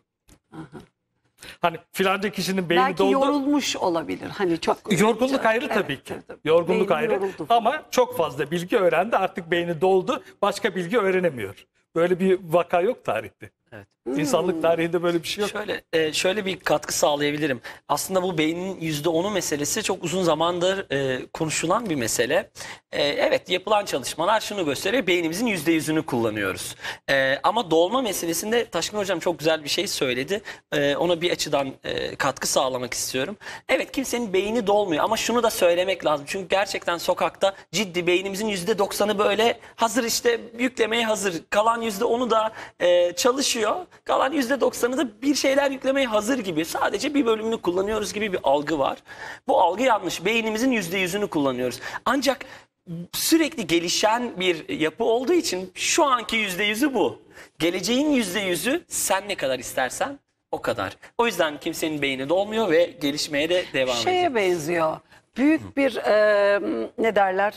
S2: Hani filanca kişinin beyni
S1: belki
S2: doldu.
S1: yorulmuş olabilir. Hani çok
S2: yorgunluk ayrı tabii ki.
S1: Tabii.
S2: Yorgunluk
S1: Beynim
S2: ayrı.
S1: yoruldu.
S2: Ama çok fazla bilgi öğrendi. Artık beyni doldu. Başka bilgi öğrenemiyor. Böyle bir vaka yok tarihte.
S5: Evet.
S2: İnsanlık tarihinde böyle bir şey yok.
S5: Şöyle bir katkı sağlayabilirim. Aslında bu beynin %10'u meselesi çok uzun zamandır konuşulan bir mesele. Evet, yapılan çalışmalar şunu gösteriyor. Beynimizin %100'ünü kullanıyoruz. Ama dolma meselesinde Taşkın Hocam çok güzel bir şey söyledi. Ona bir açıdan katkı sağlamak istiyorum. Evet, kimsenin beyni dolmuyor ama şunu da söylemek lazım. Çünkü gerçekten sokakta ciddi beynimizin %90'ı böyle hazır, işte yüklemeye hazır. Kalan %10'u da çalışıyor. Kalan %90'ı da bir şeyler yüklemeye hazır gibi. Sadece bir bölümünü kullanıyoruz gibi bir algı var. Bu algı yanlış. Beynimizin %100'ünü kullanıyoruz. Ancak sürekli gelişen bir yapı olduğu için şu anki %100'ü bu. Geleceğin %100'ü sen ne kadar istersen o kadar. O yüzden kimsenin beyni dolmuyor ve gelişmeye de devam ediyor.
S1: Şeye benziyor. büyük bir ne derler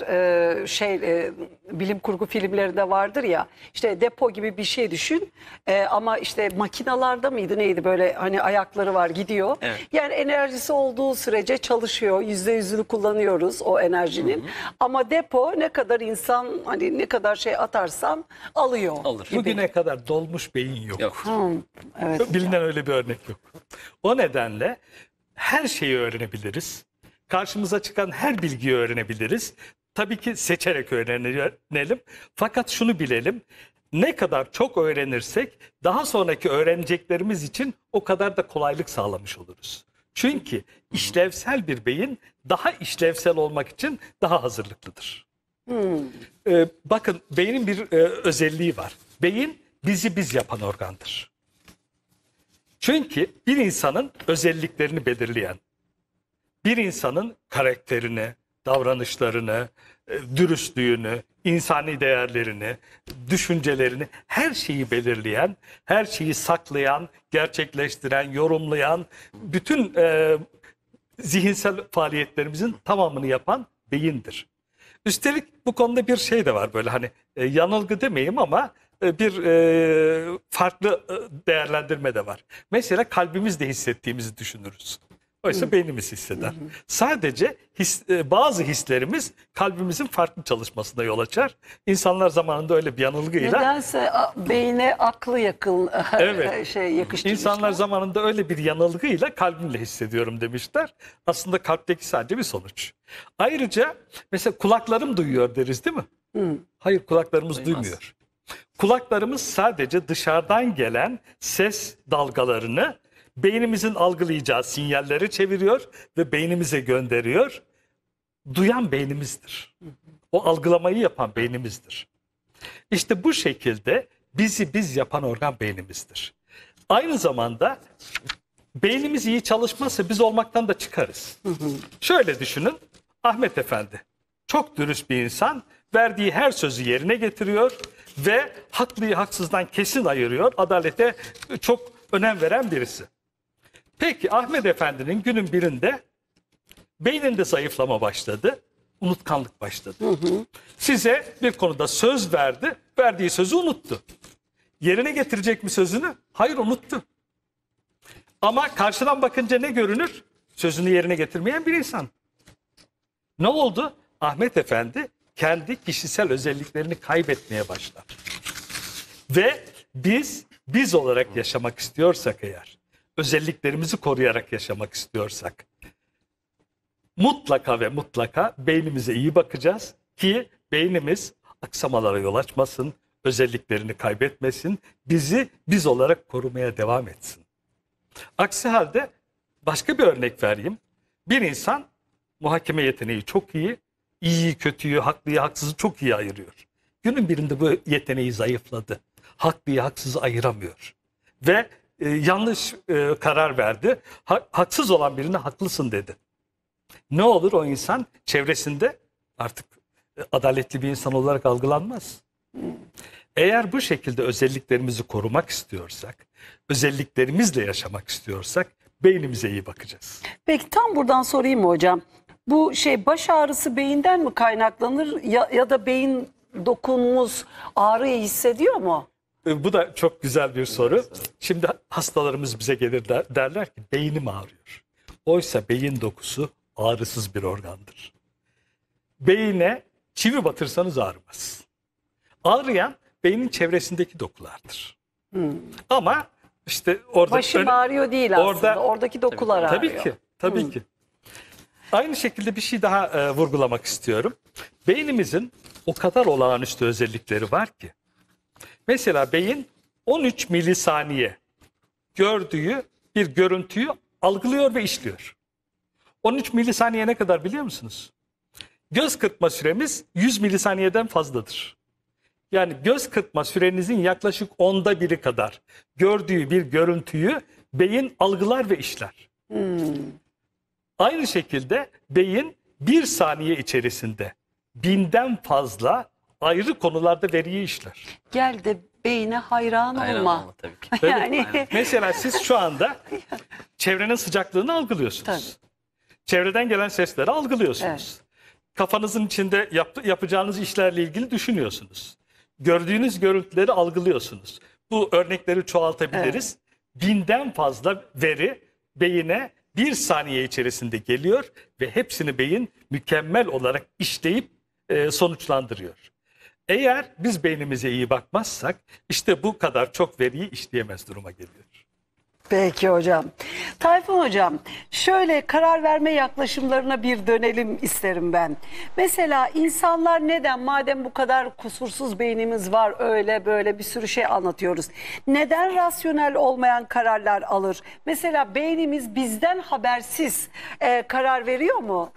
S1: bilim kurgu filmlerinde vardır ya, işte depo gibi bir şey düşün. Ama işte makinalarda mıydı neydi, böyle hani ayakları var, gidiyor.
S5: Evet.
S1: Yani enerjisi olduğu sürece çalışıyor. %100'ünü kullanıyoruz o enerjinin. Ama depo ne kadar insan, hani ne kadar şey atarsan alıyor.
S5: Alır.
S1: gibi.
S2: Bugüne kadar dolmuş beyin yok.
S5: Yok.
S1: Evet.
S2: Bilinen öyle bir örnek yok. O nedenle her şeyi öğrenebiliriz. Karşımıza çıkan her bilgiyi öğrenebiliriz. Tabii ki seçerek öğrenelim. Fakat şunu bilelim. Ne kadar çok öğrenirsek daha sonraki öğreneceklerimiz için o kadar da kolaylık sağlamış oluruz. Çünkü işlevsel bir beyin daha işlevsel olmak için daha hazırlıklıdır. Bakın, beynin bir özelliği var. Beyin bizi biz yapan organdır. Çünkü bir insanın özelliklerini belirleyen, bir insanın karakterini, davranışlarını, dürüstlüğünü, insani değerlerini, düşüncelerini, her şeyi belirleyen, her şeyi saklayan, gerçekleştiren, yorumlayan, bütün zihinsel faaliyetlerimizin tamamını yapan beyindir. Üstelik bu konuda bir şey de var, böyle hani yanılgı demeyeyim ama bir farklı değerlendirme de var. Mesela kalbimizle hissettiğimizi düşünürüz. Oysa beynimiz hisseder. Sadece bazı hislerimiz kalbimizin farklı çalışmasına yol açar. İnsanlar zamanında öyle bir yanılgıyla...
S1: Nedense beyne aklı yakın
S2: Evet.
S1: yakıştırmışlar.
S2: İnsanlar zamanında öyle bir yanılgıyla kalbimle hissediyorum demişler. Aslında kalpteki sadece bir sonuç. Ayrıca mesela kulaklarım duyuyor deriz, değil mi? Hayır, kulaklarımız duymuyor. Kulaklarımız sadece dışarıdan gelen ses dalgalarını beynimizin algılayacağı sinyalleri çeviriyor ve beynimize gönderiyor. Duyan beynimizdir. O algılamayı yapan beynimizdir. İşte bu şekilde bizi biz yapan organ beynimizdir. Aynı zamanda beynimiz iyi çalışmazsa biz olmaktan da çıkarız. Şöyle düşünün, Ahmet Efendi çok dürüst bir insan, verdiği her sözü yerine getiriyor ve haklıyı haksızdan kesin ayırıyor. Adalete çok önem veren birisi. Peki Ahmet Efendi'nin günün birinde beyninde zayıflama başladı, unutkanlık başladı. Size bir konuda söz verdi, verdiği sözü unuttu. Yerine getirecek mi sözünü? Hayır, unuttu. Ama karşıdan bakınca ne görünür? Sözünü yerine getirmeyen bir insan. Ne oldu? Ahmet Efendi kendi kişisel özelliklerini kaybetmeye başlar. Ve biz olarak yaşamak istiyorsak eğer, özelliklerimizi koruyarak yaşamak istiyorsak, mutlaka ve mutlaka beynimize iyi bakacağız ki beynimiz aksamalara yol açmasın, özelliklerini kaybetmesin, bizi biz olarak korumaya devam etsin. Aksi halde başka bir örnek vereyim. Bir insan muhakeme yeteneği çok iyi, iyiyi kötüyü, haklıyı haksızı çok iyi ayırıyor. Günün birinde bu yeteneği zayıfladı. Haklıyı haksızı ayıramıyor. Ve yanlış karar verdi. Haksız olan birine haklısın dedi. Ne olur, o insan çevresinde artık adaletli bir insan olarak algılanmaz. Eğer bu şekilde özelliklerimizi korumak istiyorsak, özelliklerimizle yaşamak istiyorsak beynimize iyi bakacağız.
S1: Peki tam buradan sorayım mı hocam? Bu baş ağrısı beyinden mi kaynaklanır ya da beyin dokunumuz ağrıyı hissediyor mu?
S2: Bu da çok güzel bir soru. Şimdi hastalarımız bize gelir derler ki beynim ağrıyor. Oysa beyin dokusu ağrısız bir organdır. Beyine çivi batırsanız ağrımaz. Ağrıyan beynin çevresindeki dokulardır. Ama işte orada...
S1: Başım ağrıyor değil aslında. Oradaki dokular ağrıyor.
S2: Tabii ki. Tabii ki. Aynı şekilde bir şey daha vurgulamak istiyorum. Beynimizin o kadar olağanüstü özellikleri var ki. Mesela beyin 13 milisaniye gördüğü bir görüntüyü algılıyor ve işliyor. 13 milisaniye ne kadar biliyor musunuz? Göz kırpma süremiz 100 milisaniyeden fazladır. Yani göz kırpma sürenizin yaklaşık 1/10 kadar gördüğü bir görüntüyü beyin algılar ve işler. Aynı şekilde beyin 1 saniye içerisinde 1000'den fazla ayrı konularda veriyi işler.
S1: Gel de beyine hayran olma.
S5: Tabii ki.
S1: Yani
S2: Mesela siz şu anda çevrenin sıcaklığını algılıyorsunuz.
S1: Tabii.
S2: Çevreden gelen sesleri algılıyorsunuz. Kafanızın içinde yapacağınız işlerle ilgili düşünüyorsunuz. Gördüğünüz görüntüleri algılıyorsunuz. Bu örnekleri çoğaltabiliriz. Binden fazla veri beyine bir saniye içerisinde geliyor ve hepsini beyin mükemmel olarak işleyip sonuçlandırıyor. Eğer biz beynimize iyi bakmazsak işte bu kadar çok veriyi işleyemez duruma geliyor.
S1: Peki hocam. Tayfun hocam, şöyle karar verme yaklaşımlarına bir dönelim isterim ben. Mesela insanlar neden, madem bu kadar kusursuz beynimiz var, öyle böyle bir sürü şey anlatıyoruz, neden rasyonel olmayan kararlar alır? Mesela beynimiz bizden habersiz karar veriyor mu?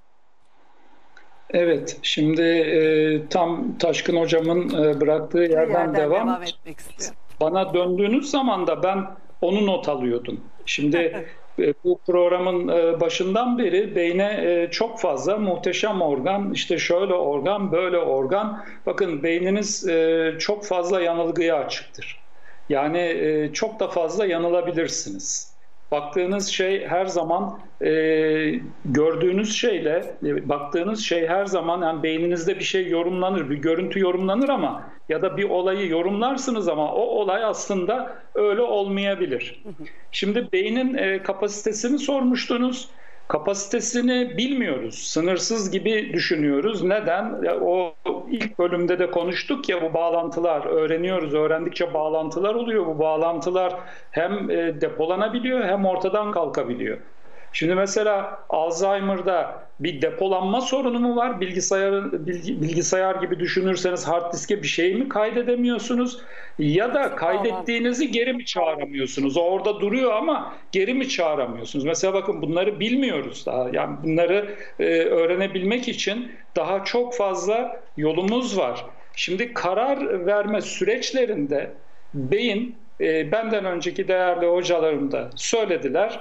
S3: Evet, şimdi tam Taşkın hocamın bıraktığı yerden devam
S1: etmek istiyorum.
S3: Bana döndüğünüz zaman da ben onu not alıyordum. Şimdi bu programın başından beri beyne çok fazla muhteşem organ, işte şöyle organ, böyle organ. Bakın beyniniz çok fazla yanılgıya açıktır. Yani çok da fazla yanılabilirsiniz. Baktığınız şey her zaman gördüğünüz şeyle baktığınız şey her zaman, yani beyninizde bir şey yorumlanır, bir görüntü yorumlanır ama ya da bir olayı yorumlarsınız ama o olay aslında öyle olmayabilir. Şimdi beynin kapasitesini sormuştunuz. Kapasitesini bilmiyoruz. Sınırsız gibi düşünüyoruz. Neden? O ilk bölümde de konuştuk ya, bu bağlantılar öğreniyoruz. Öğrendikçe bağlantılar oluyor. Bu bağlantılar hem depolanabiliyor hem ortadan kalkabiliyor. Şimdi mesela Alzheimer'da bir depolanma sorunu mu var? Bilgisayar gibi düşünürseniz hard diske bir şey mi kaydedemiyorsunuz? Ya da kaydettiğinizi geri mi çağıramıyorsunuz? O orada duruyor ama geri mi çağıramıyorsunuz? Mesela bakın, bunları bilmiyoruz daha. Yani bunları öğrenebilmek için daha çok fazla yolumuz var. Şimdi karar verme süreçlerinde beyin, benden önceki değerli hocalarım da söylediler,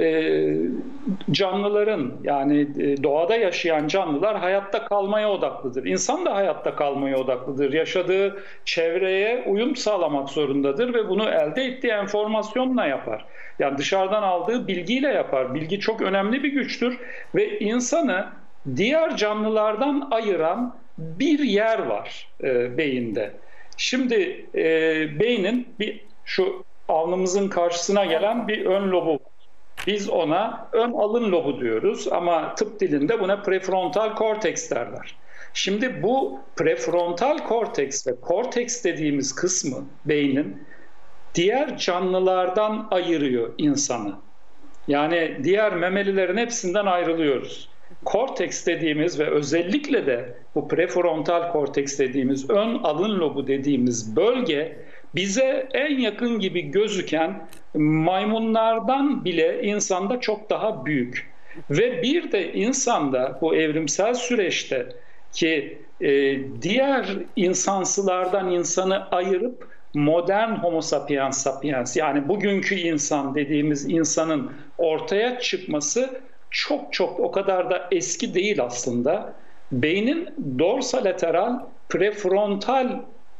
S3: canlıların, yani doğada yaşayan canlılar hayatta kalmaya odaklıdır. İnsan da hayatta kalmaya odaklıdır. Yaşadığı çevreye uyum sağlamak zorundadır ve bunu elde ettiği enformasyonla yapar. Yani dışarıdan aldığı bilgiyle yapar. Bilgi çok önemli bir güçtür ve insanı diğer canlılardan ayıran bir yer var beyinde. Şimdi beynin şu alnımızın karşısına gelen bir ön lobu var. Biz ona ön alın lobu diyoruz ama tıp dilinde buna prefrontal korteks derler. Şimdi bu prefrontal korteks ve korteks dediğimiz kısmı beynin diğer canlılardan ayırıyor insanı. Yani diğer memelilerin hepsinden ayrılıyoruz. Korteks dediğimiz ve özellikle de bu prefrontal korteks dediğimiz ön alın lobu dediğimiz bölge bize en yakın gibi gözüken maymunlardan bile insanda çok daha büyük. Ve bir de insanda bu evrimsel süreçte ki diğer insansılardan insanı ayırıp modern homo sapiens sapiens, yani bugünkü insan dediğimiz insanın ortaya çıkması çok o kadar da eski değil aslında. Beynin dorsolateral prefrontal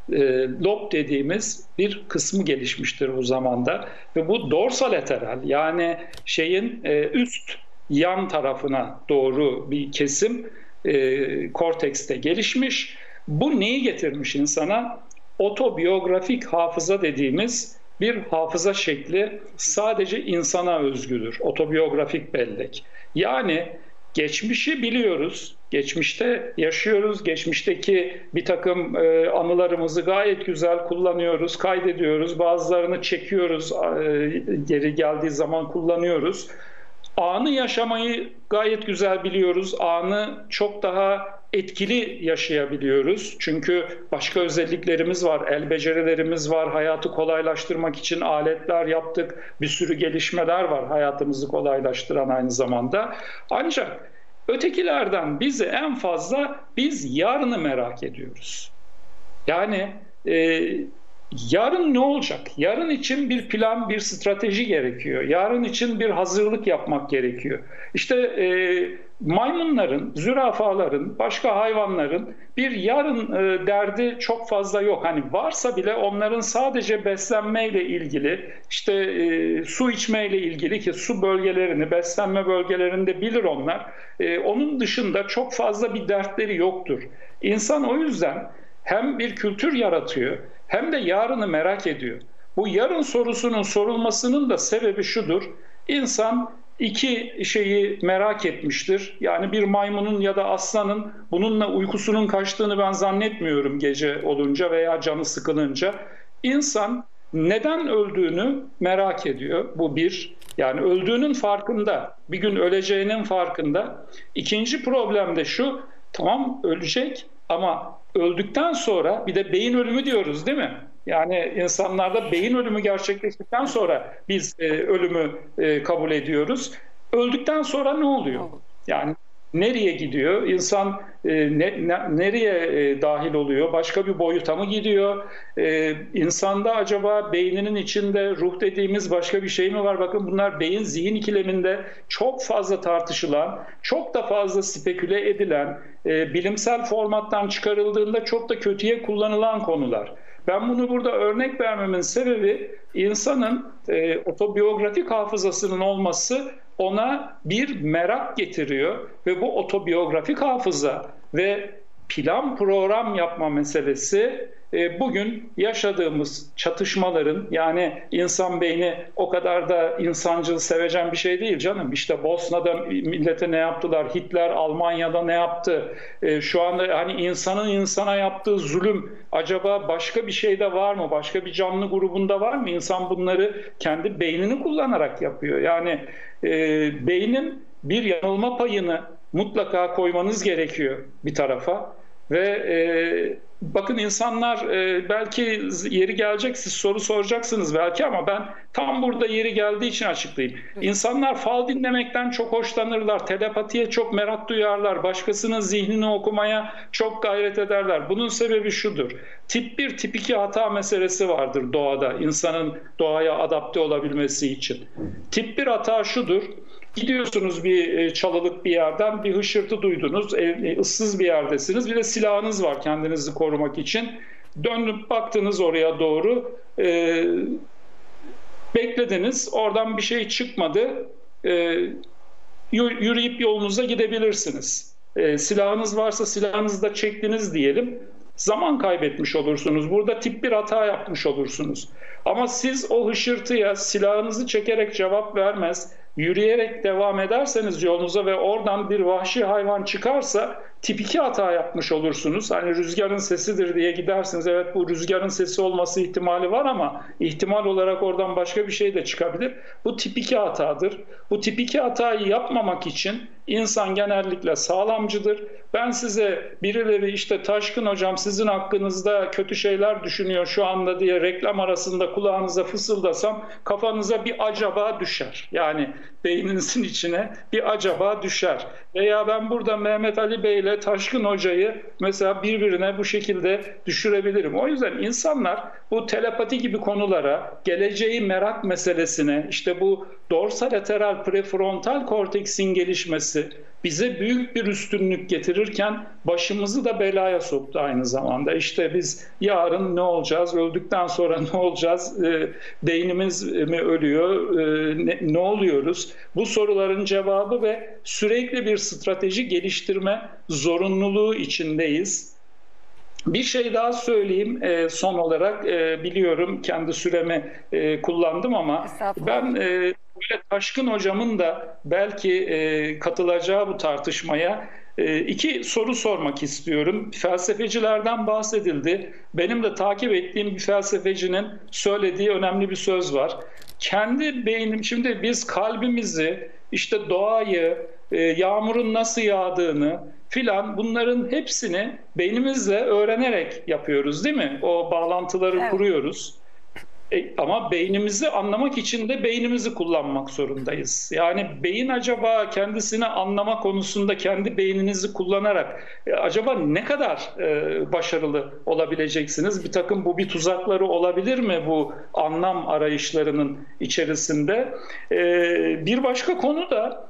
S3: lob dediğimiz bir kısmı gelişmiştir bu zamanda ve bu dorsolateral, yani şeyin üst yan tarafına doğru bir kesim kortekste gelişmiş. Bu neyi getirmiş insana? Otobiyografik hafıza dediğimiz bir hafıza şekli sadece insana özgüdür. Otobiyografik bellek. Yani geçmişi biliyoruz, geçmişte yaşıyoruz, geçmişteki bir takım anılarımızı gayet güzel kullanıyoruz, kaydediyoruz, bazılarını çekiyoruz, geri geldiği zaman kullanıyoruz. Anı yaşamayı gayet güzel biliyoruz, anı çok daha etkili yaşayabiliyoruz. Çünkü başka özelliklerimiz var, el becerilerimiz var, hayatı kolaylaştırmak için aletler yaptık, bir sürü gelişmeler var hayatımızı kolaylaştıran aynı zamanda. Ancak ötekilerden bizi en fazla biz yarını merak ediyoruz. Yani Yarın ne olacak? Yarın için bir plan, bir strateji gerekiyor. Yarın için bir hazırlık yapmak gerekiyor. İşte maymunların, zürafaların, başka hayvanların bir yarın derdi çok fazla yok. Hani varsa bile onların sadece beslenmeyle ilgili, işte su içmeyle ilgili, ki su bölgelerini, beslenme bölgelerini de bilir onlar. Onun dışında çok fazla bir dertleri yoktur. İnsan o yüzden hem bir kültür yaratıyor, hem de yarını merak ediyor. Bu yarın sorusunun sorulmasının da sebebi şudur: İnsan iki şeyi merak etmiştir. Yani bir maymunun ya da aslanın bununla uykusunun kaçtığını ben zannetmiyorum gece olunca veya canı sıkılınca. İnsan neden öldüğünü merak ediyor. Bu bir. Yani öldüğünün farkında. Bir gün öleceğinin farkında. İkinci problem de şu: tamam, ölecek ama öldükten sonra bir de beyin ölümü diyoruz, değil mi? Yani insanlarda beyin ölümü gerçekleştikten sonra biz ölümü kabul ediyoruz. Öldükten sonra ne oluyor? Yani nereye gidiyor? İnsan nereye dahil oluyor? Başka bir boyuta mı gidiyor? İnsanda acaba beyninin içinde ruh dediğimiz başka bir şey mi var? Bakın, bunlar beyin zihin ikileminde çok fazla tartışılan, çok da fazla speküle edilen, bilimsel formattan çıkarıldığında çok da kötüye kullanılan konular. Ben bunu burada örnek vermemin sebebi, insanın otobiyografik hafızasının olması ona bir merak getiriyor ve bu otobiyografik hafıza ve plan program yapma meselesi bugün yaşadığımız çatışmaların, yani insan beyni o kadar da insancıl, sevecen bir şey değil canım. İşte Bosna'da millete ne yaptılar, Hitler Almanya'da ne yaptı, şu anda hani insanın insana yaptığı zulüm acaba başka bir şeyde var mı, başka bir canlı grubunda var mı? İnsan bunları kendi beynini kullanarak yapıyor. Yani beynin bir yanılma payını mutlaka koymanız gerekiyor bir tarafa. Ve bakın, insanlar belki yeri gelecek, siz soru soracaksınız belki, ama ben tam burada yeri geldiği için açıklayayım. İnsanlar fal dinlemekten çok hoşlanırlar, telepatiye çok merak duyarlar, başkasının zihnini okumaya çok gayret ederler. Bunun sebebi şudur: tip 1, tip 2 hata meselesi vardır doğada, insanın doğaya adapte olabilmesi için. Tip 1 hata şudur: gidiyorsunuz bir çalılık bir yerden, bir hışırtı duydunuz, ıssız bir yerdesiniz, bir de silahınız var kendinizi korumak için. Dönüp baktınız oraya doğru, beklediniz, oradan bir şey çıkmadı, yürüyüp yolunuza gidebilirsiniz. Silahınız varsa silahınızı da çektiniz diyelim, zaman kaybetmiş olursunuz. Burada tip bir hata yapmış olursunuz. Ama siz o hışırtıya silahınızı çekerek cevap vermez, yürüyerek devam ederseniz yolunuza ve oradan bir vahşi hayvan çıkarsa tip 2 hata yapmış olursunuz. Hani rüzgarın sesidir diye gidersiniz. Evet, bu rüzgarın sesi olması ihtimali var ama ihtimal olarak oradan başka bir şey de çıkabilir. Bu tip 2 hatadır. Bu tip 2 hatayı yapmamak için insan genellikle sağlamcıdır. Ben size birileri işte Taşkın hocam sizin hakkınızda kötü şeyler düşünüyor şu anda diye reklam arasında kulağınıza fısıldasam, kafanıza bir acaba düşer. Yani beyninizin içine bir acaba düşer. Veya ben burada Mehmet Ali Bey ile Taşkın hocayı mesela birbirine bu şekilde düşürebilirim. O yüzden insanlar bu telepati gibi konulara, geleceği merak meselesine, işte bu dorsolateral prefrontal korteksin gelişmesi bize büyük bir üstünlük getirirken başımızı da belaya soktu aynı zamanda. İşte biz yarın ne olacağız, öldükten sonra ne olacağız, beynimiz mi ölüyor, ne oluyoruz? Bu soruların cevabı ve sürekli bir strateji geliştirme zorunluluğu içindeyiz. Bir şey daha söyleyeyim son olarak, biliyorum kendi süremi kullandım ama ben böyle Taşkın hocamın da belki katılacağı bu tartışmaya iki soru sormak istiyorum. Felsefecilerden bahsedildi. Benim de takip ettiğim bir felsefecinin söylediği önemli bir söz var. Kendi beynim, şimdi biz kalbimizi, işte doğayı, yağmurun nasıl yağdığını filan, bunların hepsini beynimizle öğrenerek yapıyoruz, değil mi? O bağlantıları kuruyoruz. Ama beynimizi anlamak için de beynimizi kullanmak zorundayız. Yani beyin acaba kendisini anlama konusunda kendi beyninizi kullanarak acaba ne kadar başarılı olabileceksiniz? Bir takım bir tuzakları olabilir mi bu anlam arayışlarının içerisinde? Bir başka konu da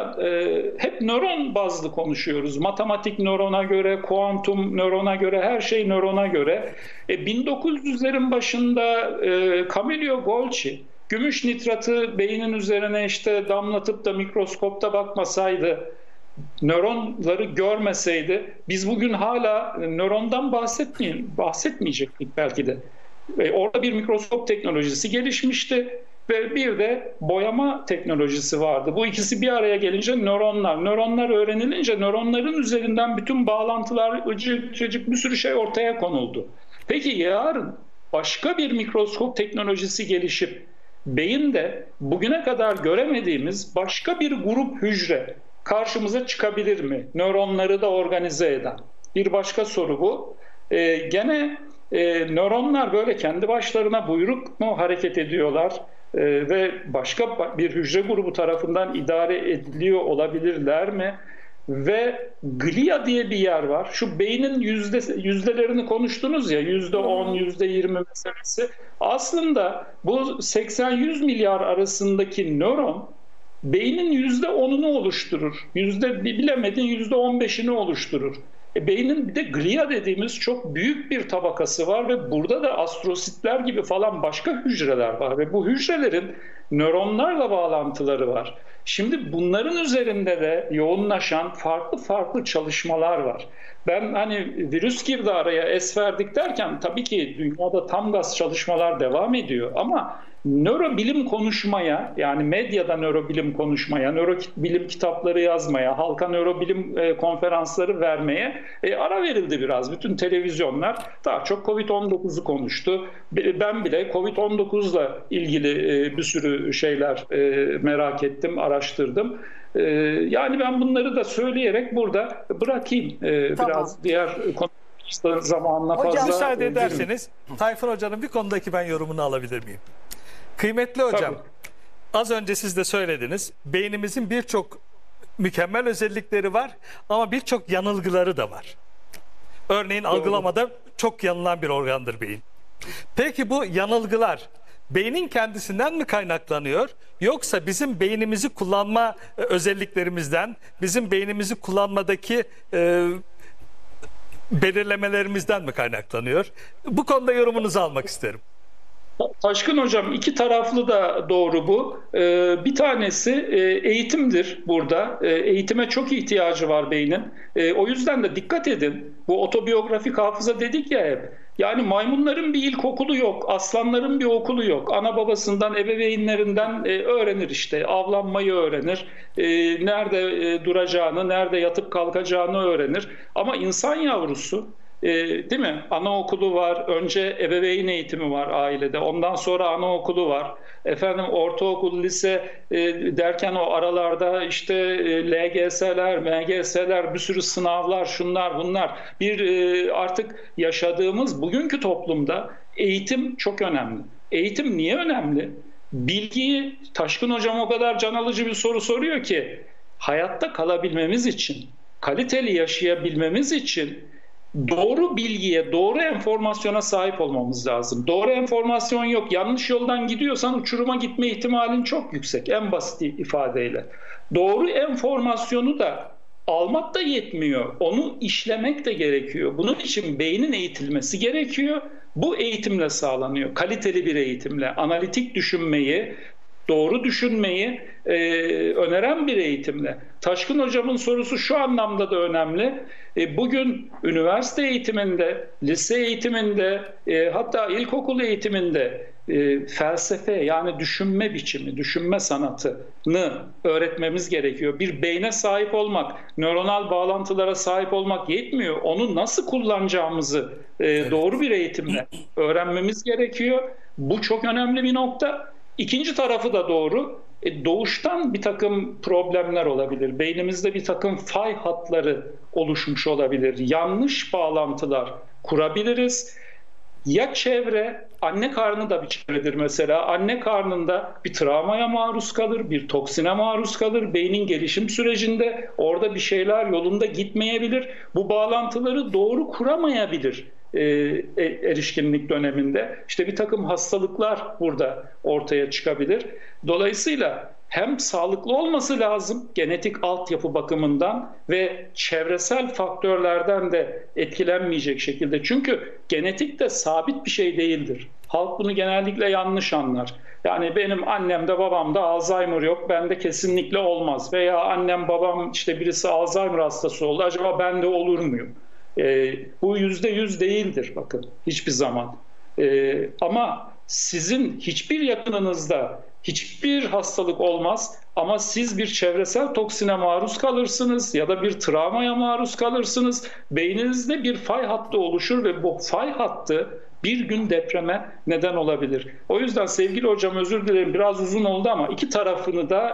S3: hep nöron bazlı konuşuyoruz. Matematik nörona göre, kuantum nörona göre, her şey nörona göre. 1900'lerin başında Camillo Golgi gümüş nitratı beynin üzerine işte damlatıp da mikroskopta bakmasaydı, nöronları görmeseydi biz bugün hala nörondan bahsetmeyecektik belki de. Orada bir mikroskop teknolojisi gelişmişti ve bir de boyama teknolojisi vardı. Bu ikisi bir araya gelince nöronlar öğrenilince nöronların üzerinden bütün bağlantılar, bir sürü şey ortaya konuldu. Peki yarın başka bir mikroskop teknolojisi gelişip beyinde bugüne kadar göremediğimiz başka bir grup hücre karşımıza çıkabilir mi? Nöronları da organize eden. Bir başka soru bu. Gene nöronlar böyle kendi başlarına buyruk mu hareket ediyorlar ve başka bir hücre grubu tarafından idare ediliyor olabilirler mi? Ve glia diye bir yer var. Şu beynin yüzdelerini konuştunuz ya, %10, %20 meselesi. Aslında bu 80-100 milyar arasındaki nöron beynin %10'unu oluşturur. Bilemedin %15'ini oluşturur. Beynin bir de glia dediğimiz çok büyük bir tabakası var ve burada da astrositler gibi falan başka hücreler var ve bu hücrelerin nöronlarla bağlantıları var. Şimdi bunların üzerinde de yoğunlaşan farklı çalışmalar var. Ben hani virüs girdi araya, es verdik derken tabii ki dünyada tam gaz çalışmalar devam ediyor ama nörobilim konuşmaya, yani medyada nörobilim konuşmaya, nörobilim kitapları yazmaya, halka nörobilim konferansları vermeye ara verildi biraz. Bütün televizyonlar daha çok Covid-19'u konuştu. Ben bile Covid-19'la ilgili bir sürü şeyler merak ettim, araştırdım. Yani ben bunları da söyleyerek burada bırakayım.
S1: Tamam.
S3: Biraz diğer konu zamanla
S1: Hocam,
S3: fazla...
S2: Müsaade ederseniz Tayfun Hoca'nın bir konudaki ben yorumunu alabilir miyim? Kıymetli hocam,
S3: Tabii.
S2: az önce siz de söylediniz. Beynimizin birçok mükemmel özellikleri var ama birçok yanılgıları da var. Örneğin algılamada çok yanılan bir organdır beyin. Peki bu yanılgılar beynin kendisinden mi kaynaklanıyor yoksa bizim beynimizi kullanma özelliklerimizden, bizim beynimizi kullanmadaki belirlemelerimizden mi kaynaklanıyor? Bu konuda yorumunuzu almak isterim.
S3: Taşkın Hocam, iki taraflı da doğru bu. Bir tanesi eğitimdir burada. Eğitime çok ihtiyacı var beynin. O yüzden de dikkat edin. Bu otobiyografik hafıza dedik ya hep. Yani maymunların bir ilkokulu yok, aslanların bir okulu yok. Ana babasından, ebeveynlerinden öğrenir işte. Avlanmayı öğrenir. Nerede duracağını, nerede yatıp kalkacağını öğrenir. Ama insan yavrusu, değil mi? Anaokulu var, önce ebeveyn eğitimi var ailede, ondan sonra anaokulu var. Efendim ortaokul, lise derken o aralarda işte LGS'ler, MGS'ler, bir sürü sınavlar, şunlar bunlar. Artık yaşadığımız bugünkü toplumda eğitim çok önemli. Eğitim niye önemli? Bilgiyi, Taşkın Hocam o kadar can alıcı bir soru soruyor ki, hayatta kalabilmemiz için, kaliteli yaşayabilmemiz için doğru bilgiye, doğru enformasyona sahip olmamız lazım. Doğru enformasyon yok. Yanlış yoldan gidiyorsan uçuruma gitme ihtimalin çok yüksek. En basit ifadeyle. Doğru enformasyonu da almak da yetmiyor. Onu işlemek de gerekiyor. Bunun için beynin eğitilmesi gerekiyor. Bu eğitimle sağlanıyor. Kaliteli bir eğitimle. Analitik düşünmeyi, doğru düşünmeyi öneren bir eğitimle. Taşkın Hocam'ın sorusu şu anlamda da önemli. Bugün üniversite eğitiminde, lise eğitiminde, hatta ilkokul eğitiminde felsefe, yani düşünme biçimi, düşünme sanatını öğretmemiz gerekiyor. Bir beyne sahip olmak, nöronal bağlantılara sahip olmak yetmiyor. Onu nasıl kullanacağımızı doğru bir eğitimle öğrenmemiz gerekiyor. Bu çok önemli bir nokta. İkinci tarafı da doğru. Doğuştan bir takım problemler olabilir. Beynimizde bir takım fay hatları oluşmuş olabilir. Yanlış bağlantılar kurabiliriz. Ya çevre, anne karnı da bir çevredir mesela. Anne karnında bir travmaya maruz kalır, bir toksine maruz kalır. Beynin gelişim sürecinde orada bir şeyler yolunda gitmeyebilir. Bu bağlantıları doğru kuramayabilir erişkinlik döneminde. İşte bir takım hastalıklar burada ortaya çıkabilir. Dolayısıyla hem sağlıklı olması lazım genetik altyapı bakımından ve çevresel faktörlerden de etkilenmeyecek şekilde. Çünkü genetik de sabit bir şey değildir. Halk bunu genellikle yanlış anlar. Yani benim annemde babamda Alzheimer yok, bende kesinlikle olmaz. Veya annem babam işte birisi Alzheimer hastası oldu, acaba bende olur muyum? Bu %100 değildir bakın hiçbir zaman. Ama sizin hiçbir yakınınızda hiçbir hastalık olmaz ama siz bir çevresel toksine maruz kalırsınız ya da bir travmaya maruz kalırsınız. Beyninizde bir fay hattı oluşur ve bu fay hattı bir gün depreme neden olabilir. O yüzden sevgili hocam, özür dilerim biraz uzun oldu ama iki tarafı da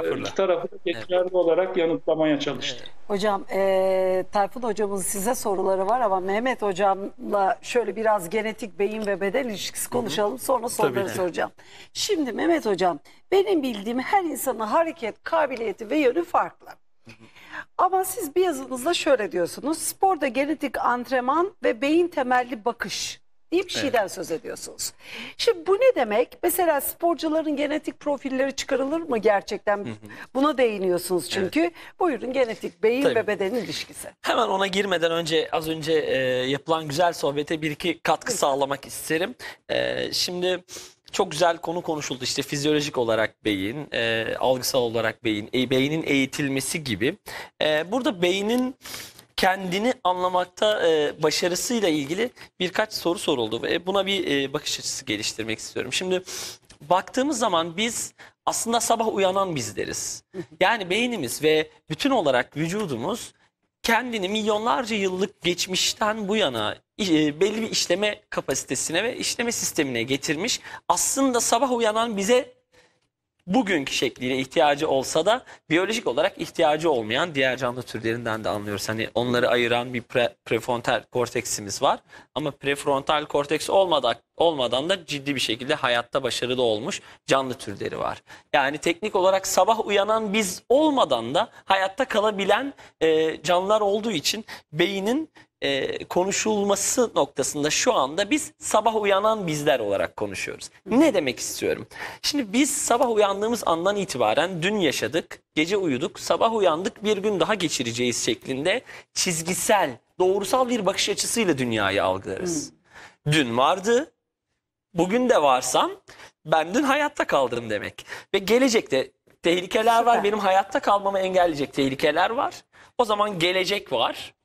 S3: geçerli olarak yanıtlamaya çalıştım.
S1: Hocam Tayfun hocamın size soruları var ama Mehmet hocamla şöyle biraz genetik beyin ve beden ilişkisi konuşalım. Sonra soruları soracağım. Şimdi Mehmet hocam, benim bildiğim her insanın hareket kabiliyeti ve yönü farklı. Ama siz bir yazınızda şöyle diyorsunuz: sporda genetik antrenman ve beyin temelli bakış diye bir şeyden söz ediyorsunuz. Şimdi bu ne demek? Mesela sporcuların genetik profilleri çıkarılır mı gerçekten? Buna değiniyorsunuz çünkü. Buyurun, genetik beyin ve beden ilişkisi.
S5: Hemen ona girmeden önce az önce yapılan güzel sohbete bir iki katkı sağlamak isterim. Şimdi çok güzel konu konuşuldu. İşte fizyolojik olarak beyin, algısal olarak beyin, beynin eğitilmesi gibi. Burada beynin kendini anlamakta başarısıyla ilgili birkaç soru soruldu ve buna bir bakış açısı geliştirmek istiyorum. Şimdi baktığımız zaman biz aslında sabah uyanan bizleriz. Yani beynimiz ve bütün olarak vücudumuz kendini milyonlarca yıllık geçmişten bu yana belli bir işleme kapasitesine ve işleme sistemine getirmiş. Aslında sabah uyanan bize bugünkü şekliyle ihtiyacı olsa da biyolojik olarak ihtiyacı olmayan diğer canlı türlerinden de anlıyoruz. Hani onları ayıran bir prefrontal korteksimiz var. Ama prefrontal korteks olmadan da ciddi bir şekilde hayatta başarılı olmuş canlı türleri var. Yani teknik olarak sabah uyanan biz olmadan da hayatta kalabilen canlılar olduğu için beynin konuşulması noktasında şu anda biz sabah uyanan bizler olarak konuşuyoruz. Ne demek istiyorum? Şimdi biz sabah uyandığımız andan itibaren dün yaşadık, gece uyuduk, sabah uyandık, bir gün daha geçireceğiz şeklinde çizgisel, doğrusal bir bakış açısıyla dünyayı algılarız. Dün vardı, bugün de varsam ben dün hayatta kaldım demek. Ve gelecekte tehlikeler var, benim hayatta kalmamı engelleyecek tehlikeler var. O zaman gelecek var.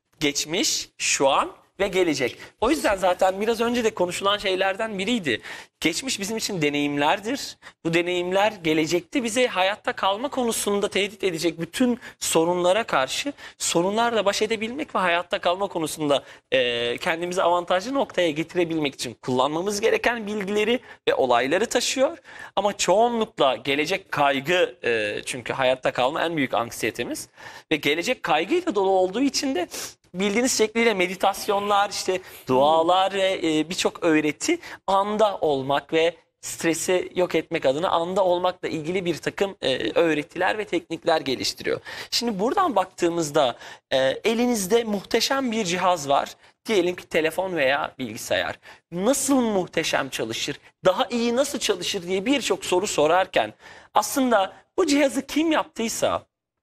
S5: Geçmiş, şu an ve gelecek. O yüzden zaten biraz önce de konuşulan şeylerden biriydi. Geçmiş bizim için deneyimlerdir. Bu deneyimler gelecekte bize hayatta kalma konusunda tehdit edecek bütün sorunlara karşı sorunlarla baş edebilmek ve hayatta kalma konusunda kendimizi avantajlı noktaya getirebilmek için kullanmamız gereken bilgileri ve olayları taşıyor. Ama çoğunlukla gelecek kaygı, çünkü hayatta kalma en büyük anksiyetemiz ve gelecek kaygıyla dolu olduğu için de bildiğiniz şekliyle meditasyonlar, işte dualar ve birçok öğreti anda olmak ve stresi yok etmek adına anda olmakla ilgili bir takım öğretiler ve teknikler geliştiriyor. Şimdi buradan baktığımızda elinizde muhteşem bir cihaz var. Diyelim ki telefon veya bilgisayar. Nasıl muhteşem çalışır? Daha iyi nasıl çalışır diye birçok soru sorarken aslında bu cihazı kim yaptıysa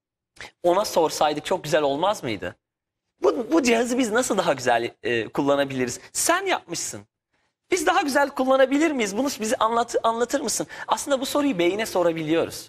S5: ona sorsaydık çok güzel olmaz mıydı? Bu cihazı biz nasıl daha güzel kullanabiliriz? Sen yapmışsın. Biz daha güzel kullanabilir miyiz? Bunu bize anlatır mısın? Aslında bu soruyu beyine sorabiliyoruz.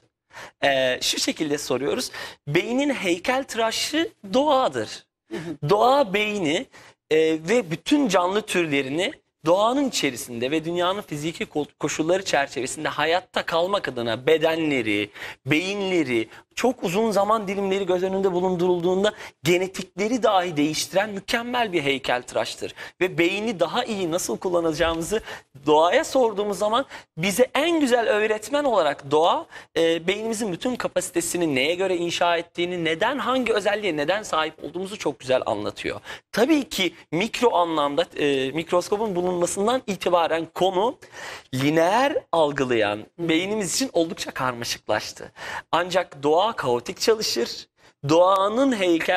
S5: Şu şekilde soruyoruz. Beynin heykeltıraşı doğadır. Doğa beyni ve bütün canlı türlerini doğanın içerisinde ve dünyanın fiziki koşulları çerçevesinde hayatta kalmak adına bedenleri, beyinleri, çok uzun zaman dilimleri göz önünde bulundurulduğunda genetikleri dahi değiştiren mükemmel bir heykeltıraştır. Ve beyni daha iyi nasıl kullanacağımızı doğaya sorduğumuz zaman bize en güzel öğretmen olarak doğa beynimizin bütün kapasitesini neye göre inşa ettiğini, neden, hangi özelliğe neden sahip olduğumuzu çok güzel anlatıyor. Tabii ki mikro anlamda mikroskopun bulunduğu tanınmasından itibaren konu lineer algılayan beynimiz için oldukça karmaşıklaştı. Ancak doğa kaotik çalışır. Doğanın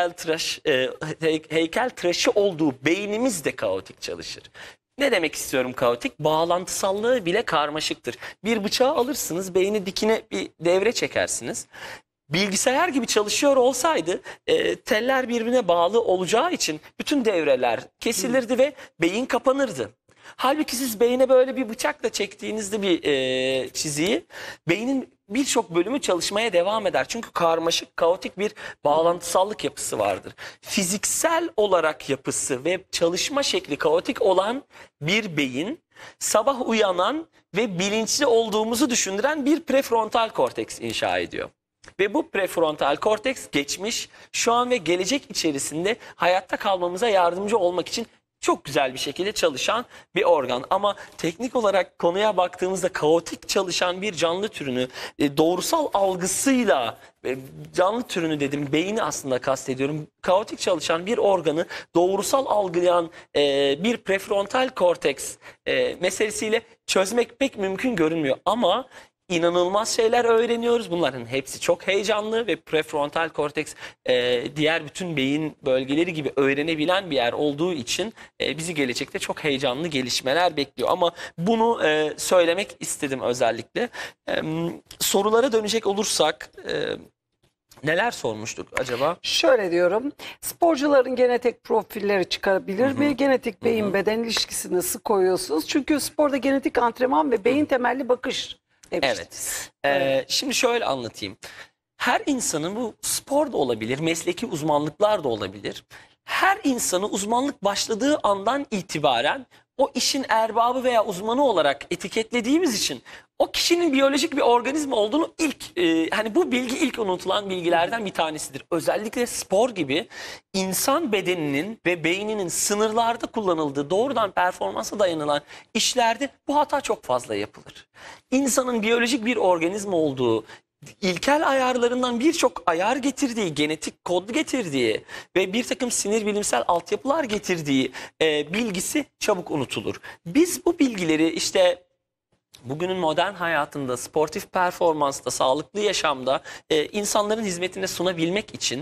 S5: heykeltıraşı olduğu beynimiz de kaotik çalışır. Ne demek istiyorum kaotik? Bağlantısallığı bile karmaşıktır. Bir bıçağı alırsınız, beyni dikine bir devre çekersiniz. Bilgisayar gibi çalışıyor olsaydı teller birbirine bağlı olacağı için bütün devreler kesilirdi ve beyin kapanırdı. Halbuki siz beyne böyle bir bıçakla çektiğinizde bir çiziyi, beynin birçok bölümü çalışmaya devam eder. Çünkü karmaşık, kaotik bir bağlantısallık yapısı vardır. Fiziksel olarak yapısı ve çalışma şekli kaotik olan bir beyin, sabah uyanan ve bilinçli olduğumuzu düşündüren bir prefrontal korteks inşa ediyor. Ve bu prefrontal korteks geçmiş, şu an ve gelecek içerisinde hayatta kalmamıza yardımcı olmak için çok güzel bir şekilde çalışan bir organ. Ama teknik olarak konuya baktığımızda kaotik çalışan bir canlı türünü doğrusal algısıyla, canlı türünü dedim, beyni aslında kastediyorum. Kaotik çalışan bir organı doğrusal algılayan bir prefrontal korteks meselesiyle çözmek pek mümkün görünmüyor. Ama İnanılmaz şeyler öğreniyoruz. Bunların hepsi çok heyecanlı ve prefrontal korteks diğer bütün beyin bölgeleri gibi öğrenebilen bir yer olduğu için bizi gelecekte çok heyecanlı gelişmeler bekliyor. Ama bunu söylemek istedim özellikle. Sorulara dönecek olursak neler sormuştuk acaba?
S1: Şöyle diyorum, sporcuların genetik profilleri çıkarabilir mi? Genetik beyin beden ilişkisini nasıl koyuyorsunuz? Çünkü sporda genetik antrenman ve beyin temelli bakış demiştiniz.
S5: Evet. Şimdi şöyle anlatayım. Her insanın, bu spor da olabilir, mesleki uzmanlıklar da olabilir. Her insanı uzmanlık başladığı andan itibaren o işin erbabı veya uzmanı olarak etiketlediğimiz için o kişinin biyolojik bir organizma olduğunu hani bu bilgi ilk unutulan bilgilerden bir tanesidir. Özellikle spor gibi insan bedeninin ve beyninin sınırlarda kullanıldığı, doğrudan performansa dayanılan işlerde bu hata çok fazla yapılır. İnsanın biyolojik bir organizma olduğu, İlkel ayarlarından birçok ayar getirdiği, genetik kod getirdiği ve bir takım sinir bilimsel altyapılar getirdiği bilgisi çabuk unutulur. Biz bu bilgileri işte bugünün modern hayatında, sportif performansta, sağlıklı yaşamda insanların hizmetine sunabilmek için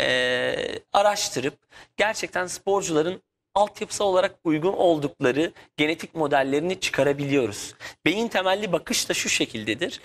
S5: araştırıp gerçekten sporcuların altyapısal olarak uygun oldukları genetik modellerini çıkarabiliyoruz. Beyin temelli bakış da şu şekildedir.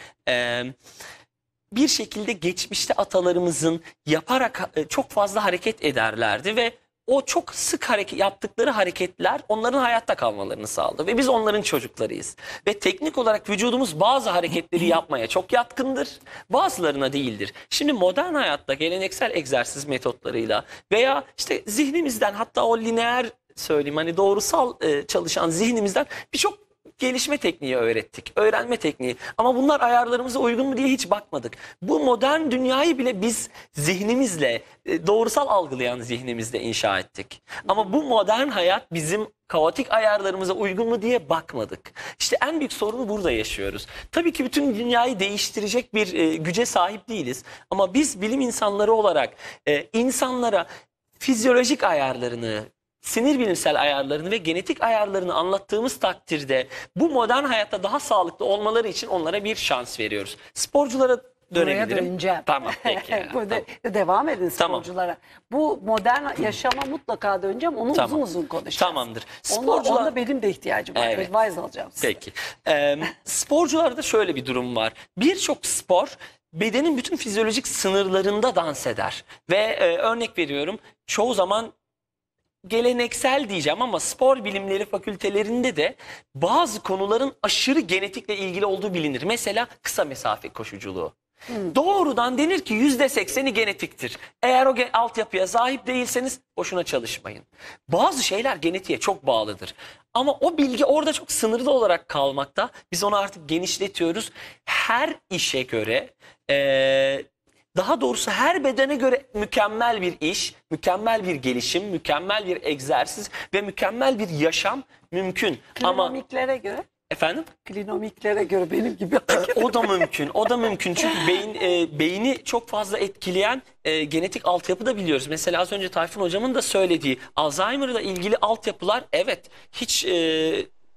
S5: Bir şekilde geçmişte atalarımızın yaparak çok fazla hareket ederlerdi ve o çok sık yaptıkları hareketler onların hayatta kalmalarını sağladı ve biz onların çocuklarıyız. Ve teknik olarak vücudumuz bazı hareketleri yapmaya çok yatkındır, bazılarına değildir. Şimdi modern hayatta geleneksel egzersiz metotlarıyla veya işte zihnimizden, hatta o lineer söyleyeyim, hani doğrusal çalışan zihnimizden birçok gelişme tekniği öğrettik, öğrenme tekniği. Ama bunlar ayarlarımıza uygun mu diye hiç bakmadık. Bu modern dünyayı bile biz zihnimizle, doğrusal algılayan zihnimizle inşa ettik. Ama bu modern hayat bizim kaotik ayarlarımıza uygun mu diye bakmadık. İşte en büyük sorunu burada yaşıyoruz. Tabii ki bütün dünyayı değiştirecek bir güce sahip değiliz. Ama biz bilim insanları olarak insanlara fizyolojik ayarlarını, sinir bilimsel ayarlarını ve genetik ayarlarını anlattığımız takdirde bu modern hayatta daha sağlıklı olmaları için onlara bir şans veriyoruz. Sporculara dönebilirim.
S1: Buraya döneceğim.
S5: Tamam, peki.
S1: Burada devam edin
S5: Tamam.
S1: sporculara. Bu modern yaşama mutlaka döneceğim. Onu
S5: Tamam.
S1: uzun uzun konuşacağız.
S5: Tamamdır.
S1: Onda benim de ihtiyacım var.
S5: Evet.
S1: Advice alacağım size.
S5: Peki. Sporcularda şöyle bir durum var. Birçok spor bedenin bütün fizyolojik sınırlarında dans eder. Ve örnek veriyorum, çoğu zaman geleneksel diyeceğim ama spor bilimleri fakültelerinde de bazı konuların aşırı genetikle ilgili olduğu bilinir. Mesela kısa mesafe koşuculuğu. Doğrudan denir ki %80'i genetiktir. Eğer o altyapıya sahip değilseniz boşuna çalışmayın. Bazı şeyler genetiğe çok bağlıdır. Ama o bilgi orada çok sınırlı olarak kalmakta. Biz onu artık genişletiyoruz. Her işe göre, daha doğrusu her bedene göre mükemmel bir iş, mükemmel bir gelişim, mükemmel bir egzersiz ve mükemmel bir yaşam mümkün.
S1: Klinomiklere göre?
S5: Efendim?
S1: Klinomiklere göre benim gibi.
S5: O da mümkün. O da mümkün. Çünkü beyni çok fazla etkileyen genetik altyapı da biliyoruz. Mesela az önce Tayfun hocamın da söylediği Alzheimer'la ilgili altyapılar, evet, hiç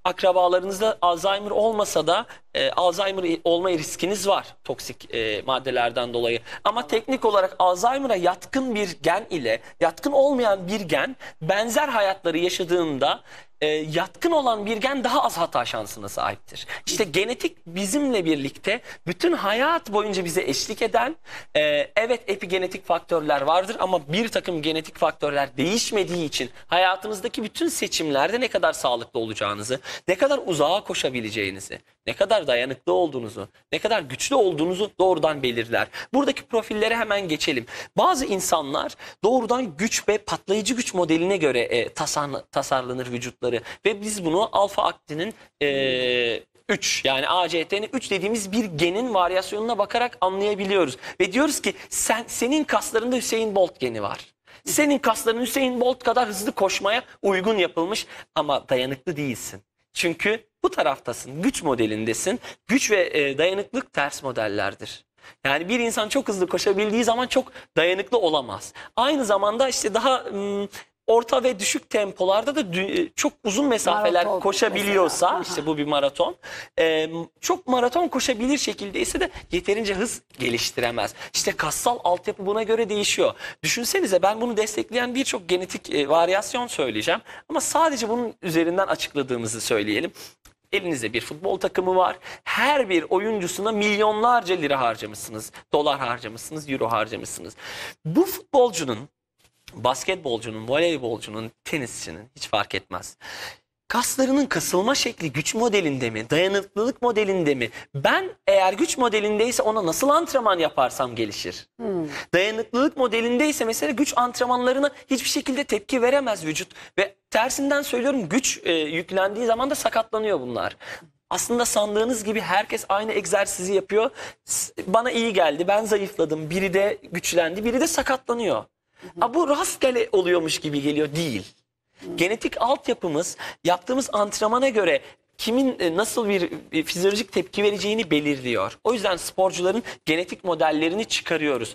S5: akrabalarınızda Alzheimer olmasa da Alzheimer olma riskiniz var toksik maddelerden dolayı. Ama teknik olarak Alzheimer'a yatkın bir gen ile yatkın olmayan bir gen benzer hayatları yaşadığında yatkın olan bir gen daha az hata şansına sahiptir. İşte genetik bizimle birlikte bütün hayat boyunca bize eşlik eden, evet epigenetik faktörler vardır ama bir takım genetik faktörler değişmediği için hayatınızdaki bütün seçimlerde ne kadar sağlıklı olacağınızı, ne kadar uzağa koşabileceğinizi, ne kadar dayanıklı olduğunuzu, ne kadar güçlü olduğunuzu doğrudan belirler. Buradaki profillere hemen geçelim. Bazı insanlar doğrudan güç ve patlayıcı güç modeline göre tasarlanır vücutları ve biz bunu alfa aktinin 3 yani ACT'nin 3 dediğimiz bir genin varyasyonuna bakarak anlayabiliyoruz. Ve diyoruz ki senin kaslarında Hüseyin Bolt geni var. Senin kasların Hüseyin Bolt kadar hızlı koşmaya uygun yapılmış ama dayanıklı değilsin. Çünkü bu taraftasın, güç modelindesin. Güç ve dayanıklık ters modellerdir. Yani bir insan çok hızlı koşabildiği zaman çok dayanıklı olamaz. Aynı zamanda işte daha orta ve düşük tempolarda da çok uzun mesafeler
S1: Maraton
S5: koşabiliyorsa
S1: mesela.
S5: işte bu bir maraton. Çok maraton koşabilir şekilde ise de yeterince hız geliştiremez. İşte kassal altyapı buna göre değişiyor. Düşünsenize ben bunu destekleyen birçok genetik varyasyon söyleyeceğim. Ama sadece bunun üzerinden açıkladığımızı söyleyelim. Elinizde bir futbol takımı var. Her bir oyuncusuna milyonlarca lira harcamışsınız. Dolar harcamışsınız, euro harcamışsınız. Bu futbolcunun, basketbolcunun, voleybolcunun, tenisçinin hiç fark etmez. Kaslarının kasılma şekli güç modelinde mi, dayanıklılık modelinde mi? Ben eğer güç modelindeyse ona nasıl antrenman yaparsam gelişir. Dayanıklılık modelindeyse mesela güç antrenmanlarına hiçbir şekilde tepki veremez vücut. Ve tersinden söylüyorum güç yüklendiği zaman da sakatlanıyor bunlar. Aslında sandığınız gibi herkes aynı egzersizi yapıyor. Bana iyi geldi, ben zayıfladım, biri de güçlendi, biri de sakatlanıyor. Bu rastgele oluyormuş gibi geliyor, değil. Genetik altyapımız yaptığımız antrenmana göre kimin nasıl bir fizyolojik tepki vereceğini belirliyor. O yüzden sporcuların genetik modellerini çıkarıyoruz.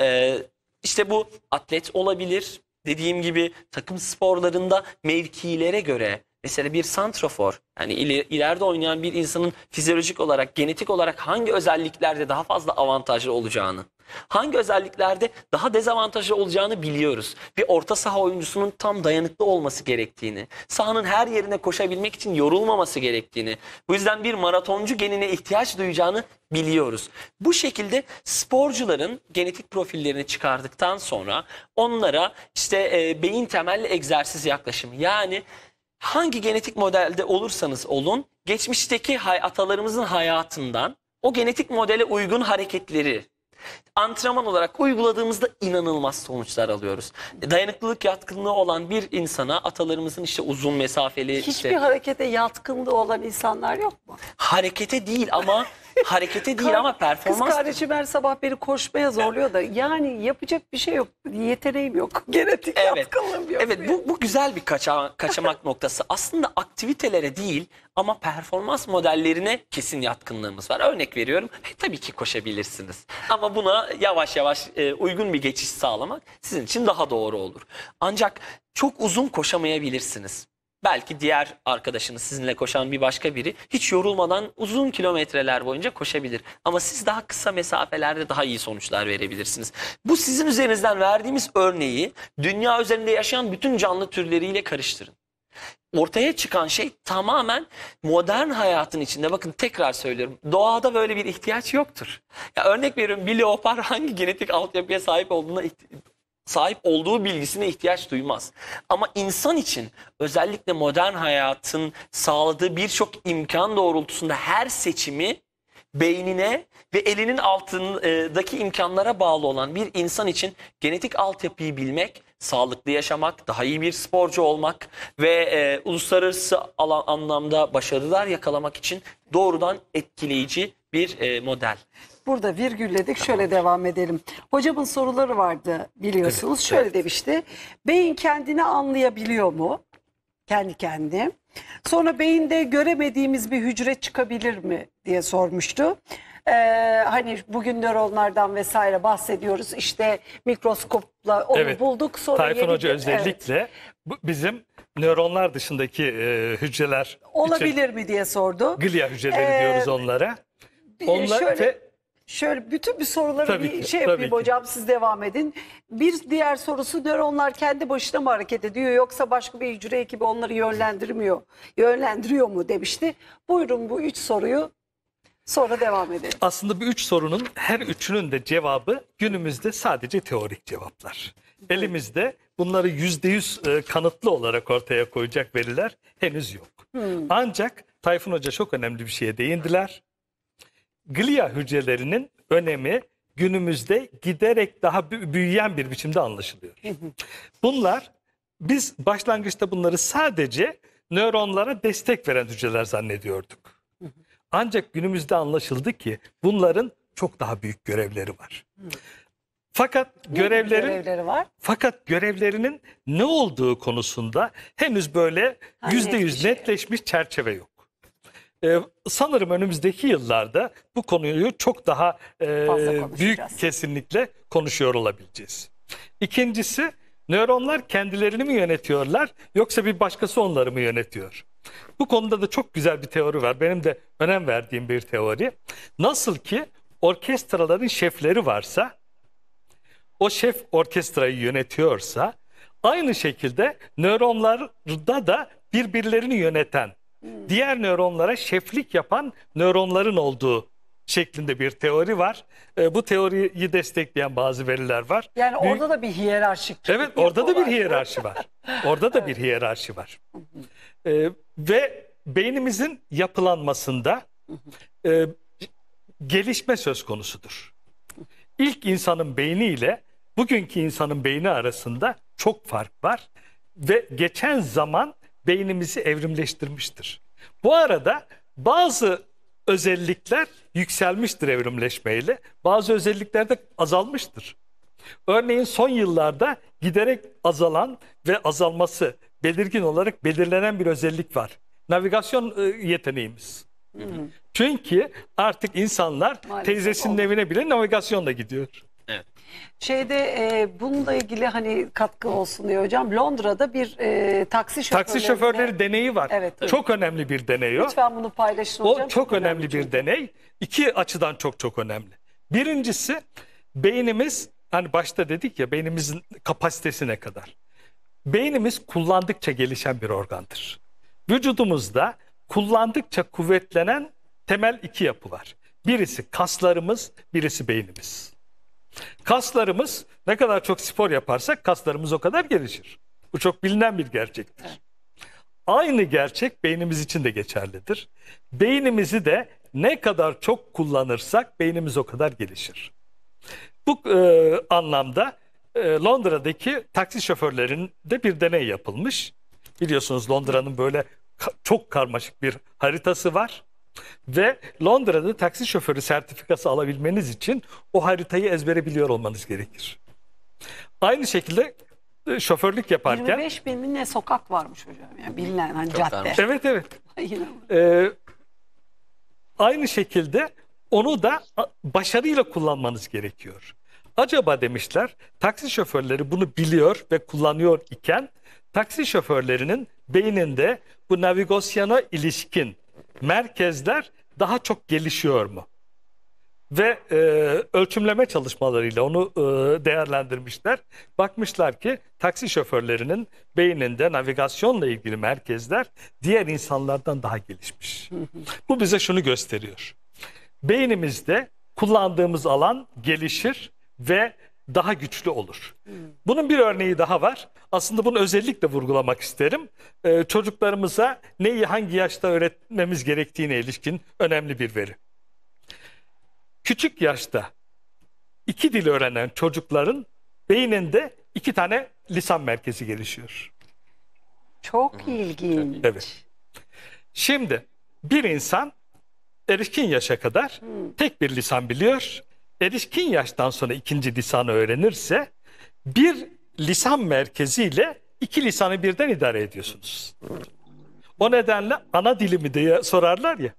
S5: İşte bu atlet olabilir. Dediğim gibi takım sporlarında mevkilere göre mesela bir santrafor yani ileride oynayan bir insanın fizyolojik olarak, genetik olarak hangi özelliklerde daha fazla avantajlı olacağını, hangi özelliklerde daha dezavantajlı olacağını biliyoruz. Bir orta saha oyuncusunun tam dayanıklı olması gerektiğini, sahanın her yerine koşabilmek için yorulmaması gerektiğini, bu yüzden bir maratoncu genine ihtiyaç duyacağını biliyoruz. Bu şekilde sporcuların genetik profillerini çıkardıktan sonra onlara işte beyin temelli egzersiz yaklaşımı, yani hangi genetik modelde olursanız olun, geçmişteki atalarımızın hayatından o genetik modele uygun hareketleri antrenman olarak uyguladığımızda inanılmaz sonuçlar alıyoruz. Dayanıklılık yatkınlığı olan bir insana atalarımızın işte uzun mesafeli...
S1: Hiçbir harekete yatkınlığı olan insanlar yok mu?
S5: Harekete değil ama performans...
S1: Kız kardeşim her sabah beni koşmaya zorluyor da yani yapacak bir şey yok. Yeteneğim yok. Genetik yatkınlığım yok.
S5: Evet, bu güzel bir kaçamak noktası. Aslında aktivitelere değil ama performans modellerine kesin yatkınlığımız var. Örnek veriyorum. Tabii ki koşabilirsiniz. Ama buna yavaş yavaş uygun bir geçiş sağlamak sizin için daha doğru olur. Ancak çok uzun koşamayabilirsiniz. Belki diğer arkadaşınız, sizinle koşan bir başka biri hiç yorulmadan uzun kilometreler boyunca koşabilir. Ama siz daha kısa mesafelerde daha iyi sonuçlar verebilirsiniz. Bu sizin üzerinizden verdiğimiz örneği dünya üzerinde yaşayan bütün canlı türleriyle karıştırın. Ortaya çıkan şey tamamen modern hayatın içinde. Bakın tekrar söylüyorum. Doğada böyle bir ihtiyaç yoktur. Ya örnek veriyorum, bir leopar hangi genetik altyapıya sahip olduğu bilgisine ihtiyaç duymaz. Ama insan için özellikle modern hayatın sağladığı birçok imkan doğrultusunda her seçimi beynine ve elinin altındaki imkanlara bağlı olan bir insan için genetik altyapıyı bilmek, sağlıklı yaşamak, daha iyi bir sporcu olmak ve uluslararası anlamda başarılar yakalamak için doğrudan etkileyici bir model.
S1: Burada virgülledik, şöyle devam edelim. Hocamın soruları vardı biliyorsunuz.
S2: Evet,
S1: şöyle demişti. Beyin kendini anlayabiliyor mu? Kendi kendine. Sonra beyinde göremediğimiz bir hücre çıkabilir mi diye sormuştu. Hani bugün nöronlardan vesaire bahsediyoruz. İşte mikroskopla onu bulduk. Sonra
S2: Tayfun Hoca
S1: evet.
S2: özellikle bizim nöronlar dışındaki hücreler için
S1: Olabilir mi diye sordu.
S2: glia hücreleri diyoruz onlara.
S1: Şöyle bütün bir soruları
S2: Tabii
S1: bir
S2: ki,
S1: şey
S2: tabii
S1: yapayım
S2: ki.
S1: hocam, siz devam edin. Bir diğer sorusu, nöronlar kendi başına mı hareket ediyor yoksa başka bir hücre ekibi onları yönlendiriyor mu demişti. Buyurun bu 3 soruyu sonra devam edelim.
S2: Aslında bu 3 sorunun her üçünün de cevabı günümüzde sadece teorik cevaplar. Elimizde bunları %100 kanıtlı olarak ortaya koyacak veriler henüz yok. Ancak Tayfun Hoca çok önemli bir şeye değindiler. Glia hücrelerinin önemi günümüzde giderek daha büyüyen bir biçimde anlaşılıyor. Biz başlangıçta bunları sadece nöronlara destek veren hücreler zannediyorduk. Ancak günümüzde anlaşıldı ki bunların çok daha büyük görevleri var. Fakat
S1: Görevleri var.
S2: görevlerinin ne olduğu konusunda henüz böyle %100 netleşmiş çerçeve yok. Sanırım önümüzdeki yıllarda bu konuyu çok daha büyük kesinlikle konuşuyor olabileceğiz. İkincisi, nöronlar kendilerini mi yönetiyorlar yoksa bir başkası onları mı yönetiyor? Bu konuda da çok güzel bir teori var. Benim de önem verdiğim bir teori. Nasıl ki orkestraların şefleri varsa, o şef orkestrayı yönetiyorsa, aynı şekilde nöronlarda da birbirlerini yöneten, diğer nöronlara şeflik yapan nöronların olduğu şeklinde bir teori var. Bu teoriyi destekleyen bazı veriler var.
S1: Yani orada da bir hiyerarşik.
S2: Evet, orada da bir hiyerarşi var. Orada da bir hiyerarşi var. Ve beynimizin yapılanmasında gelişme söz konusudur. İlk insanın beyni ile bugünkü insanın beyni arasında çok fark var ve geçen zaman beynimizi evrimleştirmiştir. Bu arada bazı özellikler yükselmiştir evrimleşmeyle, bazı özellikler de azalmıştır. Örneğin son yıllarda giderek azalan ve azalması belirgin olarak belirlenen bir özellik var. Navigasyon yeteneğimiz. Çünkü artık insanlar teyzesinin evine bile navigasyonla gidiyor.
S5: Evet.
S1: Bununla ilgili hani katkı olsun diyor hocam. Londra'da bir taksi
S2: şoförleri deneyi var.
S1: Evet.
S2: Çok önemli bir deney o.
S1: Lütfen bunu paylaşın hocam.
S2: O çok önemli bir deney. İki açıdan çok önemli. Birincisi, beynimiz, hani başta dedik ya, beynimizin kapasitesi ne kadar? Beynimiz kullandıkça gelişen bir organdır. Vücudumuzda kullandıkça kuvvetlenen temel iki yapı var. Birisi kaslarımız, birisi beynimiz. Kaslarımız, ne kadar çok spor yaparsak kaslarımız o kadar gelişir. Bu çok bilinen bir gerçektir. Aynı gerçek beynimiz için de geçerlidir. Beynimizi de ne kadar çok kullanırsak beynimiz o kadar gelişir. Bu anlamda Londra'daki taksi şoförlerinde bir deney yapılmış. Biliyorsunuz Londra'nın böyle çok karmaşık bir haritası var. Ve Londra'da taksi şoförü sertifikası alabilmeniz için o haritayı ezbere biliyor olmanız gerekir. Aynı şekilde şoförlük yaparken...
S1: 25 bin ne sokak varmış hocam. Yani bilinen hani cadde.
S2: Evet. Aynı şekilde onu da başarıyla kullanmanız gerekiyor. Acaba demişler, taksi şoförleri bunu biliyor ve kullanıyor iken taksi şoförlerinin beyninde bu navigasyona ilişkin merkezler daha çok gelişiyor mu? Ve ölçümleme çalışmalarıyla onu değerlendirmişler. Bakmışlar ki taksi şoförlerinin beyninde navigasyonla ilgili merkezler diğer insanlardan daha gelişmiş. Bu bize şunu gösteriyor. Beynimizde kullandığımız alan gelişir ve daha güçlü olur. Bunun bir örneği daha var. Aslında bunu özellikle vurgulamak isterim. Çocuklarımıza neyi hangi yaşta öğretmemiz gerektiğine ilişkin önemli bir veri. Küçük yaşta 2 dil öğrenen çocukların beyninde 2 tane lisan merkezi gelişiyor.
S1: Çok ilginç.
S2: Evet. Şimdi bir insan erişkin yaşa kadar tek bir lisan biliyor. Erişkin yaştan sonra 2. lisanı öğrenirse bir lisan merkeziyle 2 lisanı birden idare ediyorsunuz. O nedenle ana dili mi diye sorarlar ya.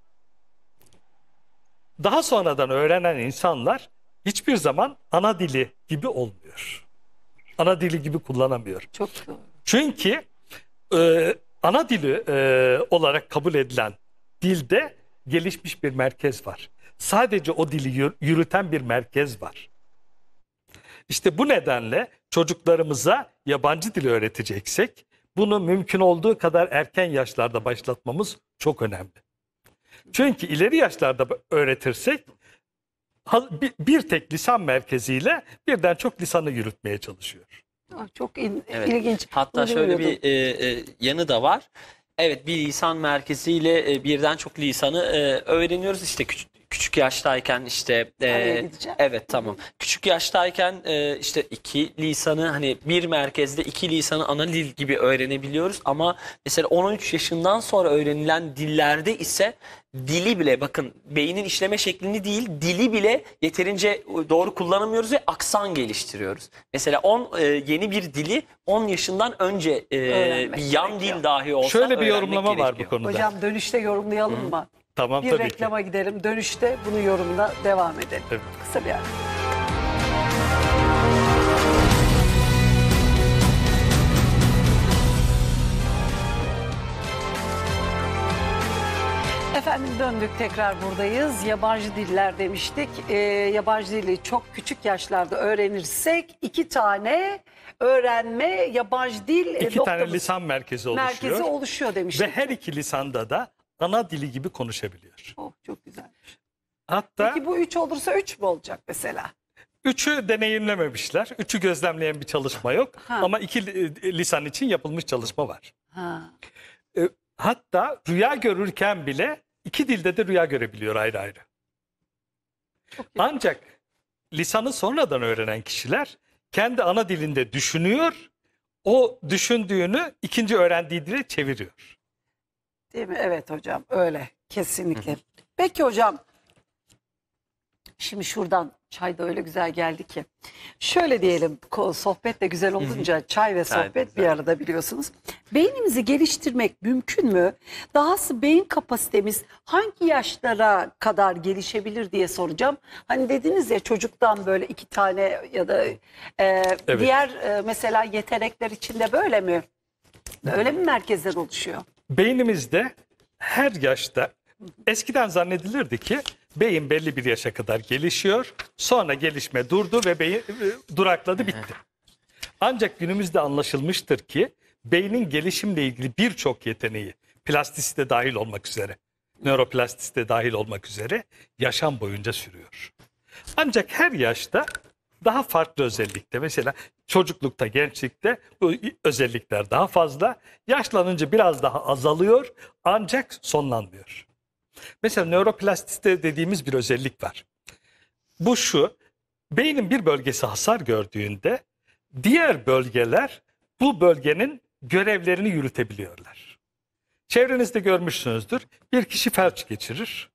S2: Daha sonradan öğrenen insanlar hiçbir zaman ana dili gibi olmuyor. Ana dili gibi kullanamıyor.
S1: Çok doğru.
S2: Çünkü ana dili olarak kabul edilen dilde gelişmiş bir merkez var. Sadece o dili yürüten bir merkez var. İşte bu nedenle çocuklarımıza yabancı dili öğreteceksek bunu mümkün olduğu kadar erken yaşlarda başlatmamız çok önemli. Çünkü ileri yaşlarda öğretirsek bir tek lisan merkeziyle birden çok lisanı yürütmeye çalışıyor.
S1: Çok
S5: Evet.
S1: ilginç.
S5: Hatta
S1: Bunu
S5: şöyle
S1: bilmiyordum.
S5: bir yanı da var. Evet, bir lisan merkeziyle birden çok lisanı öğreniyoruz. İşte küçük yaştayken işte
S1: Oraya gideceğim.
S5: evet, tamam. Küçük yaştayken işte iki lisanı, hani bir merkezde iki lisanı ana dil gibi öğrenebiliyoruz. Ama mesela 13 yaşından sonra öğrenilen dillerde ise dili bile, bakın, beynin işleme şeklini değil, dili bile yeterince doğru kullanamıyoruz ve aksan geliştiriyoruz. Mesela yeni bir dili 10 yaşından önce
S1: Öğrenmek
S5: bir yan
S1: gerekiyor.
S5: dil dahi olsa
S2: Şöyle bir
S5: öğrenmek
S2: yorumlama var bu
S5: gerekiyor.
S2: konuda.
S1: Hocam dönüşte yorumlayalım mı?
S2: Tamam,
S1: Bir
S2: tabii ki.
S1: reklama gidelim. Dönüşte bunu yorumla devam edelim.
S2: Evet.
S1: Kısa bir ara. Efendim döndük, tekrar buradayız. Yabancı diller demiştik. Yabancı dili çok küçük yaşlarda öğrenirsek 2 tane öğrenme yabancı dil
S2: 2 tane
S1: noktamız,
S2: lisan merkezi oluşuyor.
S1: merkezi oluşuyor demiştik.
S2: Ve her iki lisanda da ana dili gibi konuşabiliyor.
S1: Oh, çok güzel.
S2: Hatta
S1: Peki bu 3 olursa 3 mü olacak mesela?
S2: 3'ü deneyimlememişler. 3'ü gözlemleyen bir çalışma yok.
S1: Ha.
S2: Ama 2 lisan için yapılmış çalışma var.
S1: Ha.
S2: Hatta rüya görürken bile 2 dilde de rüya görebiliyor ayrı ayrı.
S1: Çok iyi.
S2: Ancak lisanı sonradan öğrenen kişiler kendi ana dilinde düşünüyor. O düşündüğünü ikinci öğrendiği dile çeviriyor.
S1: Değil mi? Evet hocam, öyle kesinlikle. Peki hocam, şimdi şuradan çay da öyle güzel geldi ki. Şöyle diyelim, sohbet de güzel olunca çay ve
S5: Çay da
S1: sohbet bir
S5: güzel.
S1: arada, biliyorsunuz. Beynimizi geliştirmek mümkün mü? Dahası beyin kapasitemiz hangi yaşlara kadar gelişebilir diye soracağım. Hani dediniz ya, çocuktan böyle 2 tane ya da diğer mesela yetenekler içinde böyle mi? Öyle mi merkezler oluşuyor?
S2: Beynimizde her yaşta eskiden zannedilirdi ki beyin belli bir yaşa kadar gelişiyor. Sonra gelişme durdu ve beyin durakladı, bitti. Ancak günümüzde anlaşılmıştır ki beynin gelişimle ilgili birçok yeteneği, plastisite dahil olmak üzere, nöroplastisite dahil olmak üzere yaşam boyunca sürüyor. Ancak her yaşta daha farklı özellikte, mesela çocuklukta, gençlikte bu özellikler daha fazla, yaşlanınca biraz daha azalıyor ancak sonlanmıyor. Mesela nöroplastisite dediğimiz bir özellik var. Bu şu: beynin bir bölgesi hasar gördüğünde diğer bölgeler bu bölgenin görevlerini yürütebiliyorlar. Çevrenizde görmüşsünüzdür. Bir kişi felç geçirir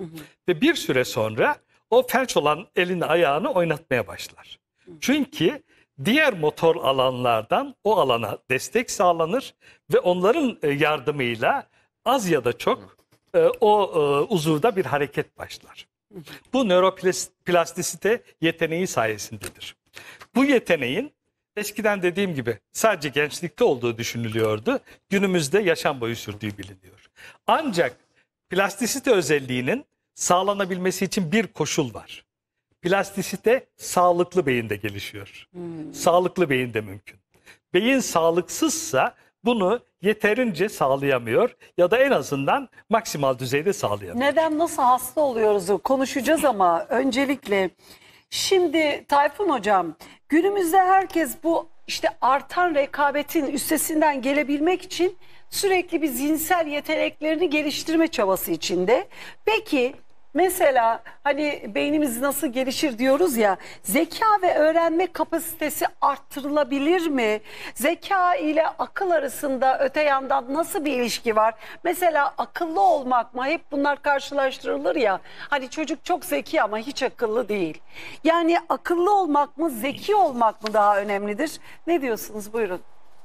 S2: ve bir süre sonra o felç olan elini ayağını oynatmaya başlar. Çünkü diğer motor alanlardan o alana destek sağlanır ve onların yardımıyla az ya da çok o uzuvda bir hareket başlar. Bu nöroplastisite yeteneği sayesindedir. Bu yeteneğin eskiden dediğim gibi sadece gençlikte olduğu düşünülüyordu. Günümüzde yaşam boyu sürdüğü biliniyor. Ancak plastisite özelliğinin sağlanabilmesi için bir koşul var. Plastisite sağlıklı beyinde gelişiyor. Sağlıklı beyinde mümkün. Beyin sağlıksızsa bunu yeterince sağlayamıyor ya da en azından maksimal düzeyde sağlayamıyor.
S1: Neden, nasıl hasta oluyoruz konuşacağız ama öncelikle şimdi Tayfun hocam, günümüzde herkes bu işte artan rekabetin üstesinden gelebilmek için sürekli bir zihinsel yeteneklerini geliştirme çabası içinde. Peki mesela hani beynimiz nasıl gelişir diyoruz ya, zeka ve öğrenme kapasitesi arttırılabilir mi? Zeka ile akıl arasında öte yandan nasıl bir ilişki var? Mesela akıllı olmak mı? Hep bunlar karşılaştırılır ya. Hani çocuk çok zeki ama hiç akıllı değil. Yani akıllı olmak mı, zeki olmak mı daha önemlidir? Ne diyorsunuz? Buyurun.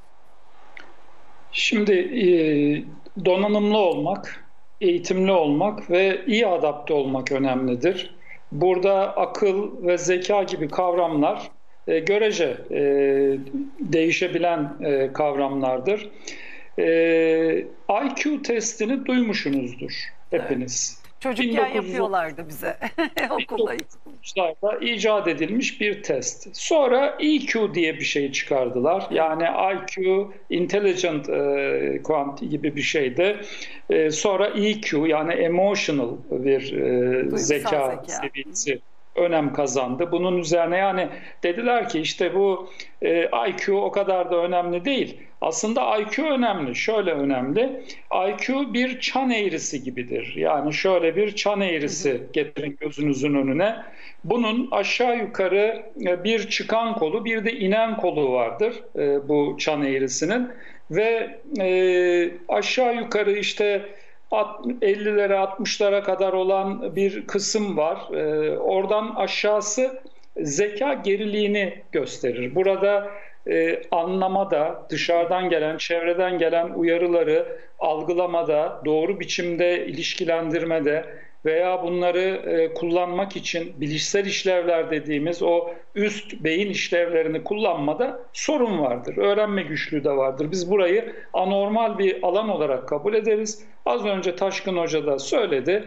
S3: Şimdi donanımlı olmak, eğitimli olmak ve iyi adapte olmak önemlidir. Burada akıl ve zeka gibi kavramlar görece değişebilen kavramlardır. IQ testini duymuşsunuzdur hepiniz.
S1: Çocukken
S3: 1930'larda
S1: yapıyorlardı bize okulda.
S3: icat edilmiş bir test. Sonra EQ diye bir şey çıkardılar. Yani IQ, Intelligent Quant gibi bir şeydi. Sonra EQ yani Emotional bir zeka seviyesi önem kazandı. Bunun üzerine yani dediler ki işte bu IQ o kadar da önemli değil. Aslında IQ önemli. Şöyle önemli. IQ bir çan eğrisi gibidir. Yani şöyle bir çan eğrisi getirin gözünüzün önüne. Bunun aşağı yukarı bir çıkan kolu bir de inen kolu vardır bu çan eğrisinin. Ve aşağı yukarı işte 50'lere 60'lara kadar olan bir kısım var. Oradan aşağısı zeka geriliğini gösterir. Burada anlamada, dışarıdan gelen, çevreden gelen uyarıları algılamada, doğru biçimde ilişkilendirmede veya bunları kullanmak için bilişsel işlevler dediğimiz o üst beyin işlevlerini kullanmada sorun vardır. Öğrenme güçlüğü de vardır. Biz burayı anormal bir alan olarak kabul ederiz. Az önce Taşkın Hoca da söyledi.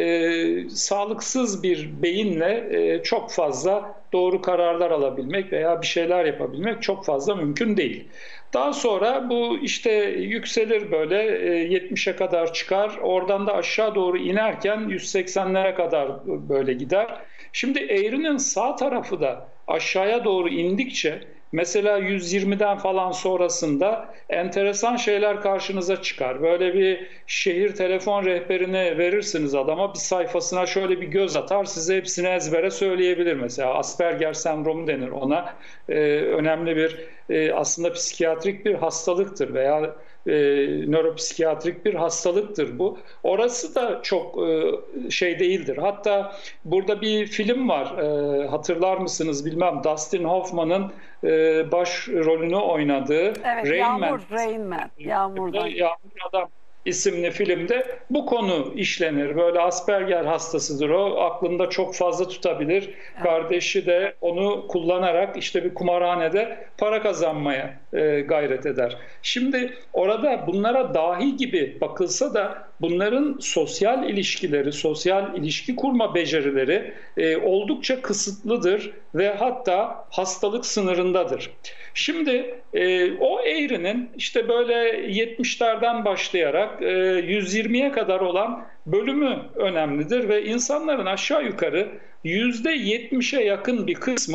S3: Sağlıksız bir beyinle çok fazla doğru kararlar alabilmek veya bir şeyler yapabilmek çok fazla mümkün değil. Daha sonra bu işte yükselir böyle 70'e kadar çıkar. Oradan da aşağı doğru inerken 180'lere kadar böyle gider. Şimdi eğrinin sağ tarafı da aşağıya doğru indikçe mesela 120'den falan sonrasında enteresan şeyler karşınıza çıkar. Böyle bir şehir telefon rehberini verirsiniz adama, bir sayfasına şöyle bir göz atar, size hepsini ezbere söyleyebilir. Mesela Asperger sendromu denir ona. Önemli bir aslında psikiyatrik bir hastalıktır veya nöropsikiyatrik bir hastalıktır bu. Orası da çok şey değildir. Hatta burada bir film var, hatırlar mısınız bilmem, Dustin Hoffman'ın başrolünü oynadığı
S1: Evet, Rain Man. Yağmur
S3: Adam isimli filmde bu konu işlenir. Böyle Asperger hastasıdır o. Aklında çok fazla tutabilir. Evet. Kardeşi de onu kullanarak işte bir kumarhanede para kazanmaya gayret eder. Şimdi orada bunlara dahi gibi bakılsa da bunların sosyal ilişkileri, sosyal ilişki kurma becerileri oldukça kısıtlıdır ve hatta hastalık sınırındadır. Şimdi o eğrinin işte böyle 70'lerden başlayarak 120'ye kadar olan bölümü önemlidir ve insanların aşağı yukarı %70'e yakın bir kısmı,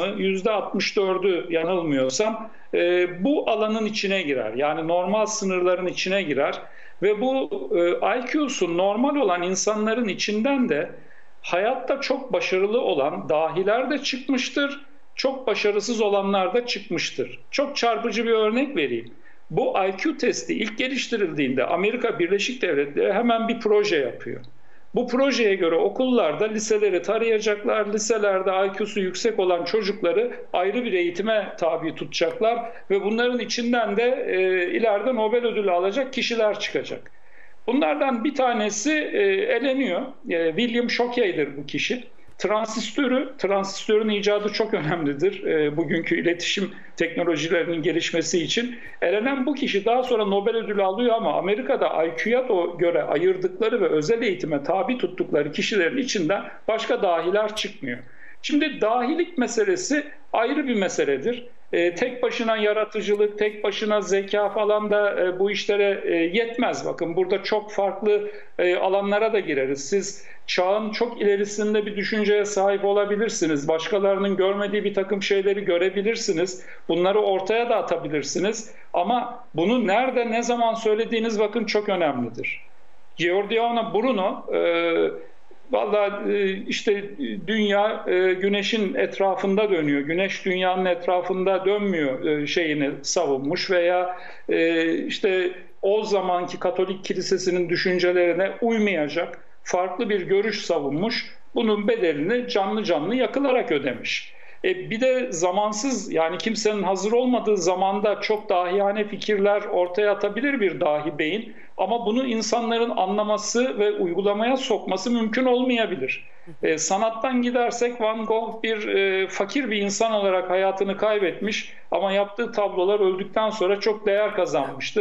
S3: %64'ü yanılmıyorsam bu alanın içine girer. Yani normal sınırların içine girer ve bu IQ'su normal olan insanların içinden de hayatta çok başarılı olan dahiler de çıkmıştır. Çok başarısız olanlar da çıkmıştır. Çok çarpıcı bir örnek vereyim. Bu IQ testi ilk geliştirildiğinde Amerika Birleşik Devletleri hemen bir proje yapıyor. Bu projeye göre okullarda liseleri tarayacaklar, liselerde IQ'su yüksek olan çocukları ayrı bir eğitime tabi tutacaklar ve bunların içinden de ileride Nobel ödülü alacak kişiler çıkacak. Bunlardan bir tanesi eleniyor. William Shockley'dir bu kişi. Transistörün icadı çok önemlidir bugünkü iletişim teknolojilerinin gelişmesi için. Elenen bu kişi daha sonra Nobel ödülü alıyor ama Amerika'da IQ'ya göre ayırdıkları ve özel eğitime tabi tuttukları kişilerin içinden başka dahiler çıkmıyor. Şimdi dahilik meselesi ayrı bir meseledir. Tek başına yaratıcılık, tek başına zeka falan da bu işlere yetmez. Bakın burada çok farklı alanlara da gireriz. Siz çağın çok ilerisinde bir düşünceye sahip olabilirsiniz. Başkalarının görmediği bir takım şeyleri görebilirsiniz. Bunları ortaya da atabilirsiniz. Ama bunu nerede, ne zaman söylediğiniz bakın çok önemlidir. Giordano Bruno vallahi işte dünya güneşin etrafında dönüyor. Güneş dünyanın etrafında dönmüyor şeyini savunmuş veya işte o zamanki Katolik Kilisesi'nin düşüncelerine uymayacak farklı bir görüş savunmuş. Bunun bedelini canlı canlı yakılarak ödemiş. Bir de zamansız, yani kimsenin hazır olmadığı zamanda çok dahiyane fikirler ortaya atabilir bir dahi beyin. Ama bunu insanların anlaması ve uygulamaya sokması mümkün olmayabilir. Sanattan gidersek Van Gogh bir fakir bir insan olarak hayatını kaybetmiş ama yaptığı tablolar öldükten sonra çok değer kazanmıştır.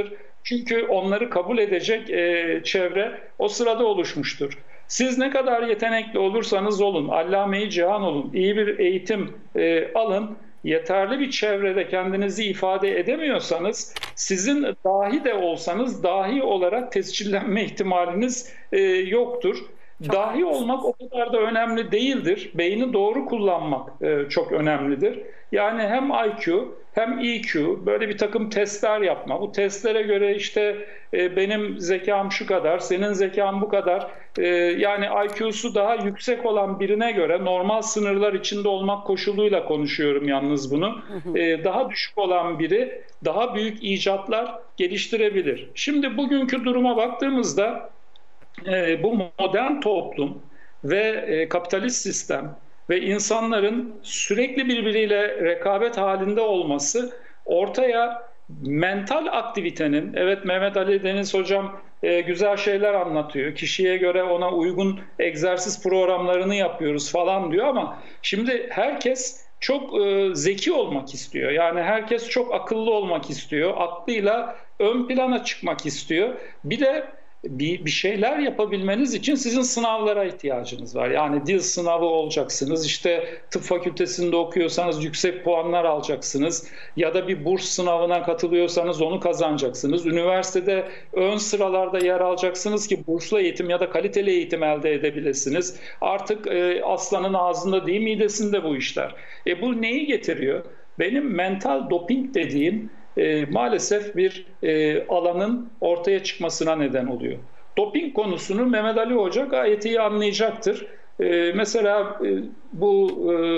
S3: Çünkü onları kabul edecek çevre o sırada oluşmuştur. Siz ne kadar yetenekli olursanız olun, allame-i cihan olun, iyi bir eğitim alın, yeterli bir çevrede kendinizi ifade edemiyorsanız, sizin dahi de olsanız dahi olarak tescillenme ihtimaliniz yoktur. Dahi olmak o kadar da önemli değildir. Beyni doğru kullanmak çok önemlidir. Yani hem IQ hem EQ, böyle bir takım testler yapma. Bu testlere göre işte benim zekam şu kadar, senin zekan bu kadar. Yani IQ'su daha yüksek olan birine göre, normal sınırlar içinde olmak koşuluyla konuşuyorum yalnız bunu. Daha düşük olan biri daha büyük icatlar geliştirebilir. Şimdi bugünkü duruma baktığımızda bu modern toplum ve kapitalist sistem ve insanların sürekli birbiriyle rekabet halinde olması ortaya mental aktivitenin, evet Mehmet Ali Deniz hocam güzel şeyler anlatıyor. Kişiye göre ona uygun egzersiz programlarını yapıyoruz falan diyor ama şimdi herkes çok zeki olmak istiyor. Yani herkes çok akıllı olmak istiyor. Aklıyla ön plana çıkmak istiyor. Bir de bir şeyler yapabilmeniz için sizin sınavlara ihtiyacınız var. Yani dil sınavı olacaksınız, işte tıp fakültesinde okuyorsanız yüksek puanlar alacaksınız ya da bir burs sınavına katılıyorsanız onu kazanacaksınız. Üniversitede ön sıralarda yer alacaksınız ki burslu eğitim ya da kaliteli eğitim elde edebilirsiniz. Artık aslanın ağzında değil midesinde bu işler. Bu neyi getiriyor? Benim mental doping dediğim maalesef bir alanın ortaya çıkmasına neden oluyor. Doping konusunu Mehmet Ali Hoca gayet iyi anlayacaktır. Mesela bu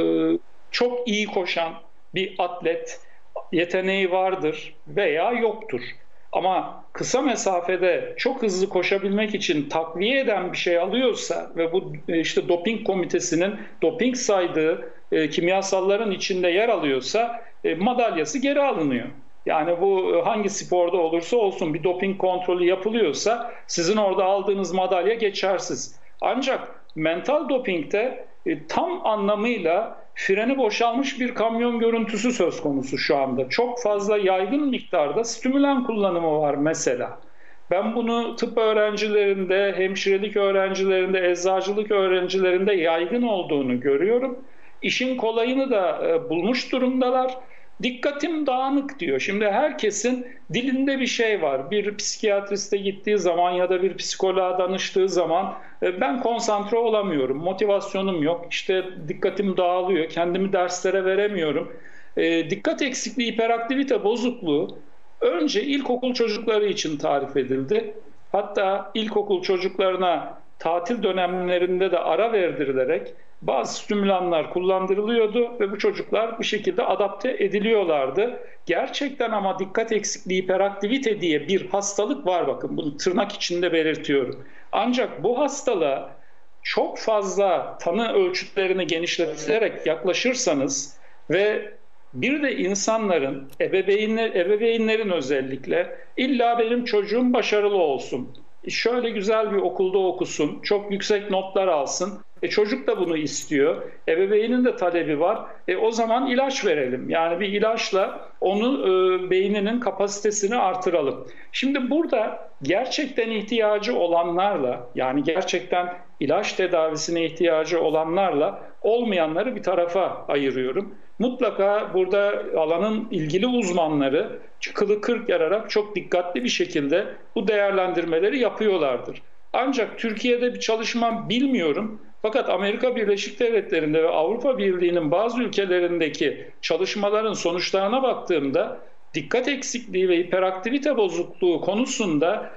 S3: çok iyi koşan bir atlet yeteneği vardır veya yoktur. Ama kısa mesafede çok hızlı koşabilmek için takviye eden bir şey alıyorsa ve bu işte doping komitesinin doping saydığı kimyasalların içinde yer alıyorsa madalyası geri alınıyor. Yani bu hangi sporda olursa olsun bir doping kontrolü yapılıyorsa sizin orada aldığınız madalya geçersiz. Ancak mental dopingte tam anlamıyla freni boşalmış bir kamyon görüntüsü söz konusu şu anda. Çok fazla yaygın miktarda stimülan kullanımı var mesela. Ben bunu tıp öğrencilerinde, hemşirelik öğrencilerinde, eczacılık öğrencilerinde yaygın olduğunu görüyorum. İşin kolayını da bulmuş durumdalar. Dikkatim dağınık diyor. Şimdi herkesin dilinde bir şey var. Bir psikiyatriste gittiği zaman ya da bir psikoloğa danıştığı zaman ben konsantre olamıyorum, motivasyonum yok, işte dikkatim dağılıyor, kendimi derslere veremiyorum. Dikkat eksikliği, hiperaktivite bozukluğu önce ilkokul çocukları için tarif edildi. Hatta ilkokul çocuklarına tatil dönemlerinde de ara verdirilerek bazı stimülanlar kullandırılıyordu ve bu çocuklar bir şekilde adapte ediliyorlardı. Gerçekten ama dikkat eksikliği, hiperaktivite diye bir hastalık var, bakın bunu tırnak içinde belirtiyorum. Ancak bu hastalığa çok fazla tanı ölçütlerini genişleterek yaklaşırsanız ve bir de insanların, ebeveynlerin özellikle illa benim çocuğum başarılı olsun, şöyle güzel bir okulda okusun, çok yüksek notlar alsın. Çocuk da bunu istiyor. Ebeveynin de talebi var. O zaman ilaç verelim. Yani bir ilaçla onu beyninin kapasitesini artıralım. Şimdi burada gerçekten ihtiyacı olanlarla, yani gerçekten ilaç tedavisine ihtiyacı olanlarla olmayanları bir tarafa ayırıyorum. Mutlaka burada alanın ilgili uzmanları kılı kırk yararak çok dikkatli bir şekilde bu değerlendirmeleri yapıyorlardır. Ancak Türkiye'de bir çalışma bilmiyorum. Fakat Amerika Birleşik Devletleri'nde ve Avrupa Birliği'nin bazı ülkelerindeki çalışmaların sonuçlarına baktığımda dikkat eksikliği ve hiperaktivite bozukluğu konusunda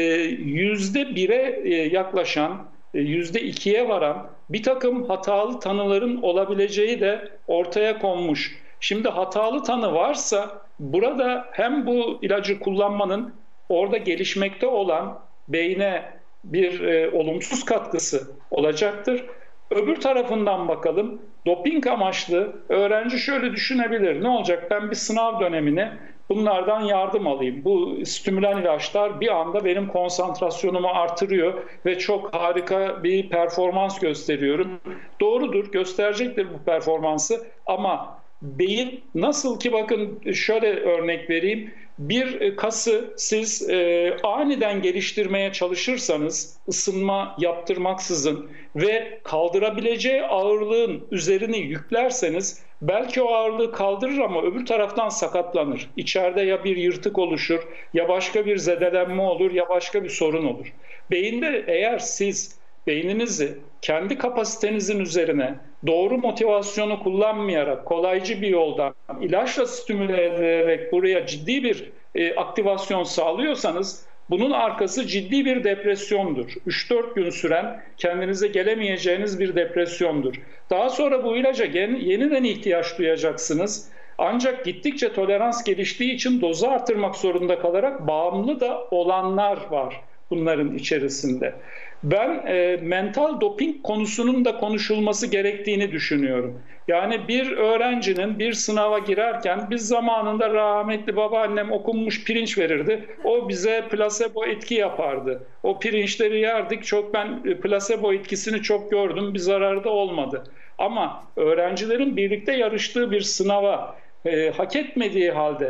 S3: %1'e yaklaşan, %2'ye varan bir takım hatalı tanıların olabileceği de ortaya konmuş. Şimdi hatalı tanı varsa burada hem bu ilacı kullanmanın orada gelişmekte olan beyne bir olumsuz katkısı olacaktır. Öbür tarafından bakalım, doping amaçlı öğrenci şöyle düşünebilir: ne olacak, ben bir sınav dönemine bunlardan yardım alayım. Bu stimülan ilaçlar bir anda benim konsantrasyonumu artırıyor ve çok harika bir performans gösteriyorum. Doğrudur, gösterecektir bu performansı ama beyin nasıl ki, bakın şöyle örnek vereyim, bir kası siz aniden geliştirmeye çalışırsanız, ısınma yaptırmaksızın ve kaldırabileceği ağırlığın üzerine yüklerseniz, belki o ağırlığı kaldırır ama öbür taraftan sakatlanır. İçeride ya bir yırtık oluşur, ya başka bir zedelenme olur, ya başka bir sorun olur. Beyinde eğer siz beyninizi kendi kapasitenizin üzerine doğru motivasyonu kullanmayarak, kolaycı bir yoldan ilaçla stimüle ederek buraya ciddi bir aktivasyon sağlıyorsanız, bunun arkası ciddi bir depresyondur. 3-4 gün süren, kendinize gelemeyeceğiniz bir depresyondur. Daha sonra bu ilaca yeniden ihtiyaç duyacaksınız. Ancak gittikçe tolerans geliştiği için dozu artırmak zorunda kalarak bağımlı da olanlar var bunların içerisinde. Ben mental doping konusunun da konuşulması gerektiğini düşünüyorum. Yani bir öğrencinin bir sınava girerken, biz zamanında rahmetli babaannem okunmuş pirinç verirdi. O bize plasebo etki yapardı. O pirinçleri yerdik. Ben plasebo etkisini çok gördüm. Bir zararı da olmadı. Ama öğrencilerin birlikte yarıştığı bir sınava hak etmediği halde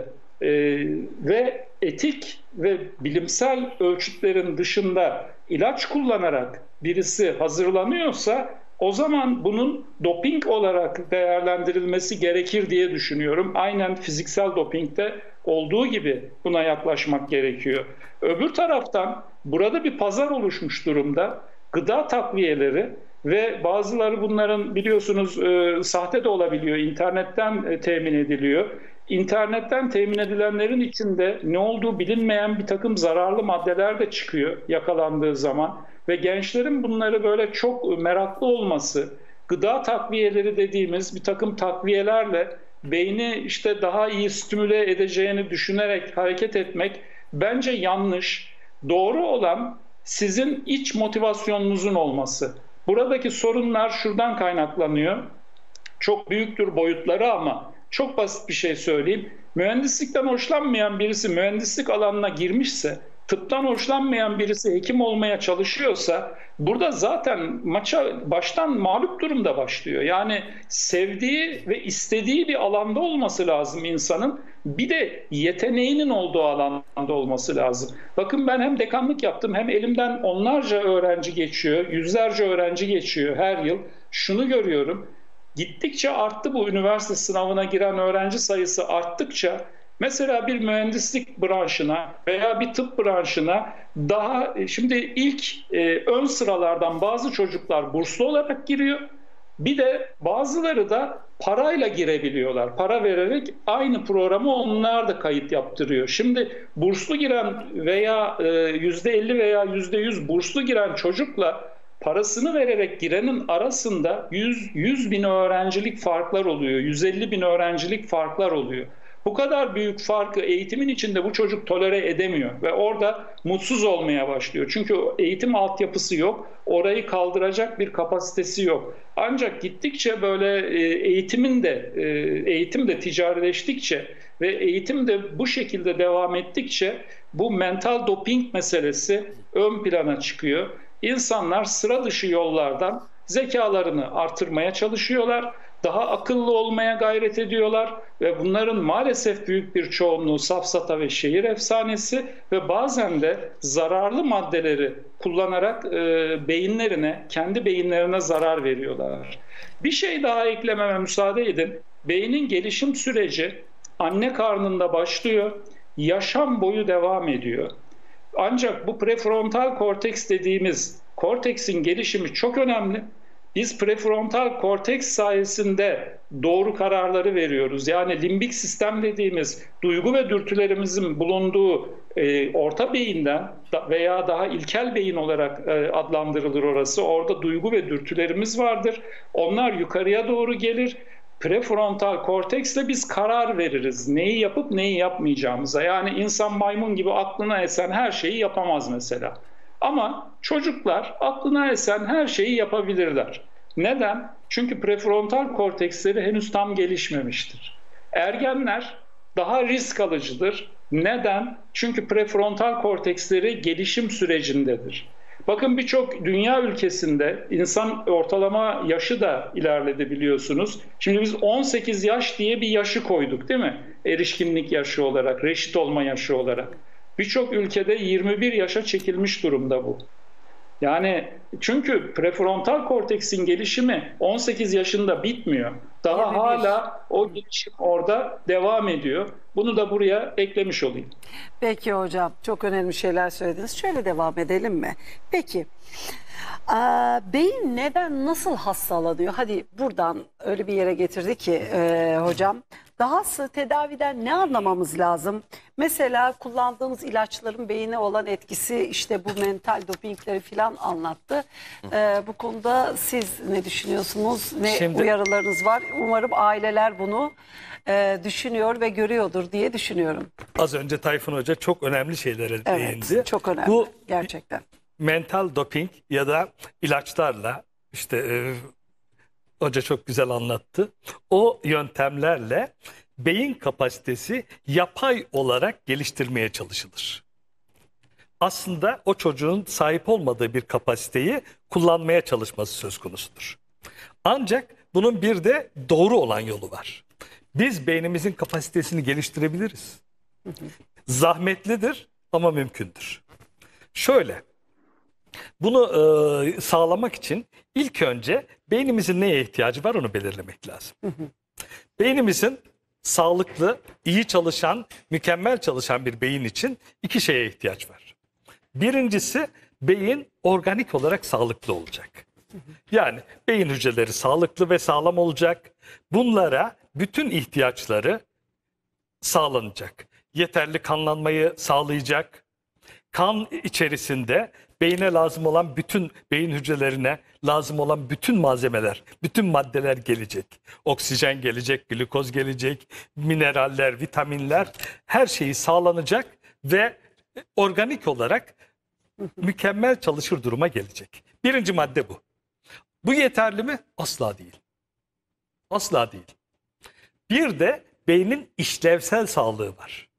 S3: ve etik ve bilimsel ölçütlerin dışında ilaç kullanarak birisi hazırlanıyorsa, o zaman bunun doping olarak değerlendirilmesi gerekir diye düşünüyorum. Aynen fiziksel dopingde olduğu gibi buna yaklaşmak gerekiyor. Öbür taraftan burada bir pazar oluşmuş durumda. Gıda takviyeleri ve bazıları bunların biliyorsunuz sahte de olabiliyor, internetten temin ediliyor. İnternetten temin edilenlerin içinde ne olduğu bilinmeyen bir takım zararlı maddeler de çıkıyor yakalandığı zaman ve gençlerin bunları böyle çok meraklı olması, gıda takviyeleri dediğimiz bir takım takviyelerle beyni işte daha iyi stimüle edeceğini düşünerek hareket etmek bence yanlış. Doğru olan sizin iç motivasyonunuzun olması. Buradaki sorunlar şuradan kaynaklanıyor. Çok büyüktür boyutları ama çok basit bir şey söyleyeyim. Mühendislikten hoşlanmayan birisi mühendislik alanına girmişse, tıptan hoşlanmayan birisi hekim olmaya çalışıyorsa, burada zaten maça baştan mağlup durumda başlıyor. Yani sevdiği ve istediği bir alanda olması lazım insanın. Bir de yeteneğinin olduğu alanda olması lazım. Bakın ben hem dekanlık yaptım, hem elimden onlarca öğrenci geçiyor, yüzlerce öğrenci geçiyor her yıl. Şunu görüyorum. Gittikçe arttı bu üniversite sınavına giren öğrenci sayısı arttıkça, mesela bir mühendislik branşına veya bir tıp branşına daha şimdi ilk ön sıralardan bazı çocuklar burslu olarak giriyor. Bir de bazıları da parayla girebiliyorlar. Para vererek aynı programı onlar da kayıt yaptırıyor. Şimdi burslu giren veya %50 veya %100 burslu giren çocukla parasını vererek girenin arasında 100 bin öğrencilik farklar oluyor. 150 bin öğrencilik farklar oluyor. Bu kadar büyük farkı eğitimin içinde bu çocuk tolere edemiyor ve orada mutsuz olmaya başlıyor. Çünkü eğitim altyapısı yok, orayı kaldıracak bir kapasitesi yok. Ancak gittikçe böyle eğitim de ticarileştikçe ve eğitim de bu şekilde devam ettikçe bu mental doping meselesi ön plana çıkıyor. İnsanlar sıra dışı yollardan zekalarını artırmaya çalışıyorlar. Daha akıllı olmaya gayret ediyorlar ve bunların maalesef büyük bir çoğunluğu safsata ve şehir efsanesi ve bazen de zararlı maddeleri kullanarak kendi beyinlerine zarar veriyorlar. Bir şey daha eklememe müsaade edin. Beynin gelişim süreci anne karnında başlıyor, yaşam boyu devam ediyor. Ancak bu prefrontal korteks dediğimiz korteksin gelişimi çok önemli. Biz prefrontal korteks sayesinde doğru kararları veriyoruz. Yani limbik sistem dediğimiz duygu ve dürtülerimizin bulunduğu orta beyinden veya daha ilkel beyin olarak adlandırılır orası. Orada duygu ve dürtülerimiz vardır. Onlar yukarıya doğru gelir. Prefrontal korteksle biz karar veririz. Neyi yapıp neyi yapmayacağımıza. Yani insan maymun gibi aklına esen her şeyi yapamaz mesela. Ama çocuklar aklına esen her şeyi yapabilirler. Neden? Çünkü prefrontal korteksleri henüz tam gelişmemiştir. Ergenler daha risk alıcıdır. Neden? Çünkü prefrontal korteksleri gelişim sürecindedir. Bakın birçok dünya ülkesinde insan ortalama yaşı da ilerledi biliyorsunuz. Şimdi biz 18 yaş diye bir yaşı koyduk değil mi? erişkinlik yaşı olarak, reşit olma yaşı olarak. Birçok ülkede 21 yaşa çekilmiş durumda bu. Yani çünkü prefrontal korteksin gelişimi 18 yaşında bitmiyor. Daha
S1: 21.
S3: hala o gelişim orada devam ediyor. Bunu da buraya eklemiş olayım.
S1: Peki hocam, çok önemli şeyler söylediniz. Şöyle devam edelim mi? Peki, beyin neden, nasıl hastalanıyor? Hadi buradan öyle bir yere getirdi ki hocam. Dahası tedaviden ne anlamamız lazım? Mesela kullandığımız ilaçların beyine olan etkisi, işte bu mental dopingleri falan anlattı. Bu konuda siz ne düşünüyorsunuz? Ne uyarılarınız var? Umarım aileler bunu düşünüyor ve görüyordur diye düşünüyorum.
S2: Az önce Tayfun Hoca çok önemli şeylere değindi.
S1: Evet, çok önemli.
S2: Bu
S1: gerçekten.
S2: mental doping ya da ilaçlarla, işte hoca çok güzel anlattı. O yöntemlerle beyin kapasitesi yapay olarak geliştirmeye çalışılır. Aslında o çocuğun sahip olmadığı bir kapasiteyi kullanmaya çalışması söz konusudur. Ancak bunun bir de doğru olan yolu var. Biz beynimizin kapasitesini geliştirebiliriz. Zahmetlidir ama mümkündür. Şöyle, bunu sağlamak için ilk önce beynimizin neye ihtiyacı var onu belirlemek lazım. Beynimizin sağlıklı, iyi çalışan, mükemmel çalışan bir beyin için iki şeye ihtiyaç var. Birincisi, beyin organik olarak sağlıklı olacak. Yani beyin hücreleri sağlıklı ve sağlam olacak. Bunlara bütün ihtiyaçları sağlanacak. Yeterli kanlanmayı sağlayacak. Kan içerisinde beyine lazım olan bütün, beyin hücrelerine lazım olan bütün malzemeler, bütün maddeler gelecek. Oksijen gelecek, glikoz gelecek, mineraller, vitaminler, her şeyi sağlanacak ve organik olarak mükemmel çalışır duruma gelecek. Birinci madde bu. Bu yeterli mi? Asla değil. Asla değil. Bir de beynin işlevsel sağlığı var.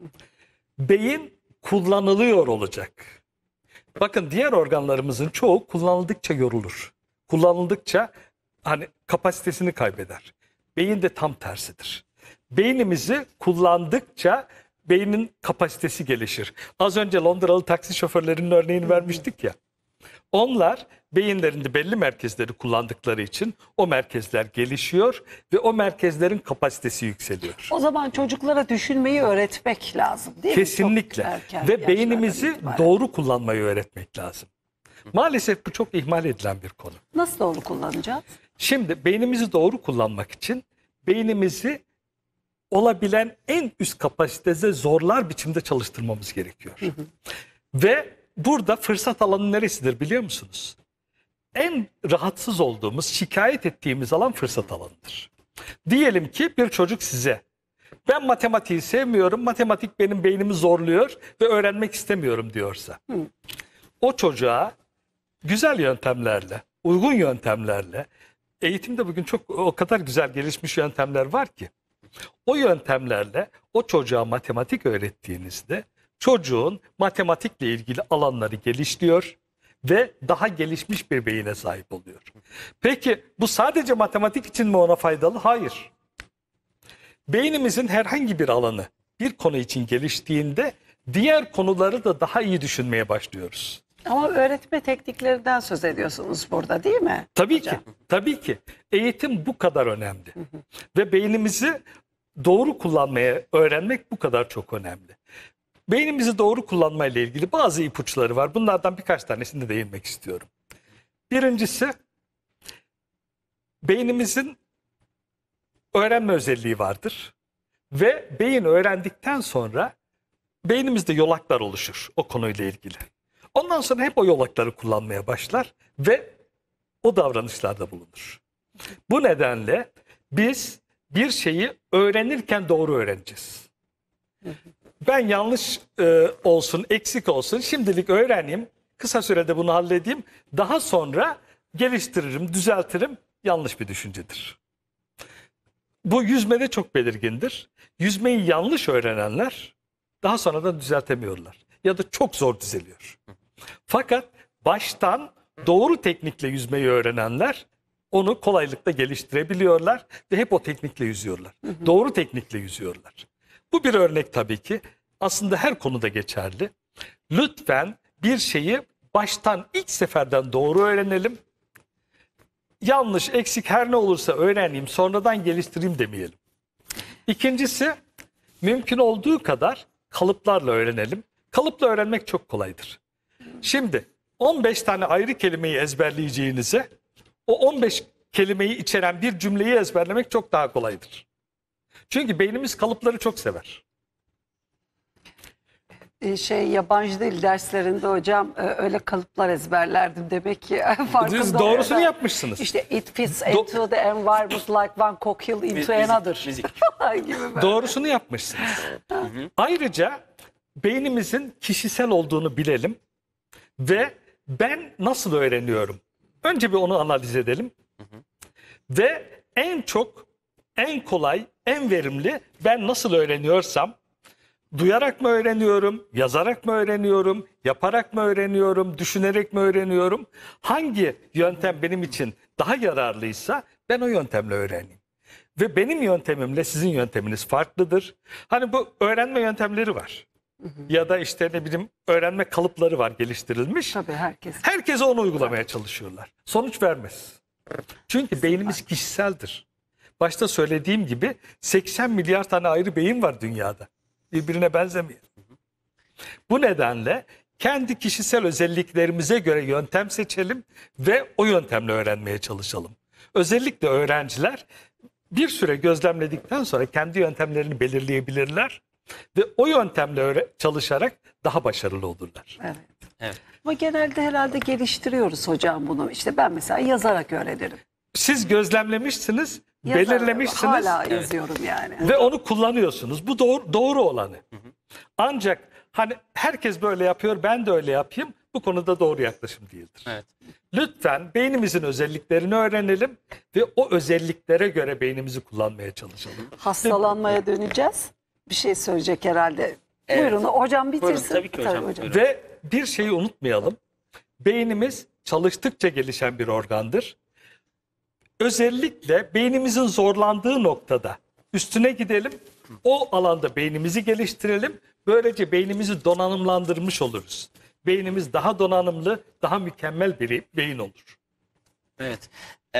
S2: Beyin kullanılıyor olacak. Bakın, diğer organlarımızın çoğu kullanıldıkça yorulur. Kullanıldıkça hani kapasitesini kaybeder. Beyin de tam tersidir. Beynimizi kullandıkça beynin kapasitesi gelişir. Az önce Londralı taksi şoförlerinin örneğini vermiştik ya. Onlar beyinlerinde belli merkezleri kullandıkları için o merkezler gelişiyor ve o merkezlerin kapasitesi yükseliyor.
S1: O zaman çocuklara düşünmeyi öğretmek lazım değil mi?
S2: Kesinlikle.
S1: Çok erken
S2: Ve beynimizi
S1: yaşlardan itibaren.
S2: doğru kullanmayı öğretmek lazım. Maalesef bu çok ihmal edilen bir konu.
S1: Nasıl doğru kullanacağız?
S2: Şimdi beynimizi doğru kullanmak için beynimizi olabilen en üst kapasitede zorlar biçimde çalıştırmamız gerekiyor. Ve burada fırsat alanı neresidir biliyor musunuz? En rahatsız olduğumuz, şikayet ettiğimiz alan fırsat alanıdır. Diyelim ki bir çocuk size, ben matematiği sevmiyorum, matematik benim beynimi zorluyor ve öğrenmek istemiyorum diyorsa, o çocuğa güzel yöntemlerle, uygun yöntemlerle, eğitimde bugün çok o kadar güzel gelişmiş yöntemler var ki, o yöntemlerle o çocuğa matematik öğrettiğinizde çocuğun matematikle ilgili alanları geliştiriyor ve daha gelişmiş bir beyine sahip oluyor. Peki bu sadece matematik için mi ona faydalı? Hayır. Beynimizin herhangi bir alanı bir konu için geliştiğinde diğer konuları da daha iyi düşünmeye başlıyoruz.
S1: Ama öğretme tekniklerinden söz ediyorsunuz burada değil mi?
S2: Tabii
S1: hocam?
S2: ki, tabii ki. Eğitim bu kadar önemli. Ve beynimizi doğru kullanmaya öğrenmek bu kadar çok önemli. Beynimizi doğru kullanmayla ilgili bazı ipuçları var. Bunlardan birkaç tanesini değinmek istiyorum. Birincisi, beynimizin öğrenme özelliği vardır. Ve beyin öğrendikten sonra beynimizde yolaklar oluşur o konuyla ilgili. Ondan sonra hep o yolakları kullanmaya başlar ve o davranışlarda bulunur. Bu nedenle biz bir şeyi öğrenirken doğru öğreneceğiz. Ben yanlış olsun, eksik olsun, şimdilik öğreneyim, kısa sürede bunu halledeyim, daha sonra geliştiririm, düzeltirim, yanlış bir düşüncedir. Bu yüzmede çok belirgindir. Yüzmeyi yanlış öğrenenler daha sonra da düzeltemiyorlar ya da çok zor düzeliyor. Fakat baştan doğru teknikle yüzmeyi öğrenenler onu kolaylıkla geliştirebiliyorlar ve hep o teknikle yüzüyorlar. Doğru teknikle yüzüyorlar. Bu bir örnek tabii ki. Aslında her konuda geçerli. Lütfen bir şeyi baştan ilk seferden doğru öğrenelim. Yanlış, eksik her ne olursa öğreneyim, sonradan geliştireyim demeyelim. İkincisi, mümkün olduğu kadar kalıplarla öğrenelim. Kalıpla öğrenmek çok kolaydır. Şimdi 15 tane ayrı kelimeyi ezberleyeceğinize o 15 kelimeyi içeren bir cümleyi ezberlemek çok daha kolaydır. Çünkü beynimiz kalıpları çok sever.
S1: Yabancı dil derslerinde hocam öyle kalıplar ezberlerdim demek ki farkında.
S2: Siz doğrusunu
S1: olmadan.
S2: yapmışsınız.
S1: İşte it fits into the environment like one cocktail into another.
S5: Müzik.
S1: Gibi böyle.
S2: Doğrusunu yapmışsınız. Ayrıca beynimizin kişisel olduğunu bilelim ve ben nasıl öğreniyorum? Önce bir onu analiz edelim. Ve en çok, en kolay, en verimli ben nasıl öğreniyorsam, duyarak mı öğreniyorum, yazarak mı öğreniyorum, yaparak mı öğreniyorum, düşünerek mi öğreniyorum? Hangi yöntem benim için daha yararlıysa ben o yöntemle öğreneyim. Ve benim yöntemimle sizin yönteminiz farklıdır. Hani bu öğrenme yöntemleri var. Ya da işte ne bileyim öğrenme kalıpları var geliştirilmiş.
S1: Tabii herkes.
S2: Herkese onu uygulamaya çalışıyorlar. Sonuç vermez. Çünkü beynimiz kişiseldir. Başta söylediğim gibi 80 milyar tane ayrı beyin var dünyada. Birbirine benzemiyor. Bu nedenle kendi kişisel özelliklerimize göre yöntem seçelim ve o yöntemle öğrenmeye çalışalım. Özellikle öğrenciler bir süre gözlemledikten sonra kendi yöntemlerini belirleyebilirler ve o yöntemle çalışarak daha başarılı olurlar.
S1: Evet.
S5: Evet.
S1: Ama genelde herhalde geliştiriyoruz hocam bunu. İşte ben mesela yazarak öğrenirim.
S2: Siz gözlemlemişsiniz,
S1: Yazarak,
S2: belirlemişsiniz
S1: hala yazıyorum yani.
S2: ve onu kullanıyorsunuz. Bu doğru olanı. Ancak hani herkes böyle yapıyor, ben de öyle yapayım. Bu konuda doğru yaklaşım değildir.
S5: Evet.
S2: Lütfen beynimizin özelliklerini öğrenelim ve o özelliklere göre beynimizi kullanmaya çalışalım.
S1: Hastalanmaya döneceğiz. Bir şey söyleyecek herhalde.
S5: Evet.
S1: Buyurun hocam bitirsin.
S5: Buyurun, tabii ki hocam. Buyurun.
S2: Ve bir şeyi unutmayalım. Beynimiz çalıştıkça gelişen bir organdır. Özellikle beynimizin zorlandığı noktada üstüne gidelim. O alanda beynimizi geliştirelim. Böylece beynimizi donanımlandırmış oluruz. Beynimiz daha donanımlı, daha mükemmel bir beyin olur.
S5: Evet.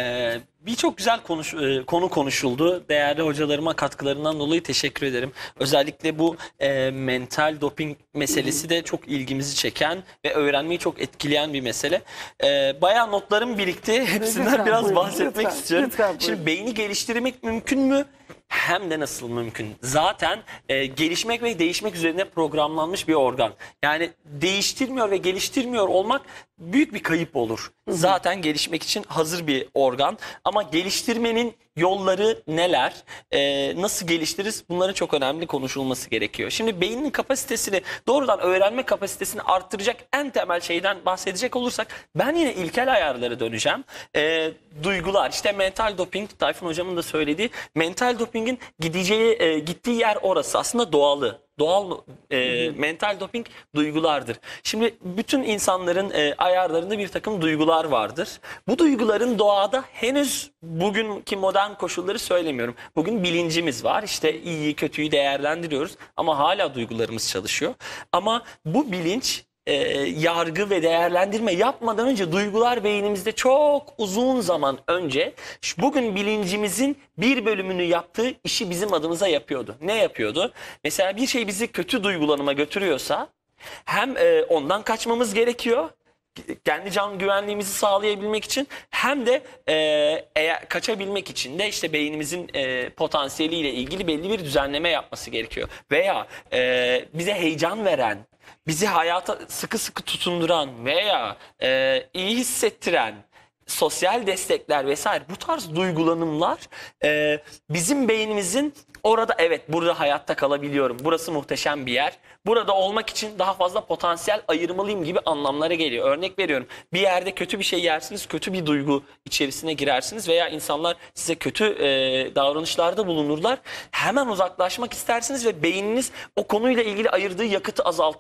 S5: Birçok güzel konu konuşuldu. Değerli hocalarıma katkılarından dolayı teşekkür ederim. Özellikle bu mental doping meselesi de çok ilgimizi çeken ve öğrenmeyi çok etkileyen bir mesele. Bayağı notlarım birikti. Hepsinden
S1: Lütfen,
S5: biraz
S1: buyurun,
S5: bahsetmek
S1: lütfen,
S5: istiyorum.
S1: lütfen, buyurun.
S5: Şimdi beyni geliştirmek mümkün mü? Hem de nasıl mümkün? Zaten gelişmek ve değişmek üzerine programlanmış bir organ. Yani değiştirmiyor ve geliştirmiyor olmak büyük bir kayıp olur. Zaten gelişmek için hazır bir organ. Ama geliştirmenin yolları neler? Nasıl geliştiririz? Bunların çok önemli konuşulması gerekiyor. Şimdi beynin kapasitesini, doğrudan öğrenme kapasitesini arttıracak en temel şeyden bahsedecek olursak ben yine ilkel ayarlara döneceğim. Duygular, işte mental doping, Tayfun hocamın da söylediği, mental dopingin gittiği yer orası. Aslında doğalı. Doğal mental doping duygulardır. Şimdi bütün insanların ayarlarında bir takım duygular vardır. Bu duyguların doğada henüz bugünkü modern koşulları söylemiyorum. Bugün bilincimiz var. İşte iyiyi kötüyü değerlendiriyoruz ama hala duygularımız çalışıyor. Ama bu bilinç yargı ve değerlendirme yapmadan önce duygular beynimizde çok uzun zaman önce bugün bilincimizin bir bölümünü yaptığı işi bizim adımıza yapıyordu. Ne yapıyordu? Mesela bir şey bizi kötü duygulanıma götürüyorsa hem ondan kaçmamız gerekiyor, kendi can güvenliğimizi sağlayabilmek için, hem de eğer kaçabilmek için de işte beynimizin potansiyeliyle ilgili belli bir düzenleme yapması gerekiyor. Veya bize heyecan veren, bizi hayata sıkı sıkı tutunduran veya iyi hissettiren sosyal destekler vesaire, bu tarz duygulanımlar bizim beynimizin orada, evet burada hayatta kalabiliyorum, burası muhteşem bir yer, burada olmak için daha fazla potansiyel ayırmalıyım gibi anlamlara geliyor. Örnek veriyorum, bir yerde kötü bir şey yersiniz, kötü bir duygu içerisine girersiniz veya insanlar size kötü davranışlarda bulunurlar. Hemen uzaklaşmak istersiniz ve beyniniz o konuyla ilgili ayırdığı yakıtı azaltır.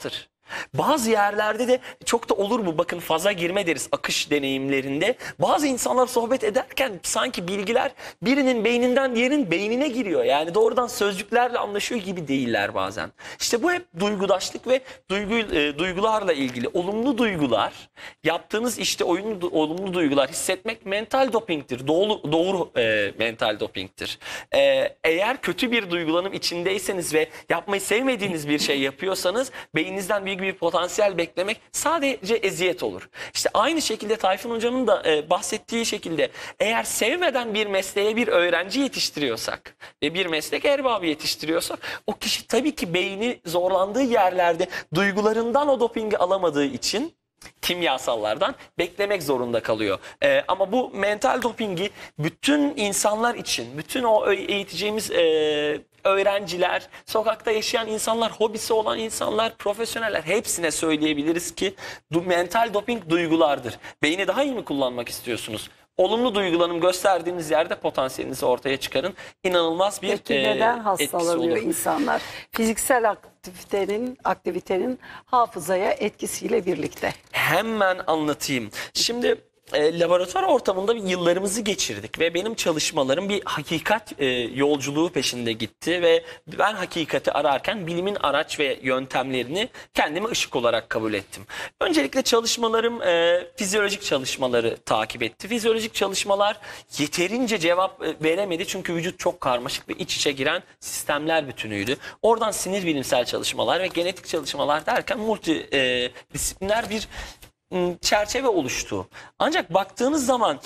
S5: Bazı yerlerde de çok da olur mu? Bakın faza girme deriz akış deneyimlerinde. Bazı insanlar sohbet ederken sanki bilgiler birinin beyninden diğerinin beynine giriyor. Yani doğrudan sözcüklerle anlaşıyor gibi değiller bazen. İşte bu hep duygudaşlık ve duygularla ilgili. Olumlu duygular, yaptığınız işte olumlu duygular hissetmek mental dopingtir. Doğru mental dopingtir. Eğer kötü bir duygulanım içindeyseniz ve yapmayı sevmediğiniz bir şey yapıyorsanız beyninizden büyük bir potansiyel beklemek sadece eziyet olur. İşte aynı şekilde Tayfun Hocam'ın da bahsettiği şekilde eğer sevmeden bir mesleğe bir öğrenci yetiştiriyorsak ve bir meslek erbabı yetiştiriyorsak o kişi tabii ki beyni zorlandığı yerlerde duygularından o dopingi alamadığı için kimyasallardan beklemek zorunda kalıyor. Ama bu mental dopingi bütün insanlar için, bütün o eğiteceğimiz öğrenciler, sokakta yaşayan insanlar, hobisi olan insanlar, profesyoneller hepsine söyleyebiliriz ki mental doping duygulardır. Beyni daha iyi mi kullanmak istiyorsunuz? Olumlu duygulanım gösterdiğiniz yerde potansiyelinizi ortaya çıkarın. İnanılmaz bir
S1: Peki neden
S5: etkisi
S1: hastalanıyor
S5: olur.
S1: insanlar? Fiziksel aktivitenin hafızaya etkisiyle birlikte.
S5: Hemen anlatayım. Şimdi laboratuvar ortamında yıllarımızı geçirdik ve benim çalışmalarım bir hakikat yolculuğu peşinde gitti ve ben hakikati ararken bilimin araç ve yöntemlerini kendime ışık olarak kabul ettim. Öncelikle çalışmalarım fizyolojik çalışmaları takip etti. Fizyolojik çalışmalar yeterince cevap veremedi çünkü vücut çok karmaşık ve iç içe giren sistemler bütünüydü. Oradan sinir bilimsel çalışmalar ve genetik çalışmalar derken multidisipliner bir çerçeve oluştu. Ancak baktığınız zaman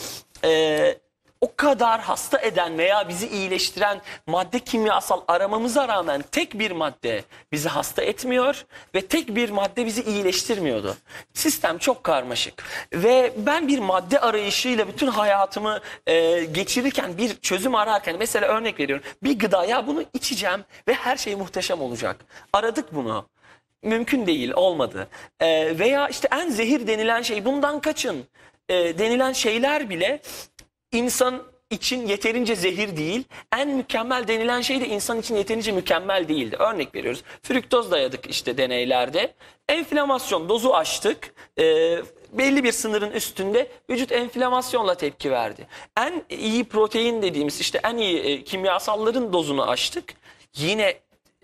S5: o kadar hasta eden veya bizi iyileştiren madde kimyasal aramamıza rağmen tek bir madde bizi hasta etmiyor ve tek bir madde bizi iyileştirmiyordu. Sistem çok karmaşık ve ben bir madde arayışıyla bütün hayatımı geçirirken bir çözüm ararken mesela örnek veriyorum bir gıda ya bunu içeceğim ve her şey muhteşem olacak. Aradık bunu. Mümkün değil, olmadı. Veya işte en zehir denilen şey bundan kaçın denilen şeyler bile insan için yeterince zehir değil. En mükemmel denilen şey de insan için yeterince mükemmel değildi. Örnek veriyoruz. Fruktoz dayadık işte deneylerde. Enflamasyon dozu aştık. Belli bir sınırın üstünde vücut enflamasyonla tepki verdi. En iyi protein dediğimiz işte en iyi kimyasalların dozunu aştık. Yine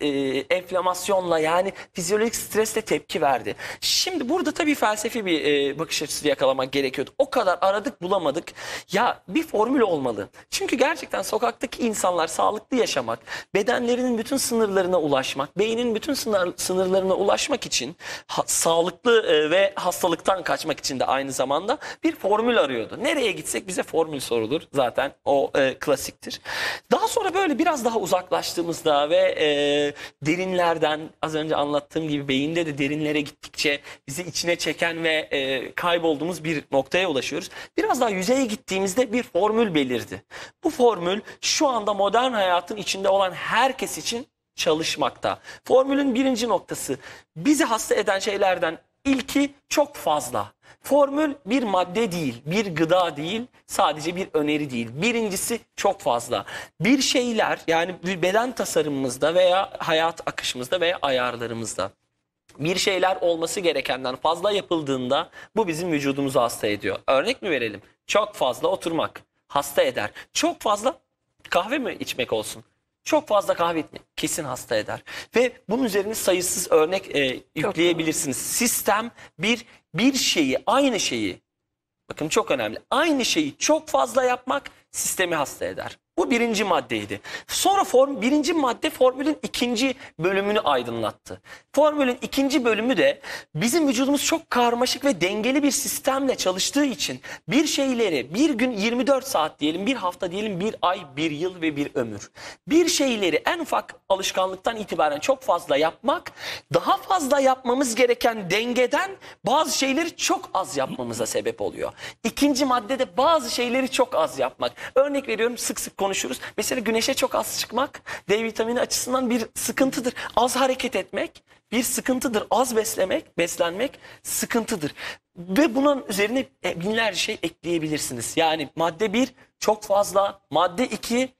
S5: enflamasyonla yani fizyolojik stresle tepki verdi. Şimdi burada tabii felsefi bir bakış açısı yakalamak gerekiyordu. O kadar aradık bulamadık. Ya bir formül olmalı. Çünkü gerçekten sokaktaki insanlar sağlıklı yaşamak, bedenlerinin bütün sınırlarına ulaşmak, beynin bütün sınırlarına ulaşmak için sağlıklı ve hastalıktan kaçmak için de aynı zamanda bir formül arıyordu. Nereye gitsek bize formül sorulur. Zaten o klasiktir. Daha sonra böyle biraz daha uzaklaştığımızda ve derinlerden az önce anlattığım gibi beyinde de derinlere gittikçe bizi içine çeken ve kaybolduğumuz bir noktaya ulaşıyoruz. Biraz daha yüzeye gittiğimizde bir formül belirdi. Bu formül şu anda modern hayatın içinde olan herkes için çalışmakta. Formülün birinci noktası bizi hasta eden şeylerden ilki çok fazla. Formül bir madde değil, bir gıda değil, sadece bir öneri değil. Birincisi çok fazla. Bir şeyler yani bir beden tasarımımızda veya hayat akışımızda veya ayarlarımızda bir şeyler olması gerekenden fazla yapıldığında bu bizim vücudumuzu hasta ediyor. Örnek mi verelim? Çok fazla oturmak hasta eder. Çok fazla kahve mi içmek olsun? Çok fazla kahve içmek kesin hasta eder. Ve bunun üzerine sayısız örnek yükleyebilirsiniz. Sistem bir şeyi, aynı şeyi, bakın çok önemli, aynı şeyi çok fazla yapmak sistemi hasta eder. Bu birinci maddeydi. Sonra birinci madde formülün ikinci bölümünü aydınlattı. Formülün ikinci bölümü de bizim vücudumuz çok karmaşık ve dengeli bir sistemle çalıştığı için bir şeyleri bir gün 24 saat diyelim, bir hafta diyelim, bir ay, bir yıl ve bir ömür. Bir şeyleri en ufak alışkanlıktan itibaren çok fazla yapmak, daha fazla yapmamız gereken dengeden bazı şeyleri çok az yapmamıza sebep oluyor. İkinci madde de bazı şeyleri çok az yapmak. Örnek veriyorum, sık sık konuşuruz. Mesela güneşe çok az çıkmak D vitamini açısından bir sıkıntıdır. Az hareket etmek bir sıkıntıdır. Az beslenmek sıkıntıdır. Ve bunun üzerine binlerce şey ekleyebilirsiniz. Yani madde 1 çok fazla, madde 2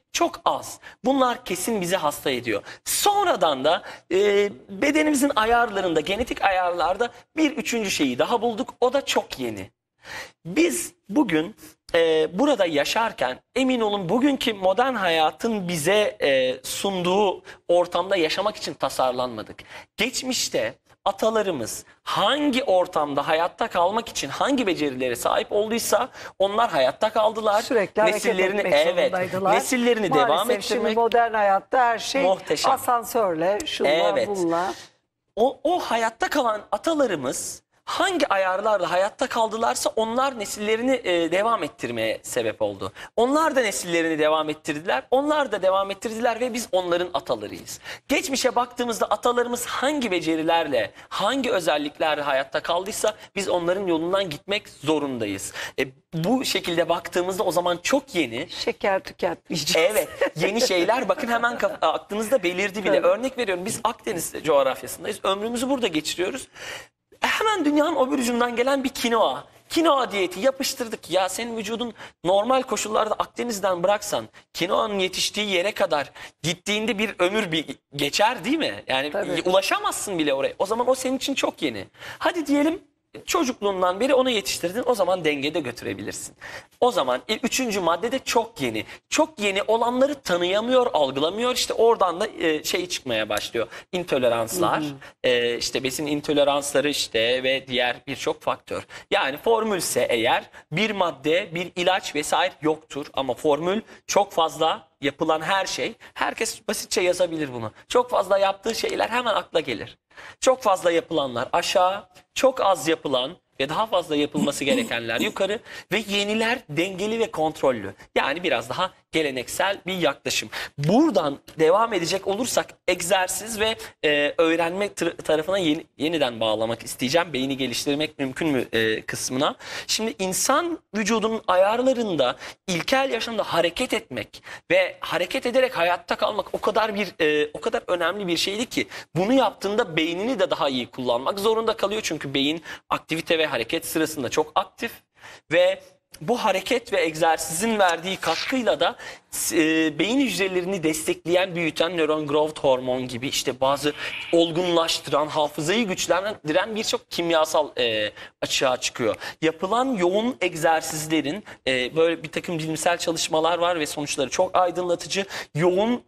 S5: Çok az. Bunlar kesin bizi hasta ediyor. Sonradan da bedenimizin ayarlarında, genetik ayarlarda bir üçüncü şeyi daha bulduk. O da çok yeni. Biz bugün burada yaşarken emin olun bugünkü modern hayatın bize sunduğu ortamda yaşamak için tasarlanmadık. Geçmişte atalarımız hangi ortamda hayatta kalmak için hangi becerilere sahip olduysa onlar hayatta kaldılar.
S1: Sürekli hareket etmek zorundaydılar.
S5: Nesillerini devam
S1: Maalesef
S5: ettirmek.
S1: şimdi modern hayatta her şey
S5: Muhteşem.
S1: asansörle, şunla
S5: Evet.
S1: bunla.
S5: O hayatta kalan atalarımız hangi ayarlarla hayatta kaldılarsa onlar nesillerini devam ettirmeye sebep oldu. Onlar da nesillerini devam ettirdiler. Onlar da devam ettirdiler ve biz onların atalarıyız. Geçmişe baktığımızda atalarımız hangi becerilerle, hangi özelliklerle hayatta kaldıysa biz onların yolundan gitmek zorundayız. Bu şekilde baktığımızda o zaman çok yeni.
S1: Şeker tüketmeyeceğiz.
S5: Evet, yeni şeyler bakın hemen aklınızda belirdi bile.
S1: Tabii.
S5: Örnek veriyorum, biz Akdeniz coğrafyasındayız. Ömrümüzü burada geçiriyoruz. Hemen dünyanın öbür ucundan gelen bir kinoa. Kinoa diyeti yapıştırdık. Ya senin vücudun normal koşullarda Akdeniz'den bıraksan kinoanın yetiştiği yere kadar gittiğinde bir ömür geçer değil mi? Yani
S1: Tabii.
S5: ulaşamazsın bile oraya. O zaman o senin için çok yeni. Hadi diyelim çocukluğundan beri onu yetiştirdin. O zaman dengede götürebilirsin. O zaman üçüncü madde de çok yeni. Çok yeni olanları tanıyamıyor, algılamıyor. İşte oradan da şey çıkmaya başlıyor. İntoleranslar, işte besin intoleransları işte ve diğer birçok faktör. Yani formülse eğer bir madde, bir ilaç vesaire yoktur. Ama formül çok fazla yapılan her şey. Herkes basitçe yazabilir bunu. Çok fazla yaptığı şeyler hemen akla gelir. Çok fazla yapılanlar aşağı, çok az yapılan ve daha fazla yapılması gerekenler yukarı ve yeniler dengeli ve kontrollü. Yani biraz daha geleneksel bir yaklaşım. Buradan devam edecek olursak egzersiz ve öğrenme tarafına yeniden bağlamak isteyeceğim. Beyni geliştirmek mümkün mü kısmına. Şimdi insan vücudunun ayarlarında ilkel yaşamda hareket etmek ve hareket ederek hayatta kalmak o kadar önemli bir şeydi ki bunu yaptığında beynini de daha iyi kullanmak zorunda kalıyor. Çünkü beyin aktivite ve hareket sırasında çok aktif ve bu hareket ve egzersizin verdiği katkıyla da beyin hücrelerini destekleyen, büyüten nöron growth hormon gibi işte bazı olgunlaştıran, hafızayı güçlendiren birçok kimyasal açığa çıkıyor. Yapılan yoğun egzersizlerin böyle bir takım bilimsel çalışmalar var ve sonuçları çok aydınlatıcı. Yoğun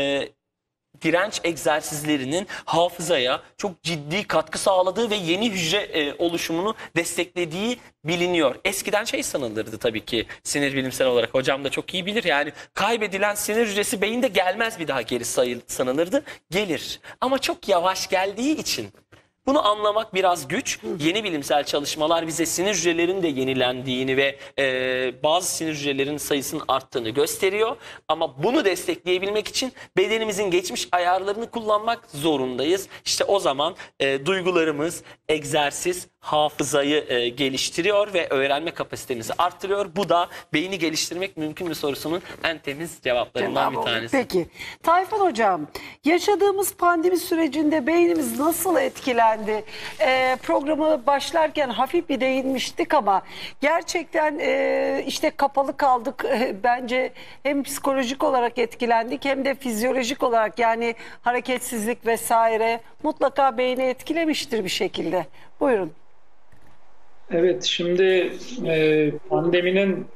S5: direnç egzersizlerinin hafızaya çok ciddi katkı sağladığı ve yeni hücre oluşumunu desteklediği biliniyor. Eskiden şey sanılırdı tabii ki sinir bilimsel olarak, hocam da çok iyi bilir. Yani kaybedilen sinir hücresi beyinde gelmez bir daha geri sanılırdı. Gelir ama çok yavaş geldiği için bunu anlamak biraz güç. Yeni bilimsel çalışmalar bize sinir hücrelerinin de yenilendiğini ve bazı sinir hücrelerinin sayısının arttığını gösteriyor. Ama bunu destekleyebilmek için bedenimizin geçmiş ayarlarını kullanmak zorundayız. İşte o zaman duygularımız, egzersiz, hafızayı geliştiriyor ve öğrenme kapasitemizi arttırıyor. Bu da beyni geliştirmek mümkün mü sorusunun en temiz cevaplarından bir tanesi.
S1: Peki. Tayfun Hocam, yaşadığımız pandemi sürecinde beynimiz nasıl etkilendi? Programı başlarken hafif bir değinmiştik ama gerçekten işte kapalı kaldık. Bence hem psikolojik olarak etkilendik hem de fizyolojik olarak, yani hareketsizlik vesaire mutlaka beyni etkilemiştir bir şekilde. Buyurun.
S3: Evet, şimdi pandeminin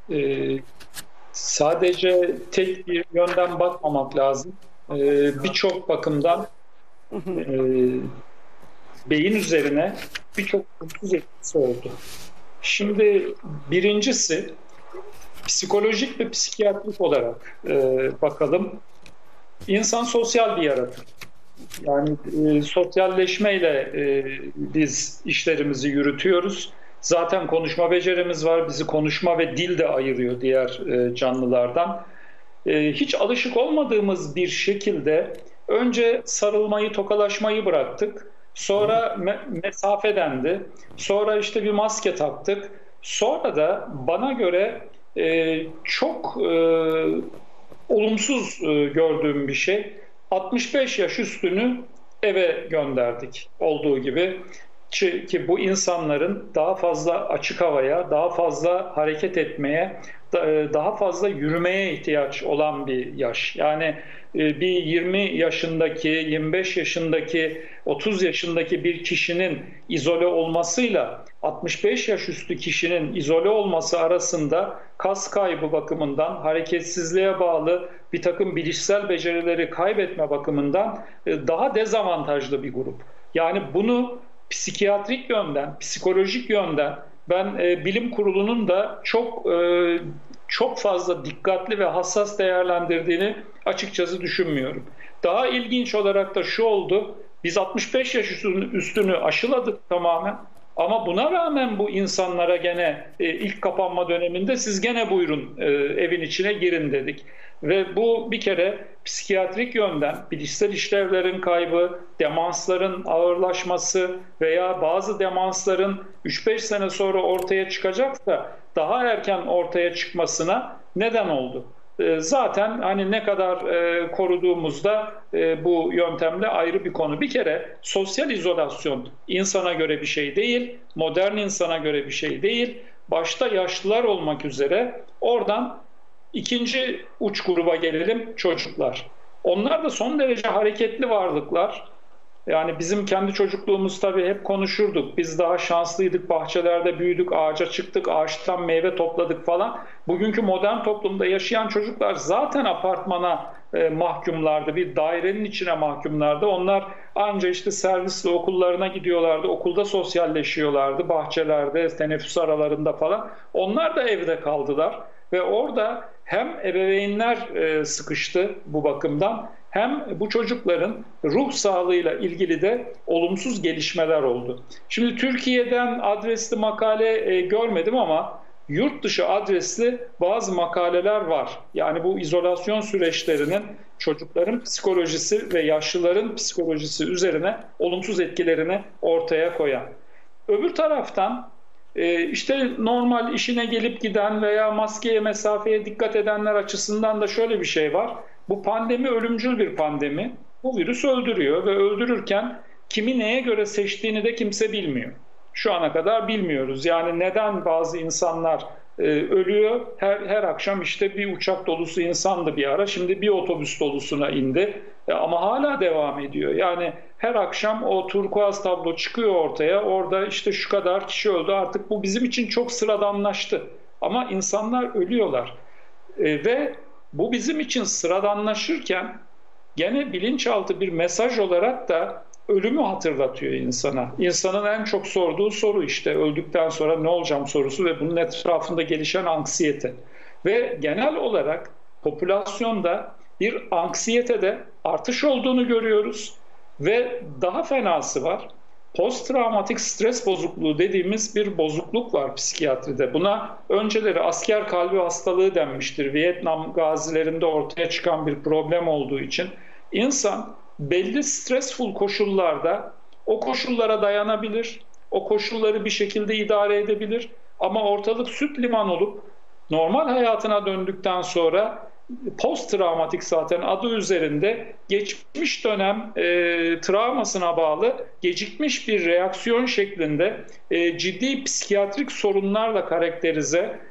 S3: sadece tek bir yönden bakmamak lazım. Birçok bakımdan beyin üzerine birçok olumsuz etkisi oldu. Şimdi birincisi psikolojik ve psikiyatrik olarak bakalım. İnsan sosyal bir yaratık. Yani sosyalleşmeyle biz işlerimizi yürütüyoruz. Zaten konuşma becerimiz var. Bizi konuşma ve dil de ayırıyor diğer canlılardan. Hiç alışık olmadığımız bir şekilde önce sarılmayı, tokalaşmayı bıraktık. Sonra mesafe dendi. Sonra işte bir maske taktık. Sonra da bana göre çok olumsuz gördüğüm bir şey. 65 yaş üstünü eve gönderdik olduğu gibi. ki bu insanların daha fazla açık havaya, daha fazla hareket etmeye, daha fazla yürümeye ihtiyaç olan bir yaş. Yani bir 20 yaşındaki, 25 yaşındaki, 30 yaşındaki bir kişinin izole olmasıyla 65 yaş üstü kişinin izole olması arasında kas kaybı bakımından, hareketsizliğe bağlı bir takım bilişsel becerileri kaybetme bakımından daha dezavantajlı bir grup. Yani bunu psikiyatrik yönden, psikolojik yönden ben bilim kurulunun da çok fazla dikkatli ve hassas değerlendirdiğini açıkçası düşünmüyorum. Daha ilginç olarak da şu oldu. Biz 65 yaş üstünü aşıladık tamamen. Ama buna rağmen bu insanlara gene ilk kapanma döneminde siz gene buyurun evin içine girin dedik. Ve bu bir kere psikiyatrik yönden bilişsel işlevlerin kaybı, demansların ağırlaşması veya bazı demansların 3-5 sene sonra ortaya çıkacaksa daha erken ortaya çıkmasına neden oldu. Zaten hani ne kadar koruduğumuzda bu yöntemle ayrı bir konu. Bir kere sosyal izolasyon insana göre bir şey değil, modern insana göre bir şey değil. Başta yaşlılar olmak üzere oradan ikinci uç gruba gelelim, çocuklar. Onlar da son derece hareketli varlıklar. Yani bizim kendi çocukluğumuz tabii hep konuşurduk. Biz daha şanslıydık, bahçelerde büyüdük, ağaca çıktık, ağaçtan meyve topladık falan. Bugünkü modern toplumda yaşayan çocuklar zaten apartmana mahkumlardı, bir dairenin içine mahkumlardı. Onlar anca işte servisle okullarına gidiyorlardı, okulda sosyalleşiyorlardı, bahçelerde, teneffüs aralarında falan. Onlar da evde kaldılar ve orada hem ebeveynler sıkıştı bu bakımdan, hem bu çocukların ruh sağlığıyla ilgili de olumsuz gelişmeler oldu. Şimdi Türkiye'den adresli makale görmedim ama yurt dışı adresli bazı makaleler var. Yani bu izolasyon süreçlerinin çocukların psikolojisi ve yaşlıların psikolojisi üzerine olumsuz etkilerini ortaya koyan. Öbür taraftan işte normal işine gelip giden veya maskeye, mesafeye dikkat edenler açısından da şöyle bir şey var. Bu pandemi ölümcül bir pandemi. Bu virüs öldürüyor ve öldürürken kimi neye göre seçtiğini de kimse bilmiyor. Şu ana kadar bilmiyoruz. Yani neden bazı insanlar ölüyor? Her akşam işte bir uçak dolusu insandı bir ara. Şimdi bir otobüs dolusuna indi. Ama hala devam ediyor. Yani her akşam o turkuaz tablo çıkıyor ortaya. Orada işte şu kadar kişi öldü. Artık bu bizim için çok sıradanlaştı. Ama insanlar ölüyorlar. Ve bu bizim için sıradanlaşırken gene bilinçaltı bir mesaj olarak da ölümü hatırlatıyor insana. İnsanın en çok sorduğu soru işte öldükten sonra ne olacağım sorusu ve bunun etrafında gelişen anksiyete. Ve genel olarak popülasyonda bir anksiyetede artış olduğunu görüyoruz ve daha fenası var. Post-travmatik stres bozukluğu dediğimiz bir bozukluk var psikiyatride. Buna önceleri asker kalbi hastalığı denmiştir. Vietnam gazilerinde ortaya çıkan bir problem olduğu için insan belli stressful koşullarda o koşullara dayanabilir, o koşulları bir şekilde idare edebilir ama ortalık süt liman olup normal hayatına döndükten sonra post-travmatik zaten adı üzerinde geçmiş dönem travmasına bağlı gecikmiş bir reaksiyon şeklinde ciddi psikiyatrik sorunlarla karakterize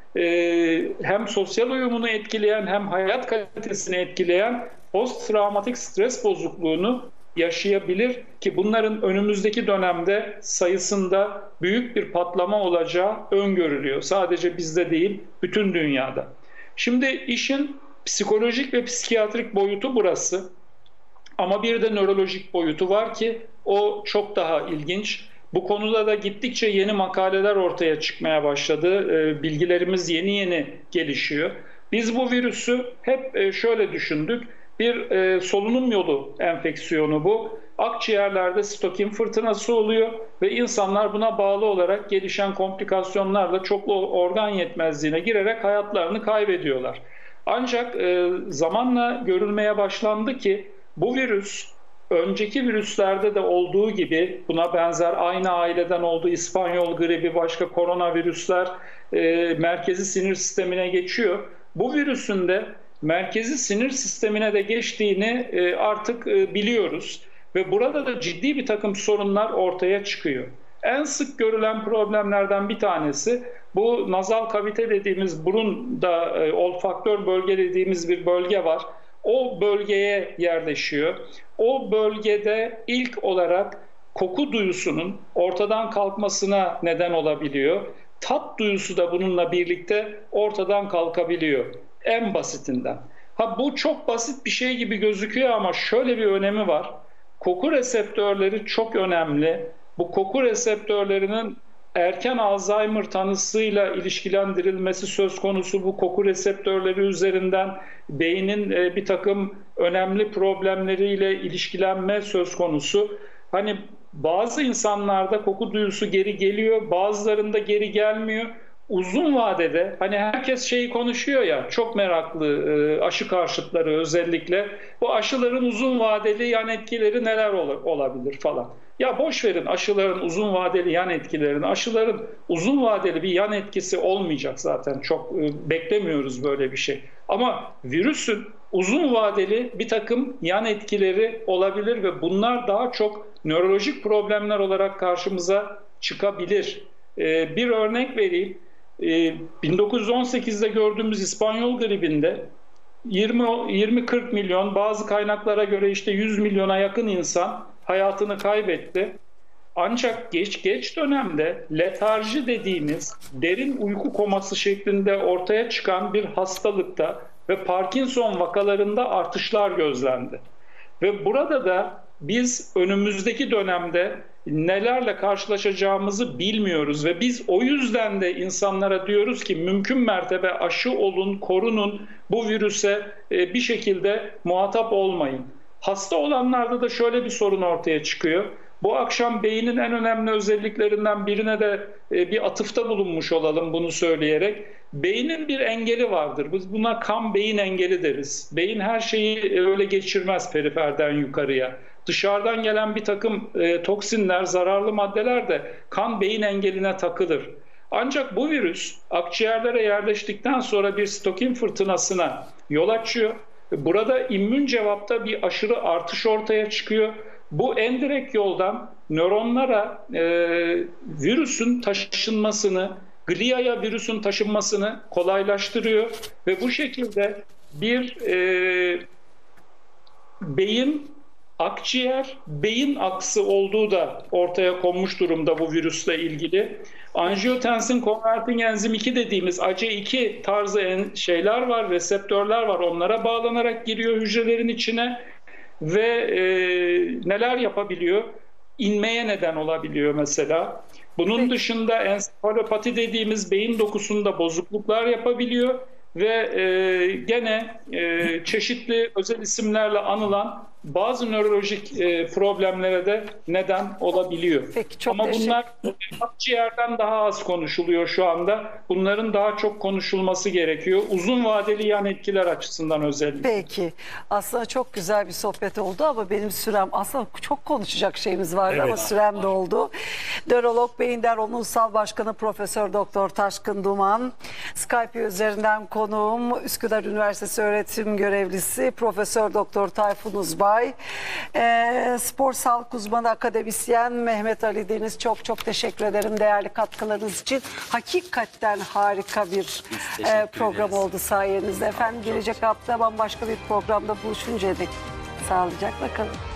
S3: hem sosyal uyumunu etkileyen hem hayat kalitesini etkileyen post-travmatik stres bozukluğunu yaşayabilir ki bunların önümüzdeki dönemde sayısında büyük bir patlama olacağı öngörülüyor. Sadece bizde değil, bütün dünyada. Şimdi işin psikolojik ve psikiyatrik boyutu burası. Ama bir de nörolojik boyutu var ki o çok daha ilginç. Bu konuda da gittikçe yeni makaleler ortaya çıkmaya başladı. Bilgilerimiz yeni gelişiyor. Biz bu virüsü hep şöyle düşündük. Bir solunum yolu enfeksiyonu bu. Akciğerlerde sitokin fırtınası oluyor ve insanlar buna bağlı olarak gelişen komplikasyonlarla çoklu organ yetmezliğine girerek hayatlarını kaybediyorlar. Ancak zamanla görülmeye başlandı ki bu virüs önceki virüslerde de olduğu gibi buna benzer aynı aileden olduğu İspanyol gribi, başka koronavirüsler merkezi sinir sistemine geçiyor. Bu virüsün de merkezi sinir sistemine de geçtiğini artık biliyoruz ve burada da ciddi bir takım sorunlar ortaya çıkıyor. En sık görülen problemlerden bir tanesi bu nazal kavite dediğimiz burunda olfaktör bölge dediğimiz bir bölge var. O bölgeye yerleşiyor. O bölgede ilk olarak koku duyusunun ortadan kalkmasına neden olabiliyor. Tat duyusu da bununla birlikte ortadan kalkabiliyor. En basitinden. Bu çok basit bir şey gibi gözüküyor ama şöyle bir önemi var. Koku reseptörleri çok önemli. Bu koku reseptörlerinin erken Alzheimer tanısıyla ilişkilendirilmesi söz konusu. Bu koku reseptörleri üzerinden beynin bir takım önemli problemleriyle ilişkilenme söz konusu. Hani bazı insanlarda koku duyusu geri geliyor, bazılarında geri gelmiyor. Uzun vadede hani herkes şeyi konuşuyor ya, çok meraklı aşı karşıtları özellikle, bu aşıların uzun vadeli yan etkileri neler olabilir falan. Ya boş verin aşıların uzun vadeli yan etkilerini. Aşıların uzun vadeli bir yan etkisi olmayacak zaten. Çok beklemiyoruz böyle bir şey. Ama virüsün uzun vadeli bir takım yan etkileri olabilir ve bunlar daha çok nörolojik problemler olarak karşımıza çıkabilir. Bir örnek vereyim. 1918'de gördüğümüz İspanyol gribinde 20-40 milyon, bazı kaynaklara göre işte 100 milyona yakın insan hayatını kaybetti. Ancak geç dönemde letarji dediğimiz derin uyku koması şeklinde ortaya çıkan bir hastalıkta ve Parkinson vakalarında artışlar gözlendi. Ve burada da biz önümüzdeki dönemde nelerle karşılaşacağımızı bilmiyoruz ve biz o yüzden de insanlara diyoruz ki mümkün mertebe aşı olun, korunun, bu virüse bir şekilde muhatap olmayın. Hasta olanlarda da şöyle bir sorun ortaya çıkıyor. Bu akşam beynin en önemli özelliklerinden birine de bir atıfta bulunmuş olalım bunu söyleyerek. Beynin bir engeli vardır. Biz buna kan beyin engeli deriz. Beyin her şeyi öyle geçirmez periferden yukarıya. Dışarıdan gelen bir takım toksinler, zararlı maddeler de kan beyin engeline takılır. Ancak bu virüs akciğerlere yerleştikten sonra bir sitokin fırtınasına yol açıyor. Burada immün cevapta bir aşırı artış ortaya çıkıyor. Bu endirekt yoldan nöronlara virüsün taşınmasını, gliaya virüsün taşınmasını kolaylaştırıyor ve bu şekilde bir beyin aksı olduğu da ortaya konmuş durumda bu virüsle ilgili. Angiotensin converting enzim 2 dediğimiz ACE2 tarzı şeyler var, reseptörler var. Onlara bağlanarak giriyor hücrelerin içine ve neler yapabiliyor? İnmeye neden olabiliyor mesela. Bunun dışında ensefalopati dediğimiz beyin dokusunda bozukluklar yapabiliyor ve gene çeşitli özel isimlerle anılan bazı nörolojik problemlere de neden olabiliyor.
S1: Peki,
S3: ama bunlar akciğerden daha az konuşuluyor şu anda. Bunların daha çok konuşulması gerekiyor. Uzun vadeli yan etkiler açısından özellikle.
S1: Peki. Aslında çok güzel bir sohbet oldu ama benim sürem, aslında çok konuşacak şeyimiz vardı
S2: Evet.
S1: ama sürem doldu. Nörolog Beyinder Onursal Başkanı Profesör Doktor Taşkın Duman, Skype üzerinden konuğum Üsküdar Üniversitesi öğretim görevlisi Profesör Doktor Tayfun Uzbay, spor sağlık uzmanı akademisyen Mehmet Ali Deniz, çok teşekkür ederim değerli katkılarınız için. Hakikaten harika bir program oldu sayenizde. Efendim gelecek hafta bambaşka bir programda buluşuncaya dek sağlıcakla kalın.